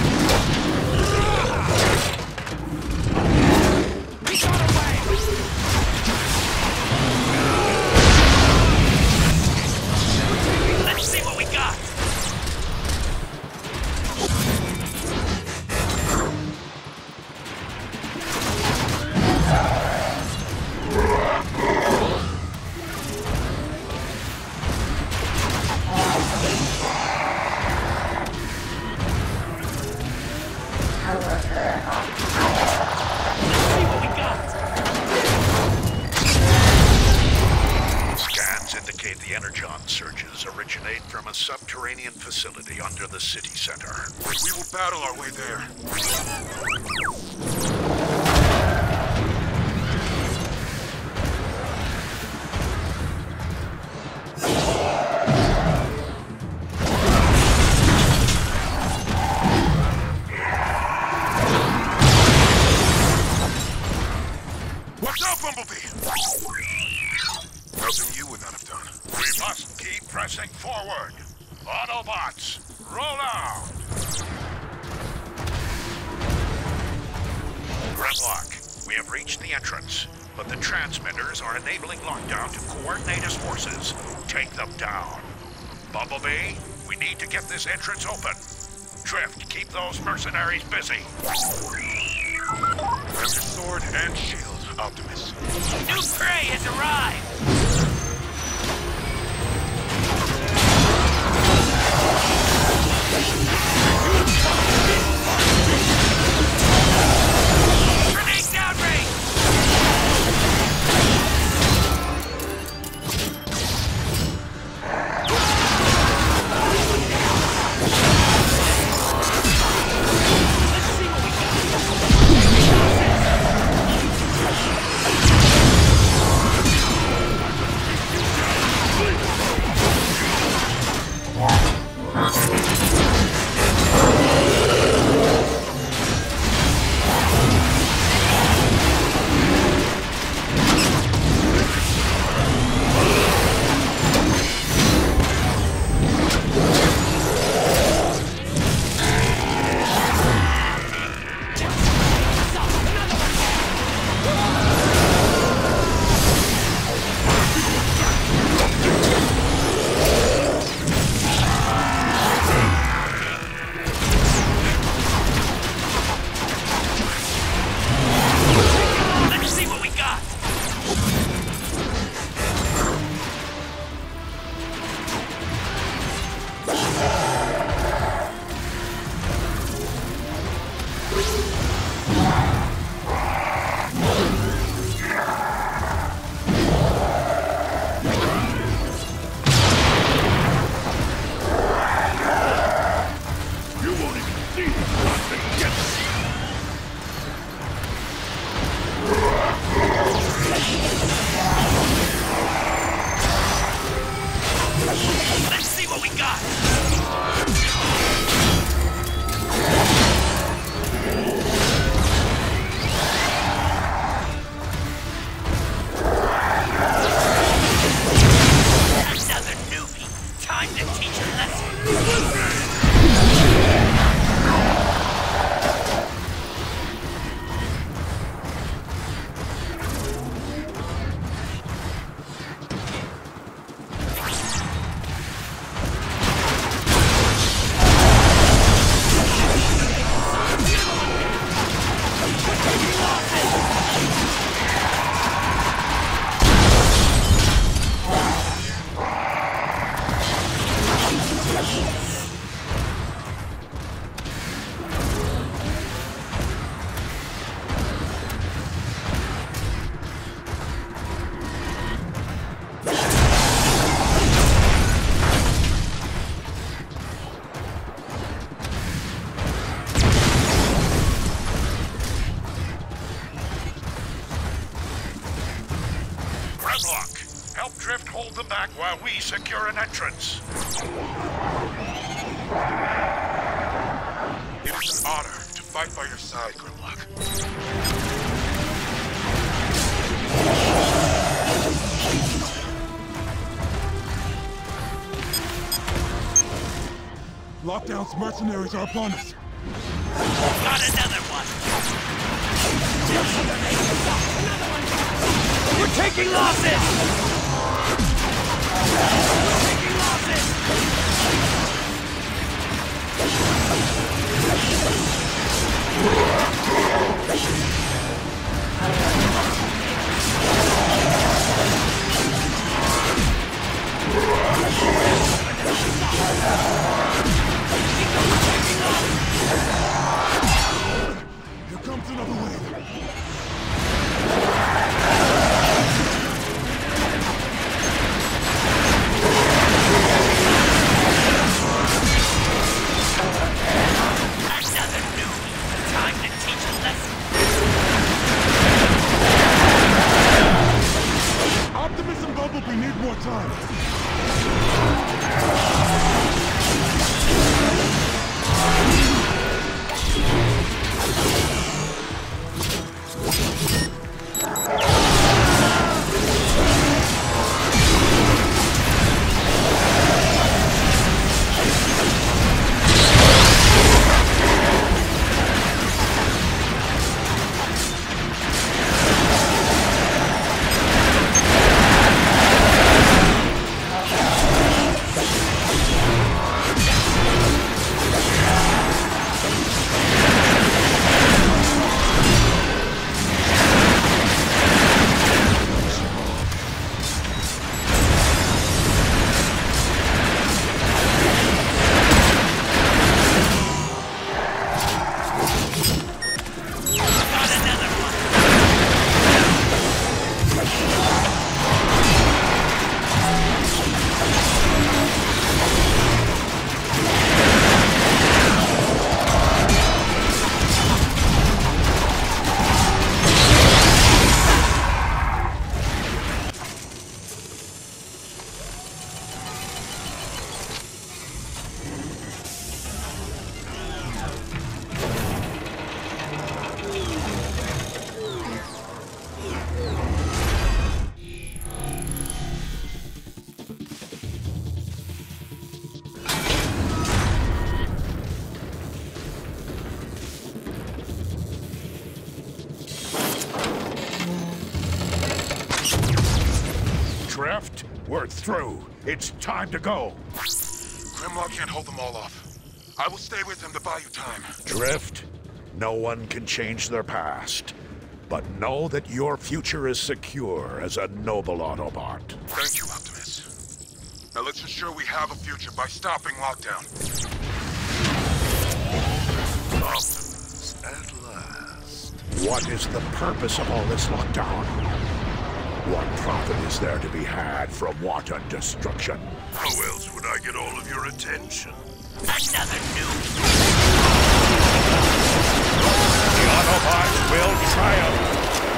He got away! Let's see what we got! Scans indicate the energon surges originate from a subterranean facility under the city center. We will battle our way there. Bumblebee! Nothing you would not have done. We must keep pressing forward. Autobots, roll out! Grimlock, we have reached the entrance, but the transmitters are enabling lockdown to coordinate his forces. Take them down. Bumblebee, we need to get this entrance open. Drift, keep those mercenaries busy. Grab your sword and shield, Optimus. New prey has arrived! Grenade downrange! Help Drift hold them back while we secure an entrance. It is an honor to fight by your side, Grimlock. Lockdown's mercenaries are upon us. Got another one! We're taking losses! We're taking losses! Here comes another wave. Another new We're through. It's time to go. Grimlock can't hold them all off. I will stay with them to buy you time. Drift, no one can change their past. But know that your future is secure as a noble Autobot. Thank you, Optimus. Now let's ensure we have a future by stopping lockdown. Optimus, at last. What is the purpose of all this lockdown? What profit is there to be had from wanton destruction? How else would I get all of your attention? Another nuke! The Autobots will triumph!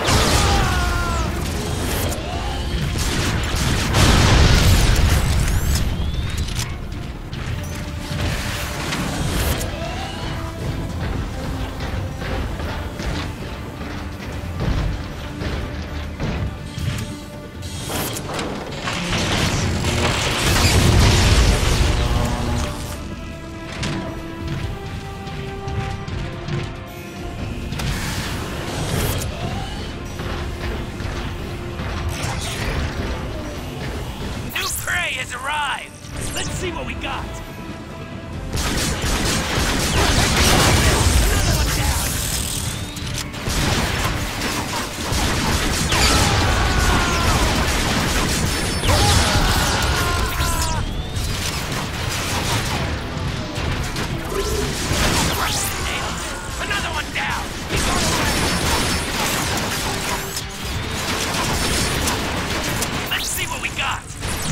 has arrived! Let's see what we got! Another one down! Another one down! He's on the way! Let's see what we got!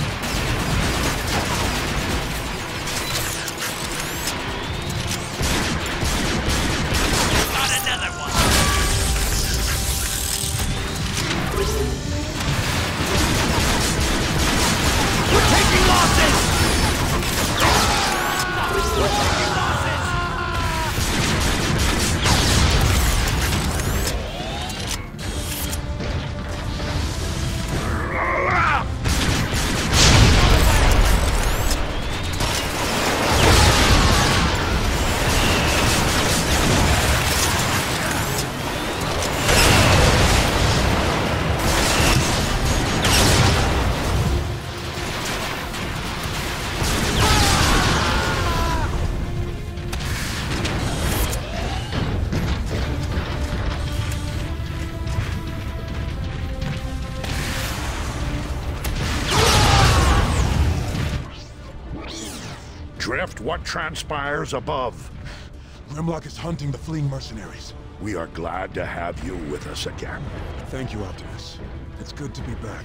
Drift, what transpires above? Grimlock is hunting the fleeing mercenaries. We are glad to have you with us again. Thank you, Optimus. It's good to be back.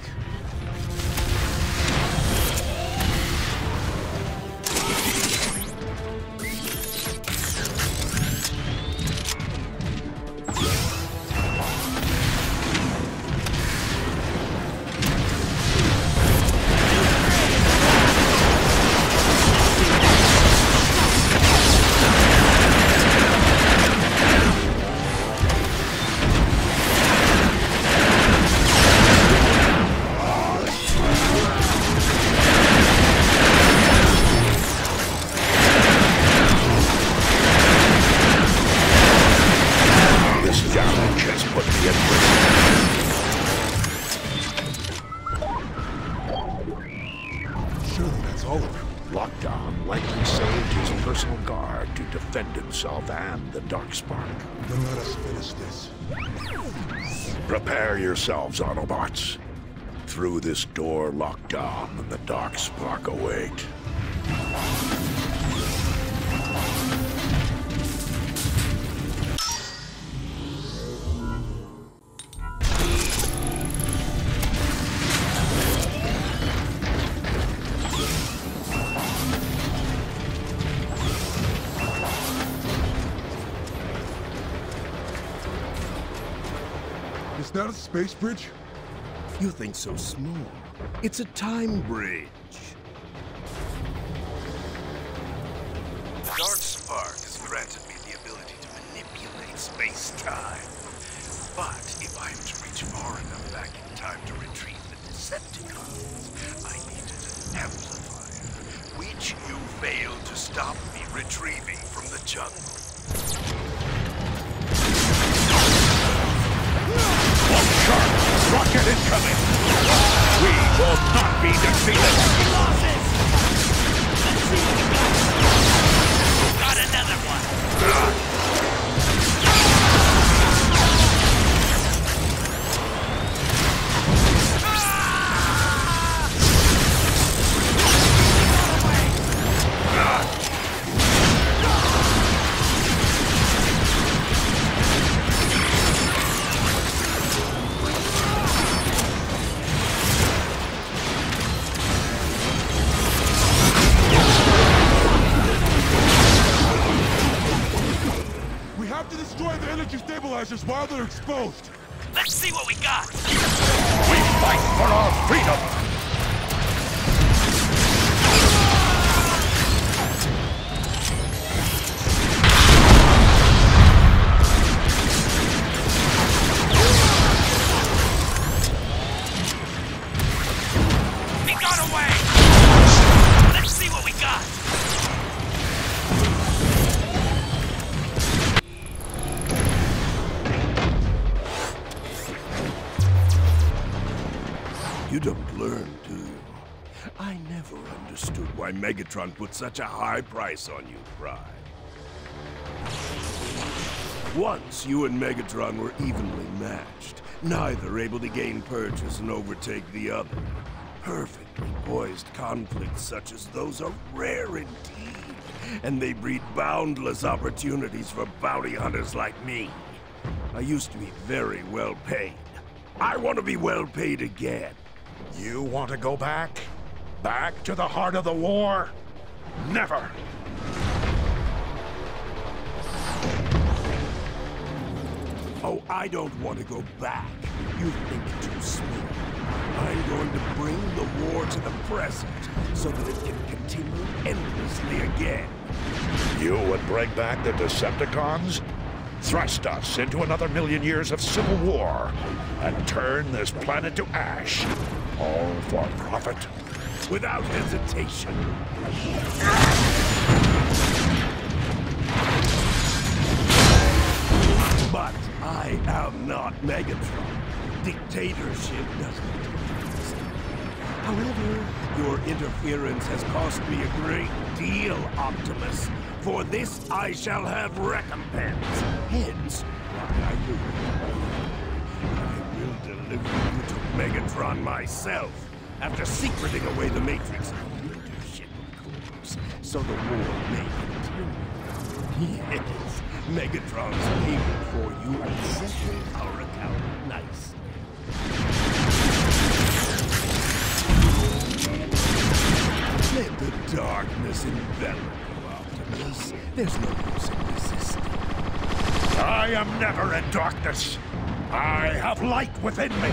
Surely that's all of them. Lockdown likely saved his personal guard to defend himself and the Darkspark. Then let us finish this. Prepare yourselves, Autobots. Through this door, Lockdown and the Darkspark await. Is that a space bridge? You think so small. It's a time bridge. The Darkspark has granted me the ability to manipulate space-time. But if I am to reach far enough back in time to retrieve the Decepticons, I needed an amplifier, which you failed to stop me retrieving from the jungle. Sharp! Rocket incoming! We will not be defeated! Got another one! Stabilizers while they're exposed. Let's see what we got. We fight for our freedom. He got away. Let's see what we got. You don't learn, do you? I never understood why Megatron put such a high price on you, Prime. Once, you and Megatron were evenly matched, neither able to gain purchase and overtake the other. Perfectly poised conflicts such as those are rare indeed, and they breed boundless opportunities for bounty hunters like me. I used to be very well paid. I want to be well paid again. You want to go back? Back to the heart of the war? Never! Oh, I don't want to go back. You think too small. I'm going to bring the war to the present, so that it can continue endlessly again. You would bring back the Decepticons? Thrust us into another million years of civil war, and turn this planet to ash, all for profit? Without hesitation. But I am not Megatron. Dictatorship doesn't exist. However, your interference has cost me a great deal, Optimus. For this I shall have recompense. Hence, why I will deliver you to Megatron myself, after secreting away the Matrix and leadership, of course, so the war may continue. Yes, Megatron's payment for you will settle our account nicely. Let the darkness envelop you, Optimus. There's no use in resisting. I am never in darkness. I have light within me.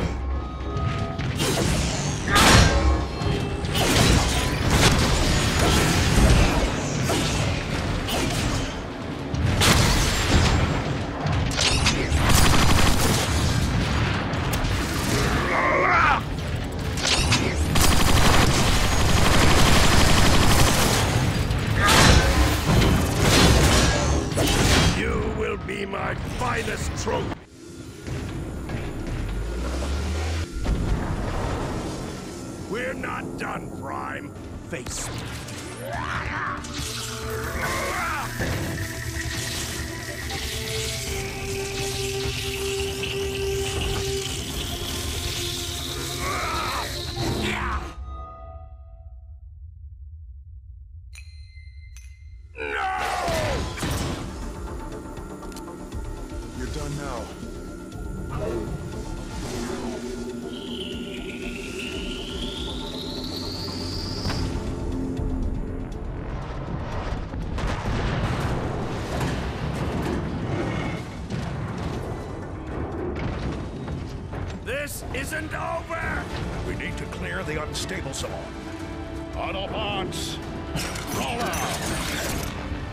Be my finest trophy. We're not done, Prime. Face me. Done now. This isn't over! We need to clear the unstable zone. Autobots, roll out!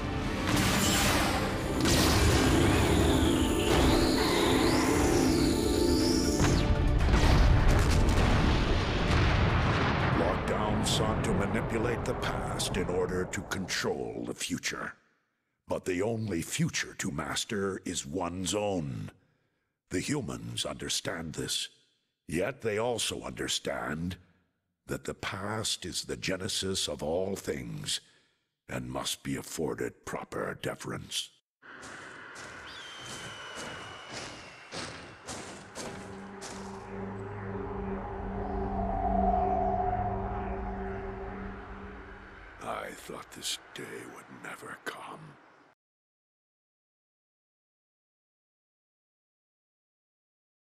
Sought to manipulate the past in order to control the future. But the only future to master is one's own. The humans understand this. Yet they also understand that the past is the genesis of all things and must be afforded proper deference. I thought this day would never come.